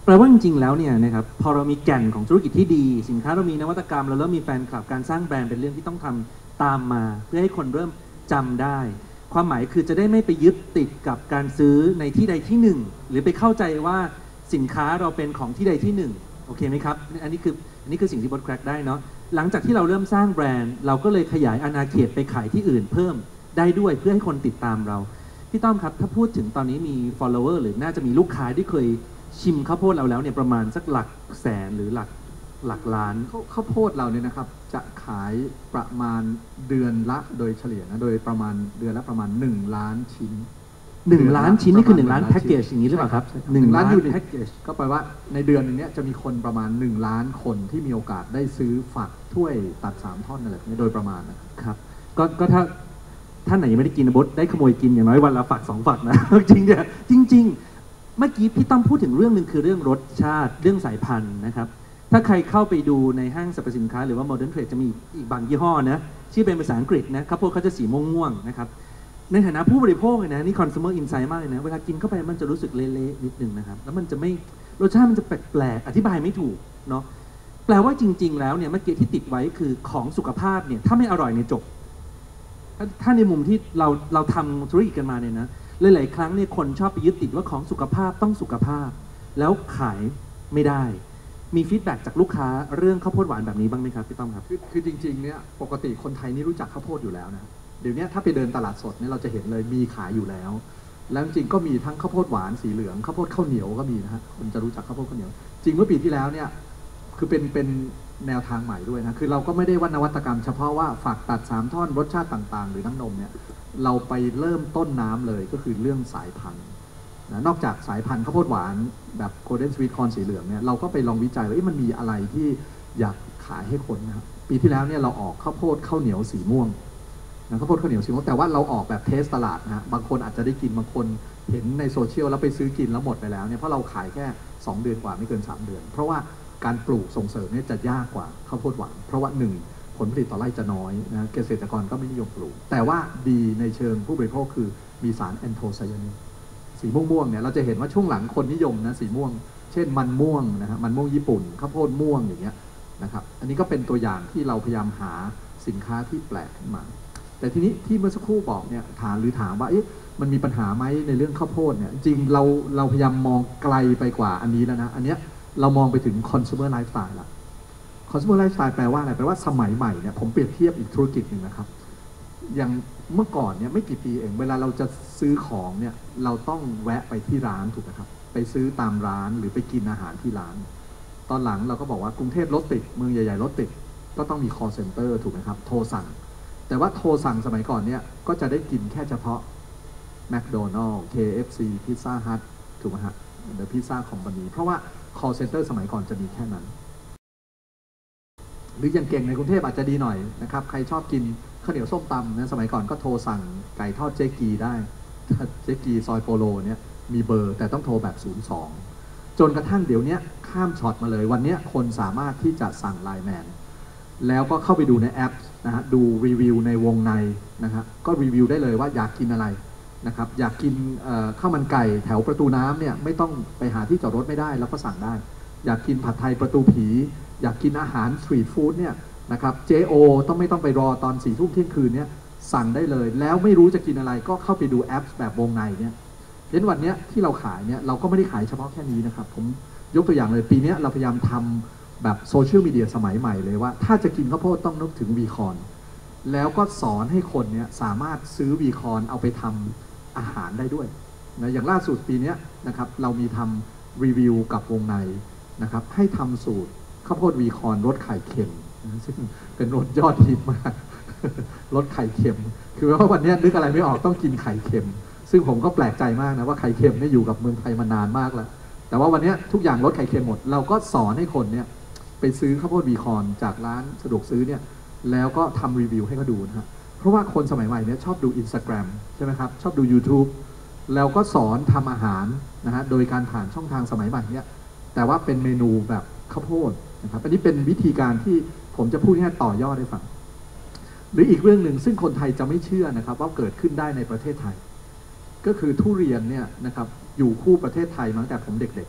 แปลว่าจริงๆแล้วเนี่ยนะครับพอเรามีแก่นของธุรกิจที่ดีสินค้าเรามีนวัตกรรมเราเริ่มมีแฟนคลับการสร้างแบรนด์เป็นเรื่องที่ต้องทำตามมาเพื่อให้คนเริ่มจำได้ความหมายคือจะได้ไม่ไปยึดติดกับการซื้อในที่ใดที่หนึ่งหรือไปเข้าใจว่าสินค้าเราเป็นของที่ใดที่หนึ่งโอเคไหมครับอันนี้คืออันนี้คือสิ่งที่บอสแคร็กได้เนาะหลังจากที่เราเริ่มสร้างแบรนด์เราก็เลยขยายอาณาเขตไปขายที่อื่นเพิ่มได้ด้วยเพื่อให้คนติดตามเราพี่ต้อมครับถ้าพูดถึงตอนนี้มี follower หรือน่าจะมีลูกค้าที่เคยชิมข้าวโพดเราแล้วเนี่ยประมาณสักหลักแสนหรือหลักหลักล้านข้าวข้าวโพดเราเนี่ยนะครับจะขายประมาณเดือนละโดยเฉลี่ยนะโดยประมาณเดือนละประมาณหนึ่งล้านชิ้นหนึ่งล้านชิ้นนี่คือหนึ่งล้านแพ็กเกจอย่างนี้หรือเปล่าครับหนึ่งล้านยูนิตแพ็กเกจก็แปลว่าในเดือนนึงเนี้ยจะมีคนประมาณหนึ่งล้านคนที่มีโอกาสได้ซื้อฝักถ้วยตัดสามท่อนอะไรแบบนี้โดยประมาณนะครับก็ก็ถ้าท่านไหนยังไม่ได้กินนะบดได้ขโมยกินอย่างน้อยวันละฝักสองฝักนะจริงเนี่ยจริงๆเมื่อกี้พี่ต้อมพูดถึงเรื่องหนึ่งคือเรื่องรสชาติเรื่องสายพันธุ์นะครับถ้าใครเข้าไปดูในห้างสรรพสินค้าหรือว่า Modern Trade จะมีอีกบางยี่ห้อนะที่เป็นภาษาอังกฤษนะข้าวโพดเขาจะสีม่วงๆนะครับในฐานะผู้บริโภคเลยนะนี่ consumer insight มากเลยนะเวลากินเข้าไปมันจะรู้สึกเละๆนิดนึงนะครับแล้วมันจะไม่รสชาติมันจะแปลกๆอธิบายไม่ถูกเนาะแปลว่าจริงๆแล้วเนี่ยเมื่อกี้ที่ติดไว้คือของสุขภาพเนี่ยถ้าไม่อร่อยเนี่ยจบถ้าในมุมที่เราเราทำธุรกิจกันมาเนี่ยนะหลายๆครั้งเนี่ยคนชอบไปยึดติดว่าของสุขภาพต้องสุขภาพแล้วขายไม่ได้มีฟีดแบ็กจากลูกค้าเรื่องข้าวโพดหวานแบบนี้บ้างไหมครับพี่ต้อมครับคือคือจริงๆเนี่ยปกติคนไทยนี่รู้จักข้าวโพดอยู่แล้วนะเดี๋ยวนี้ถ้าไปเดินตลาดสดเนี่ยเราจะเห็นเลยมีขายอยู่แล้วแล้วจริงก็มีทั้งข้าวโพดหวานสีเหลืองข้าวโพดข้าวเหนียวก็มีนะฮะคนจะรู้จักข้าวโพดข้าวเหนียวจริงเมื่อปีที่แล้วเนี่ยคือเป็นเป็นแนวทางใหม่ด้วยนะคือเราก็ไม่ได้ว่านวัตกรรมเฉพาะว่าฝักตัดสามท่อนรสชาติต่างๆหรือน้ำนมเนี่ยเราไปเริ่มต้นน้ำเลยก็คือเรื่องสายพันธุ์นะนอกจากสายพันธุ์ข้าวโพดหวานแบบ Golden Sweet Corn สีเหลืองเนี่ยเราก็ไปลองวิจัยว่ามันมีอะไรที่อยากขายให้คนนะครับปีที่แล้วเนี่ยเราออกข้าวโพดข้าวเหนียวสีม่วงนะข้าวโพดข้าวเหนียวสีม่วงแต่ว่าเราออกแบบเทสตลาดนะฮะบางคนอาจจะได้กินบางคนเห็นในโซเชียลแล้วไปซื้อกินแล้วหมดไปแล้วเนี่ยเพราะเราขายแค่สองเดือนกว่าไม่เกินสามเดือนเพราะว่าการปลูกส่งเสริมเนี่ยจะยากกว่าข้าวโพดหวานเพราะว่าหนึ่งผลผลิตต่อไร่จะน้อยนะเกษตรกรก็ไม่นิยมปลูกแต่ว่าดีในเชิงผู้บริโภคคือมีสารแอนโทไซยานินสีม่วงๆเนี่ยเราจะเห็นว่าช่วงหลังคนนิยมนะสีม่วงเช่นมันม่วงนะฮะมันม่วงญี่ปุ่นข้าวโพดม่วงอย่างเงี้ยนะครับอันนี้ก็เป็นตัวอย่างที่เราพยายามหาสินค้าที่แปลกขึ้นมาแต่ทีนี้ที่เมื่อสักครู่บอกเนี่ยถามหรือถามว่าเอ๊ะมันมีปัญหาไหมในเรื่องข้าวโพดเนี่ยจริงเราเราพยายามมองไกลไปกว่าอันนี้แล้วนะอันเนี้ยเรามองไปถึง consumer lifestyle ละ consumer lifestyle แปลว่าอะไรแปลว่าสมัยใหม่เนี่ยผมเปรียบเทียบอีกธุรกิจหนึ่งนะครับอย่างเมื่อก่อนเนี่ยไม่กี่ปีเองเวลาเราจะซื้อของเนี่ยเราต้องแวะไปที่ร้านถูกไหมครับไปซื้อตามร้านหรือไปกินอาหารที่ร้านตอนหลังเราก็บอกว่ากรุงเทพรถติดเมืองใหญ่ๆรถติดก็ต้องมี call center ถูกไหมครับโทรสั่งแต่ว่าโทรสั่งสมัยก่อนเนี่ยก็จะได้กินแค่เฉพาะ McDonald's เค เอฟ ซี Pizza Hut ถูกไหมฮะ The Pizza Company เพราะว่า call center สมัยก่อนจะมีแค่นั้นหรือยังเก่งในกรุงเทพอาจจะดีหน่อยนะครับใครชอบกินข้าวเหนียวส้มตำนะสมัยก่อนก็โทรสั่งไก่ทอดเจ๊กีได้เจ๊กีซอยโปโลเนี่ยมีเบอร์แต่ต้องโทรแบบศูนย์สองจนกระทั่งเดี๋ยวนี้ข้ามช็อตมาเลยวันนี้คนสามารถที่จะสั่งไลน์แมนแล้วก็เข้าไปดูในแอปนะฮะดูรีวิวในวงในนะฮะก็รีวิวได้เลยว่าอยากกินอะไรนะครับอยากกินข้าวมันไก่แถวประตูน้ำเนี่ยไม่ต้องไปหาที่จอดรถไม่ได้แล้วก็สั่งได้อยากกินผัดไทยประตูผีอยากกินอาหารสตรีทฟู้ดเนี่ยนะครับเจโอต้องไม่ต้องไปรอตอนสี่ทุ่มเที่ยงคืนเนี่ยสั่งได้เลยแล้วไม่รู้จะกินอะไรก็เข้าไปดูแอปแบบวงในเนี่ยเห็นวันนี้ที่เราขายเนี่ยเราก็ไม่ได้ขายเฉพาะแค่นี้นะครับผมยกตัวอย่างเลยปีนี้เราพยายามทำแบบโซเชียลมีเดียสมัยใหม่เลยว่าถ้าจะกินข้าวโพดต้องนึกถึงวีคอนแล้วก็สอนให้คนเนี่ยสามารถซื้อวีคอนเอาไปทำอาหารได้ด้วยนะอย่างล่าสุดปีนี้นะครับเรามีทำรีวิวกับวงในนะครับให้ทำสูตรข้าวโพดวีคอนรสไข่เค็มซึ่งเป็นรสยอดฮิตมากรสไข่เค็มคือว่าวันนี้นึกอะไรไม่ออกต้องกินไข่เค็มซึ่งผมก็แปลกใจมากนะว่าไข่เค็มเนี่ยอยู่กับเมืองไทยมานานมากแล้วแต่ว่าวันนี้ทุกอย่างรสไข่เค็มหมดเราก็สอนให้คนเนี่ยไปซื้อข้าวโพดวีคอนจากร้านสะดวกซื้อเนี่ยแล้วก็ทำรีวิวให้เขาดูนะฮะเพราะว่าคนสมัยใหม่เนี่ยชอบดู Instagram ใช่ไหมครับชอบดู YouTube แล้วก็สอนทำอาหารนะฮะโดยการผ่านช่องทางสมัยใหม่เนี่ยแต่ว่าเป็นเมนูแบบข้าวโพดนะครับอันนี้เป็นวิธีการที่ผมจะพูดให้ต่อยอดให้ฟังหรืออีกเรื่องหนึ่งซึ่งคนไทยจะไม่เชื่อนะครับว่าเกิดขึ้นได้ในประเทศไทยก็คือทุเรียนเนี่ยนะครับอยู่คู่ประเทศไทยมาตั้งแต่ผมเด็ก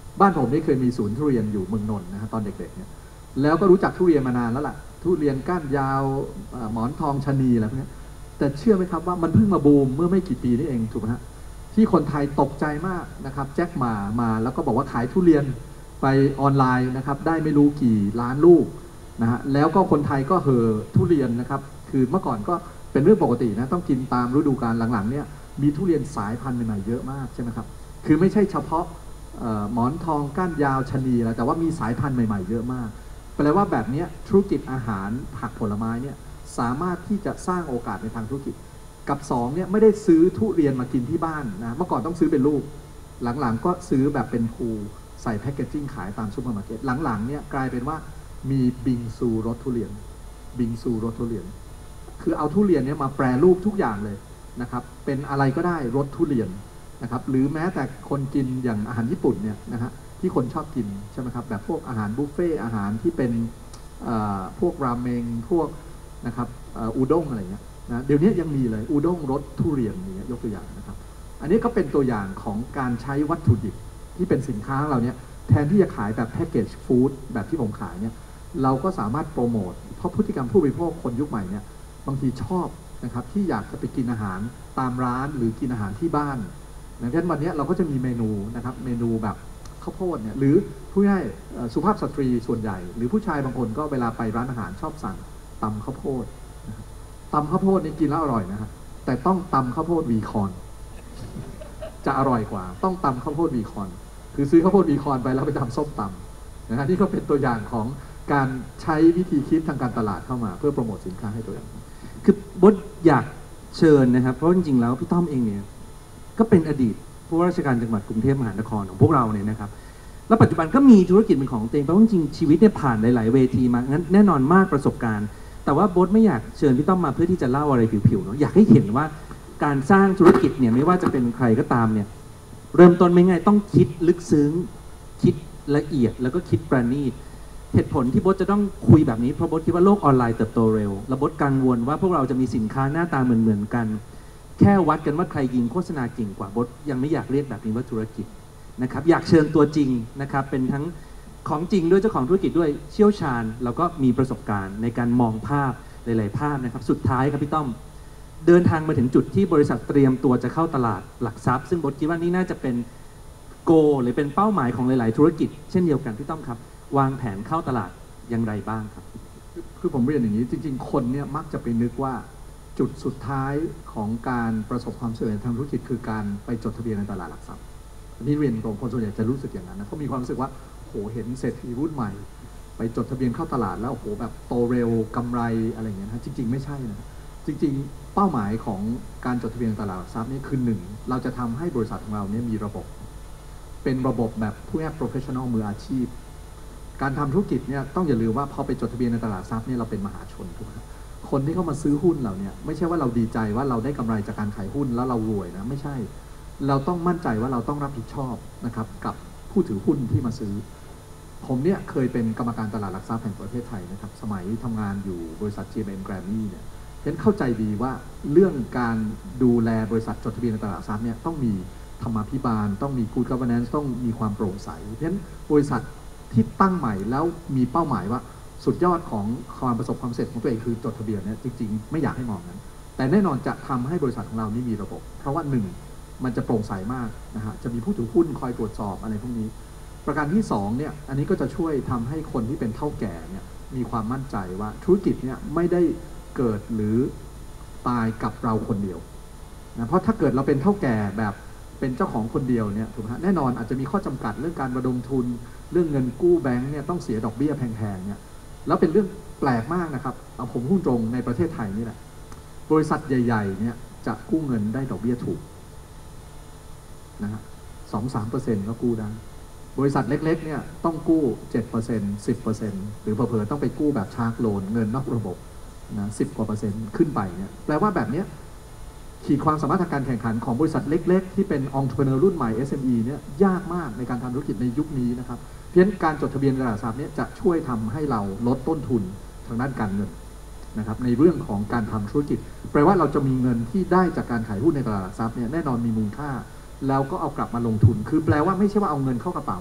บ้านผมนี่เคยมีศูนย์ทุเรียนอยู่เมืองนนท์นะฮะตอนเด็กๆเนี่ยแล้วก็รู้จักทุเรียนมานานแล้วล่ะทุเรียนก้านยาวหมอนทองชะนีอะไรพวกนี้แต่เชื่อไหมครับว่ามันเพิ่งมาบูมเมื่อไม่กี่ปีนี่เองถูกไหมฮะที่คนไทยตกใจมากนะครับแจ็คหมามาแล้วก็บอกว่าขายทุเรียนไปออนไลน์นะครับได้ไม่รู้กี่ล้านลูกนะฮะแล้วก็คนไทยก็เห่อทุเรียนนะครับคือเมื่อก่อนก็เป็นเรื่องปกตินะต้องกินตามฤดูกาลหลังๆเนี่ยมีทุเรียนสายพันธุ์ใหม่ๆเยอะมากใช่ไหมครับคือไม่ใช่เฉพาะหมอนทองก้านยาวชะนีแล้วแต่ว่ามีสายพันธุ์ใหม่ๆเยอะมากแปลว่าแบบนี้ธุรกิจอาหารผักผลไม้เนี่ยสามารถที่จะสร้างโอกาสในทางธุรกิจกับสองเนี่ยไม่ได้ซื้อทุเรียนมากินที่บ้านนะเมื่อก่อนต้องซื้อเป็นลูกหลังๆก็ซื้อแบบเป็นภูใส่แพคเกจจิ้งขายตามซูเปอร์มาร์เก็ตหลังๆเนี่ยกลายเป็นว่ามีบิงซูรสทุเรียนบิงซูรสทุเรียนคือเอาทุเรียนเนี่ยมาแปรรูปทุกอย่างเลยนะครับเป็นอะไรก็ได้รสทุเรียนนะครับหรือแม้แต่คนกินอย่างอาหารญี่ปุ่นเนี่ยนะฮะที่คนชอบกินใช่ไหมครับแบบพวกอาหารบุฟเฟ่อาหารที่เป็นพวกราเมงพวกนะครับอุด้งอะไรเงี้ยนะเดี๋ยวนี้ยังมีเลยอุด้งรสทุเรียนอย่างเงี้ยยกตัวอย่างนะครับอันนี้ก็เป็นตัวอย่างของการใช้วัตถุดิบที่เป็นสินค้าเราเนี่ยแทนที่จะขายแบบแพ็กเกจฟู้ดแบบที่ผมขายเนี่ยเราก็สามารถโปรโมทเพราะพฤติกรรมผู้บริโภคคนยุคใหม่เนี่ยบางทีชอบนะครับที่อยากจะไปกินอาหารตามร้านหรือกินอาหารที่บ้านดังนั้นวันนี้เราก็จะมีเมนูนะครับเมนูแบบข้าวโพดเนี่ยหรือผู้ให้สุภาพสตรีส่วนใหญ่หรือผู้ชายบางคนก็เวลาไปร้านอาหารชอบสั่งตำข้าวโพดตำข้าวโพดนี่กินแล้วอร่อยนะฮะแต่ต้องตำข้าวโพดวีคอนจะอร่อยกว่าต้องตำข้าวโพดวีคอนคือซื้อข้าวโพดวีคอนไปแล้วไปทำส้มตำนะฮะนี่ก็เป็นตัวอย่างของการใช้วิธีคิดทางการตลาดเข้ามาเพื่อโปรโมทสินค้าให้ตัวเองคือบดอยากเชิญนะครับเพราะจริงๆแล้วพี่ต้อมเองเนี่ยก็เป็นอดีตผู้ว่าราชการจังหวัดกรุงเทพมหานครของพวกเราเนี่ยนะครับแล้วปัจจุบันก็มีธุรกิจเป็นของตัวเองเพราะจริงๆชีวิตเนี่ยผ่านหลายๆเวทีมางั้นแน่นอนมากประสบการณ์แต่ว่าบดไม่อยากเชิญพี่ต้อมมาเพื่อที่จะเล่าอะไรผิวๆเนาะอยากให้เห็นว่าการสร้างธุรกิจเนี่ยไม่ว่าจะเป็นใครก็ตามเนี่ยเริ่มต้นไม่ง่ายต้องคิดลึกซึ้งคิดละเอียดแล้วก็คิดประณีตเหตุผลที่บดจะต้องคุยแบบนี้เพราะบดคิดว่าโลกออนไลน์เติบโตเร็วและบดกังวลว่าพวกเราจะมีสินค้าหน้าตาเหมือนๆกันแค่วัดกันว่าใครยิงโฆษณาเก่งกว่าบดยังไม่อยากเรียกแบบนี้ว่าธุรกิจนะครับอยากเชิญตัวจริงนะครับเป็นทั้งของจริงด้วยเจ้าของธุรกิจด้วยเชี่ยวชาญแล้วก็มีประสบการณ์ในการมองภาพหลายๆภาพนะครับสุดท้ายครับพี่ต้อมเดินทางมาถึงจุดที่บริษัทเตรียมตัวจะเข้าตลาดหลักทรัพย์ซึ่งบดคิดว่านี่น่าจะเป็นโกหรือเป็นเป้าหมายของหลายๆธุรกิจเช่นเดียวกันพี่ต้อมครับวางแผนเข้าตลาดอย่างไรบ้างครับคือผมเรียนอย่างนี้จริงๆคนเนี่ยมักจะไปนึกว่าจุดสุดท้ายของการประสบความสำเร็จทางธุรกิจคือการไปจดทะเบียนในตลาดหลักทรัพย์อันนี้เรียนตรงคนส่วนใหญ่จะรู้สึกอย่างนั้นนะเขามีความรู้สึกว่าโหเห็นเศรษฐีรุ่นใหม่ไปจดทะเบียนเข้าตลาดแล้วโหแบบโตเร็วกำไรอะไรเงี้ยนะจริงๆไม่ใช่นะจริงๆเป้าหมายของการจดทะเบียนในตลาดหลักทรัพย์นี่คือหนึ่งเราจะทำให้บริษัทของเราเนี่ยมีระบบเป็นระบบแบบผู้แอบ professional มืออาชีพการทำธุรกิจเนี่ยต้องอย่าลืมว่าพอไปจดทะเบียนในตลาดทรัพย์เนี่ยเราเป็นมหาชนถูกไหมคนที่เข้ามาซื้อหุ้นเราเนี่ยไม่ใช่ว่าเราดีใจว่าเราได้กำไรจากการขายหุ้นแล้วเรารวยนะไม่ใช่เราต้องมั่นใจว่าเราต้องรับผิดชอบนะครับกับผู้ถือหุ้นที่มาซื้อผมเนี่ยเคยเป็นกรรมการตลาดหลักทรัพย์แห่งประเทศไทยนะครับสมัยทำงานอยู่บริษัท จี เอ็ม Grammy เนี่ยฉะนั้นเข้าใจดีว่าเรื่องการดูแลบริษัทจดทะเบียนในตลาดหลักทรัพย์เนี่ยต้องมีธรรมาภิบาลต้องมี Good Governance ต้องมีความโปร่งใสฉะนั้นบริษัทที่ตั้งใหม่แล้วมีเป้าหมายว่าสุดยอดของความประสบความสำเร็จของตัวเองคือจดทะเบียนเนี่ยจริงๆไม่อยากให้มองนั้นแต่แน่นอนจะทำให้บริษัทของเรานี่มีระบบเพราะว่าหนึ่งมันจะโปร่งใสมากนะฮะจะมีผู้ถือหุ้นคอยตรวจสอบอะไรพวกนี้ประการที่สองเนี่ยอันนี้ก็จะช่วยทำให้คนที่เป็นเฒ่าแก่เนี่ยมีความมั่นใจว่าธุรกิจเนี่ยไม่ได้เกิดหรือตายกับเราคนเดียวนะเพราะถ้าเกิดเราเป็นเฒ่าแก่แบบเป็นเจ้าของคนเดียวเนี่ยถูกไหมฮะแน่นอนอาจจะมีข้อจำกัดเรื่องการระดมทุนเรื่องเงินกู้แบงก์เนี่ยต้องเสียดอกเบี้ยแพงๆเนี่ยแล้วเป็นเรื่องแปลกมากนะครับเอาผมพูดตรงในประเทศไทยนี่แหละบริษัทใหญ่ๆเนี่ยจะกู้เงินได้ดอกเบี้ยถูกนะฮะสองสามเปอร์เซ็นต์ก็กู้ได้บริษัทเล็กๆเนี่ยต้องกู้เจ็ดเปอร์เซ็นต์สิบเปอร์เซ็นต์หรือเผลอๆต้องไปกู้แบบชาร์กโลนเงินนอกระบบนะสิบกว่าเปอร์เซ็นต์ขึ้นไปเนี่ยแปลว่าแบบนี้ขีดความสามารถทางการแข่งขันของบริษัทเล็กๆที่เป็น entrepreneur รุ่นใหม่ เอส เอ็ม อี เนี่ยยากมากในการทำธุรกิจในยุคนี้นะครับเพราะฉะนั้นการจดทะเบียนตลาดหลักทรัพย์เนี่ยจะช่วยทำให้เราลดต้นทุนทางด้านการเงินนะครับในเรื่องของการทำธุรกิจแปลว่าเราจะมีเงินที่ได้จากการขายหุ้นในตลาดหลักทรัพย์เนี่ยแน่นอนมีมูลค่าแล้วก็เอากลับมาลงทุนคือแปลว่าไม่ใช่ว่าเอาเงินเข้ากระเป๋านะ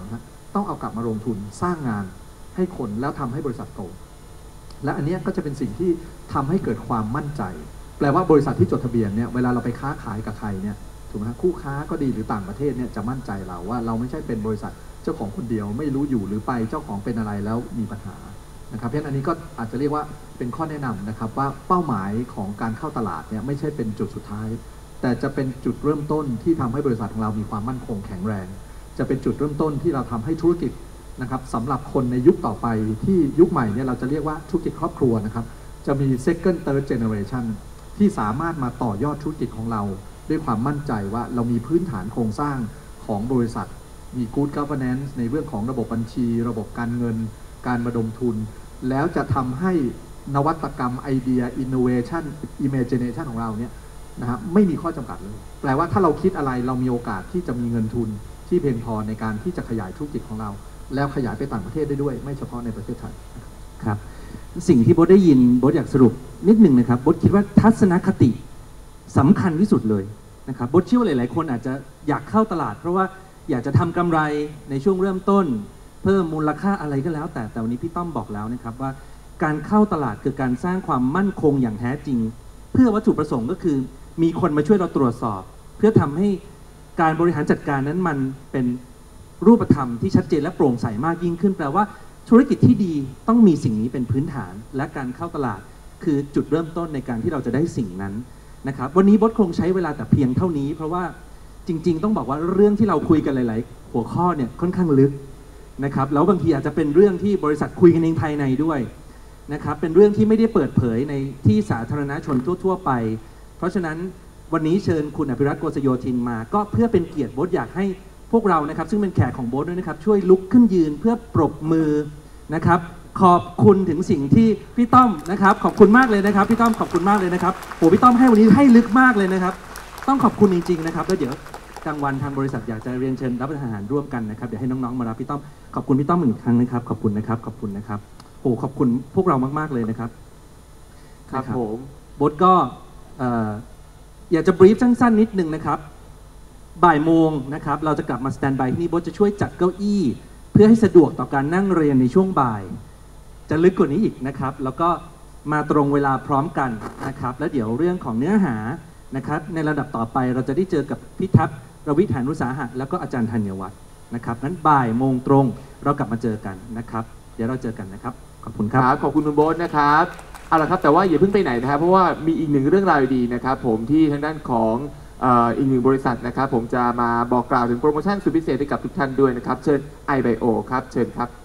ต้องเอากลับมาลงทุนสร้างงานให้คนแล้วทำให้บริษัทโตและอันนี้ก็จะเป็นสิ่งที่ทำให้เกิดความมั่นใจแปลว่าบริษัทที่จดทะเบียนเนี่ยเวลาเราไปค้าขายกับใครเนี่ยถูกไหมคู่ค้าก็ดีหรือต่างประเทศเนี่ยจะมั่นใจเราว่าเราไม่ใช่เป็นบริษัทเจ้าของคนเดียวไม่รู้อยู่หรือไปเจ้าของเป็นอะไรแล้วมีปัญหานะครับเพราะฉะนั้นอันนี้ก็อาจจะเรียกว่าเป็นข้อแนะนำนะครับว่าเป้าหมายของการเข้าตลาดเนี่ยไม่ใช่เป็นจุดสุดท้ายแต่จะเป็นจุดเริ่มต้นที่ทำให้บริษัทของเรามีความมั่นคงแข็งแรงจะเป็นจุดเริ่มต้นที่เราทำให้ธุรกิจนะครับสำหรับคนในยุคต่อไปที่ยุคใหม่เนี่ยเราจะเรียกว่าธุรกิจครอบครัวนะครับจะมี second third generation ที่สามารถมาต่อยอดธุรกิจของเราด้วยความมั่นใจว่าเรามีพื้นฐานโครงสร้างของบริษัทมี good governance ในเรื่องของระบบบัญชีระบบการเงินการระดมทุนแล้วจะทำให้นวัตกรรมไอเดีย innovation imagination ของเราเนี่ยนะฮะไม่มีข้อจำกัดเลยแปลว่าถ้าเราคิดอะไรเรามีโอกาสที่จะมีเงินทุนที่เพียงพอในการที่จะขยายธุรกิจของเราแล้วขยายไปต่างประเทศได้ด้วยไม่เฉพาะในประเทศไทยครับสิ่งที่โบ๊ทได้ยินโบ๊ทอยากสรุปนิดหนึ่งนะครับโบ๊ทคิดว่าทัศนคติสำคัญที่สุดเลยนะครับโบ๊ทเชื่อว่าหลายๆคนอาจจะอยากเข้าตลาดเพราะว่าอยากจะทำกำไรในช่วงเริ่มต้นเพิ่มมูลค่าอะไรก็แล้วแต่แต่วันนี้พี่ต้อมบอกแล้วนะครับว่าการเข้าตลาดคือการสร้างความมั่นคงอย่างแท้จริงเพื่อวัตถุประสงค์ก็คือมีคนมาช่วยเราตรวจสอบเพื่อทำให้การบริหารจัดการนั้นมันเป็นรูปธรรมที่ชัดเจนและโปร่งใสมากยิ่งขึ้นแปลว่าธุรกิจที่ดีต้องมีสิ่งนี้เป็นพื้นฐานและการเข้าตลาดคือจุดเริ่มต้นในการที่เราจะได้สิ่งนั้นนะครับวันนี้โบ๊ทคงใช้เวลาแต่เพียงเท่านี้เพราะว่าจริงๆต้องบอกว่าเรื่องที่เราคุยกันหลายๆหัวข้อเนี่ยค่อนข้างลึกนะครับแล้วบางทีอาจจะเป็นเรื่องที่บริษัทคุยกันเองภายในด้วยนะครับเป็นเรื่องที่ไม่ได้เปิดเผยในที่สาธารณชนทั่วๆไปเพราะฉะนั้นวันนี้เชิญคุณอภิรัตน์ โกษโยธินมาก็เพื่อเป็นเกียรติโบ๊ทอยากให้พวกเรานะครับซึ่งเป็นแขกของโบ๊ทด้วยนะครับช่วยลุกขึ้นยืนเพื่อปรบมือนะครับขอบคุณถึงสิ่งที่พี่ต้อมนะครับขอบคุณมากเลยนะครับพี่ต้อมขอบคุณมากเลยนะครับโหพี่ต้อมให้วันนี้ให้ลึกมากเลยนะครับต้องขอบคุณจริงๆนะครับแล้วเดี๋ยวกลางวันทางบริษัทอยากจะเรียนเชิญรับประทานอาหารร่วมกันนะครับเดี๋ยวให้น้องๆมารับพี่ต้อมขอบคุณพี่ต้อมอีกครั้งนะครับขอบคุณนะครับขอบคุณนะครับโอ้ขอบคุณพวกเรามากๆเลยนะครับครับผมโบ๊ทก็อยากจะบรีฟสั้นๆนิดนึงนะครับบ่ายโมงนะครับเราจะกลับมาสแตนด์บายที่นี่โบ๊ทจะช่วยจัดเก้าอี้เพื่อให้สะดวกต่อการนั่งเรียนในช่วงบ่ายจะลึกกว่านี้อีกนะครับแล้วก็มาตรงเวลาพร้อมกันนะครับแล้วเดี๋ยวเรื่องของเนื้อหานะครับในระดับต่อไปเราจะได้เจอกับพี่ทัพรวิทย์ หานุสาหะแล้วก็อาจารย์ธัญวัฒน์นะครับนั้นบ่ายโมงตรงเรากลับมาเจอกันนะครับเดี๋ยวเราเจอกันนะครับขอบคุณครับขอบคุณคุณโบ๊ทนะครับเอาละครับแต่ว่าอย่าเพิ่งไปไหนนะครับเพราะว่ามีอีกหนึ่งเรื่องราวดีนะครับผมที่ทางด้านของอีกหนึ่งบริษัทนะครับผมจะมาบอกกล่าวถึงโปรโมชั่นสุดพิเศษให้กับทุกท่านด้วยนะครับเชิญ ไอ ไบโอ ครับเชิญครับ